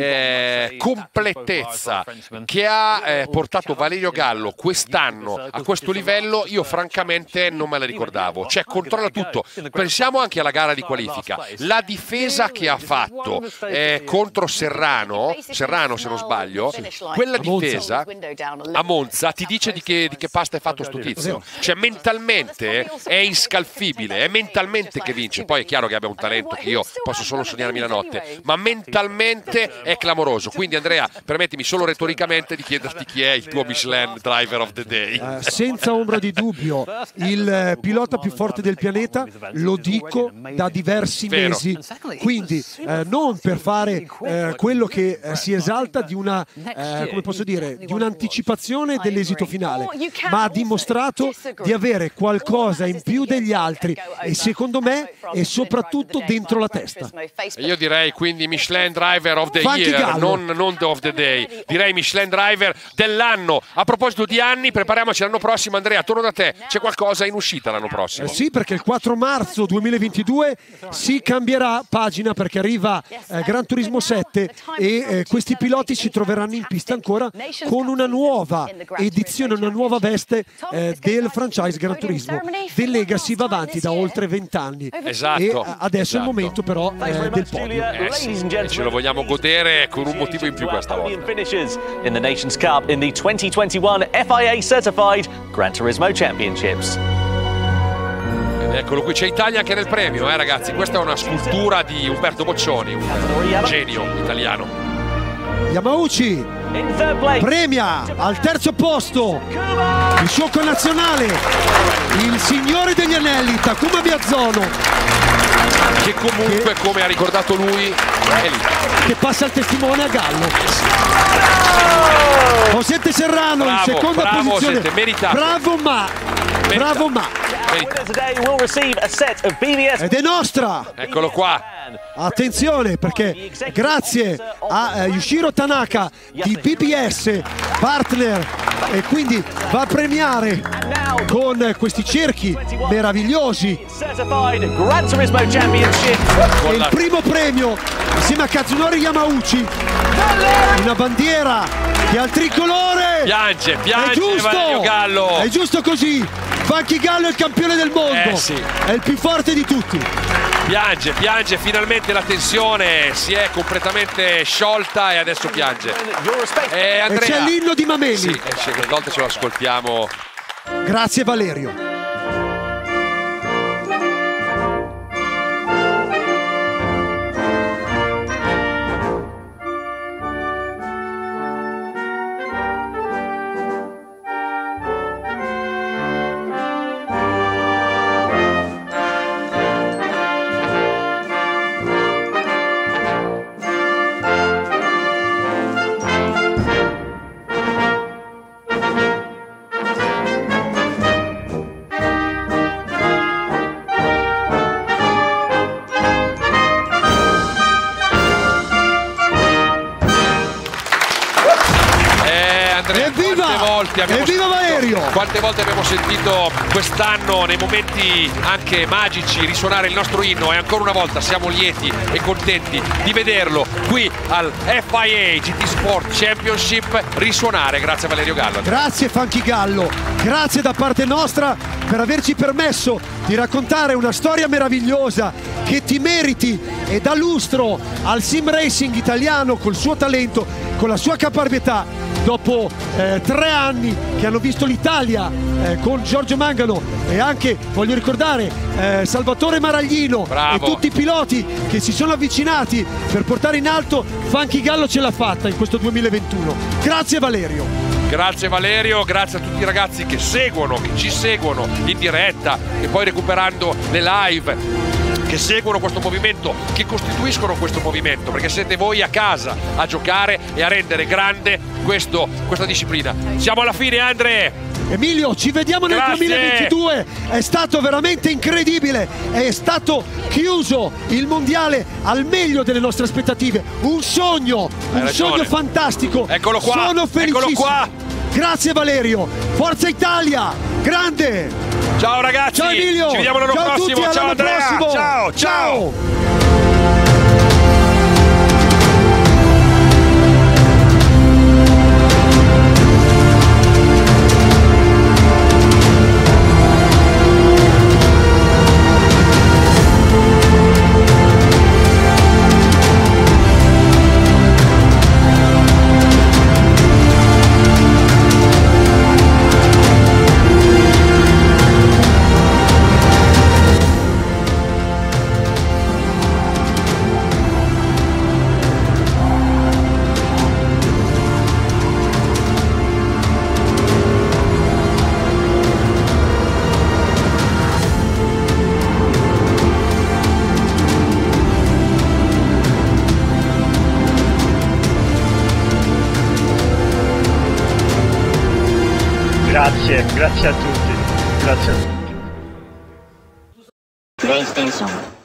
eh, completezza che ha eh, portato Valerio Gallo quest'anno a questo livello io francamente non me la ricordavo. Cioè, controlla tutto. Pensiamo anche alla gara di qualifica, la difesa che ha fatto eh, contro Serrano Serrano se non sbaglio, quella difesa a Monza ti dice di che, di che pasta è fatto sto tizio. Cioè, mentalmente è inscalfibile, è mentalmente che vince. Poi è chiaro che abbia un talento che io posso solo sognarmi la notte, ma mentalmente è clamoroso. Quindi Andrea, permettimi solo retoricamente di chiederti chi è il tuo Michelin Driver of the Day. Eh, senza ombra di dubbio il eh, pilota più forte del pianeta, lo dico da diversi Vero. mesi, quindi eh, non per fare eh, quello che eh, si esalta di una eh, come posso dire, di un'anticipazione dell'esito finale, ma ha dimostrato di avere qualcosa in più degli altri e secondo me è soprattutto dentro la testa. Io direi quindi Michelin Driver of the Funky Year, Gallo. non, non of the Day, direi Michelin Driver dell'anno. A proposito di anni, prepariamoci l'anno prossimo. Andrea, torno da te, c'è qualcosa in uscita l'anno prossimo? Eh sì, perché il quattro marzo duemilaventidue si cambierà pagina perché arriva eh, Gran Turismo sette e eh, questi piloti si troveranno in pista ancora con una nuova edizione, una nuova veste eh, del franchise Gran Turismo. The Legacy va avanti da oltre vent'anni Esatto, e eh, adesso è esatto. il momento però eh, del podio. Eh sì, e ce lo vogliamo godere con un motivo in più questa volta. Finishers in the Nations Cup in the twenty twenty-one F I A certified Gran Turismo Championships. Ed eccolo qui, c'è Italia anche nel premio, eh ragazzi. Questa è una scultura di Umberto Boccioni, un genio italiano. Yamauchi premia al terzo posto il suo connazionale, il signore degli anelli Takuma Miyazono, che comunque, che, come ha ricordato lui, è lì, che passa il testimone a Gallo. Josette Serrano bravo, in seconda bravo, posizione. Josette, meritato. Bravo ma Meritato. bravo ma ed è nostra. Eccolo qua. Attenzione perché grazie a eh, Yushiro Tanaka di B B S partner e quindi va a premiare con eh, questi cerchi meravigliosi e il primo premio insieme a Kazunori Yamauchi, una bandiera che ha il tricolore. Piange, piange è giusto, Valerio Gallo. è giusto così. Funky Gallo è il campione del mondo, eh sì. è il più forte di tutti. Piange, piange, finalmente la tensione si è completamente sciolta e adesso piange. Eh, Andrea, e c'è l'inno di Mameli. Sì, eh, a volte ce lo ascoltiamo. Grazie Valerio. tutti. Abbiamo Evviva Valerio! Quante volte abbiamo sentito quest'anno nei momenti anche magici risuonare il nostro inno e ancora una volta siamo lieti e contenti di vederlo qui al F I A G T Sport Championship risuonare grazie a Valerio Gallo. Grazie Funky Gallo, grazie da parte nostra per averci permesso di raccontare una storia meravigliosa che ti meriti e dà lustro al sim racing italiano col suo talento, con la sua caparbietà. Dopo eh, tre anni che hanno visto l'Italia eh, con Giorgio Mangano e anche, voglio ricordare, eh, Salvatore Maraglino Bravo. e tutti i piloti che si sono avvicinati per portare in alto, Funky Gallo ce l'ha fatta in questo duemilaventuno. Grazie Valerio. Grazie Valerio, grazie a tutti i ragazzi che seguono, che ci seguono in diretta e poi recuperando le live, che seguono questo movimento, che costituiscono questo movimento, perché siete voi a casa a giocare e a rendere grande questo, questa disciplina. Siamo alla fine, Andre! Emilio, ci vediamo nel Grazie. duemilaventidue, è stato veramente incredibile, è stato chiuso il mondiale al meglio delle nostre aspettative, un sogno, Hai un ragione. sogno fantastico. Eccolo qua, Sono felicissimo. eccolo qua. Grazie Valerio, Forza Italia, grande. Ciao ragazzi, ciao Emilio, ci vediamo l'anno ciao a prossimo, tutti, ciao all'anno Andrea, prossimo. ciao, ciao. Grazie, grazie a tutti. Grazie a tutti. PlayStation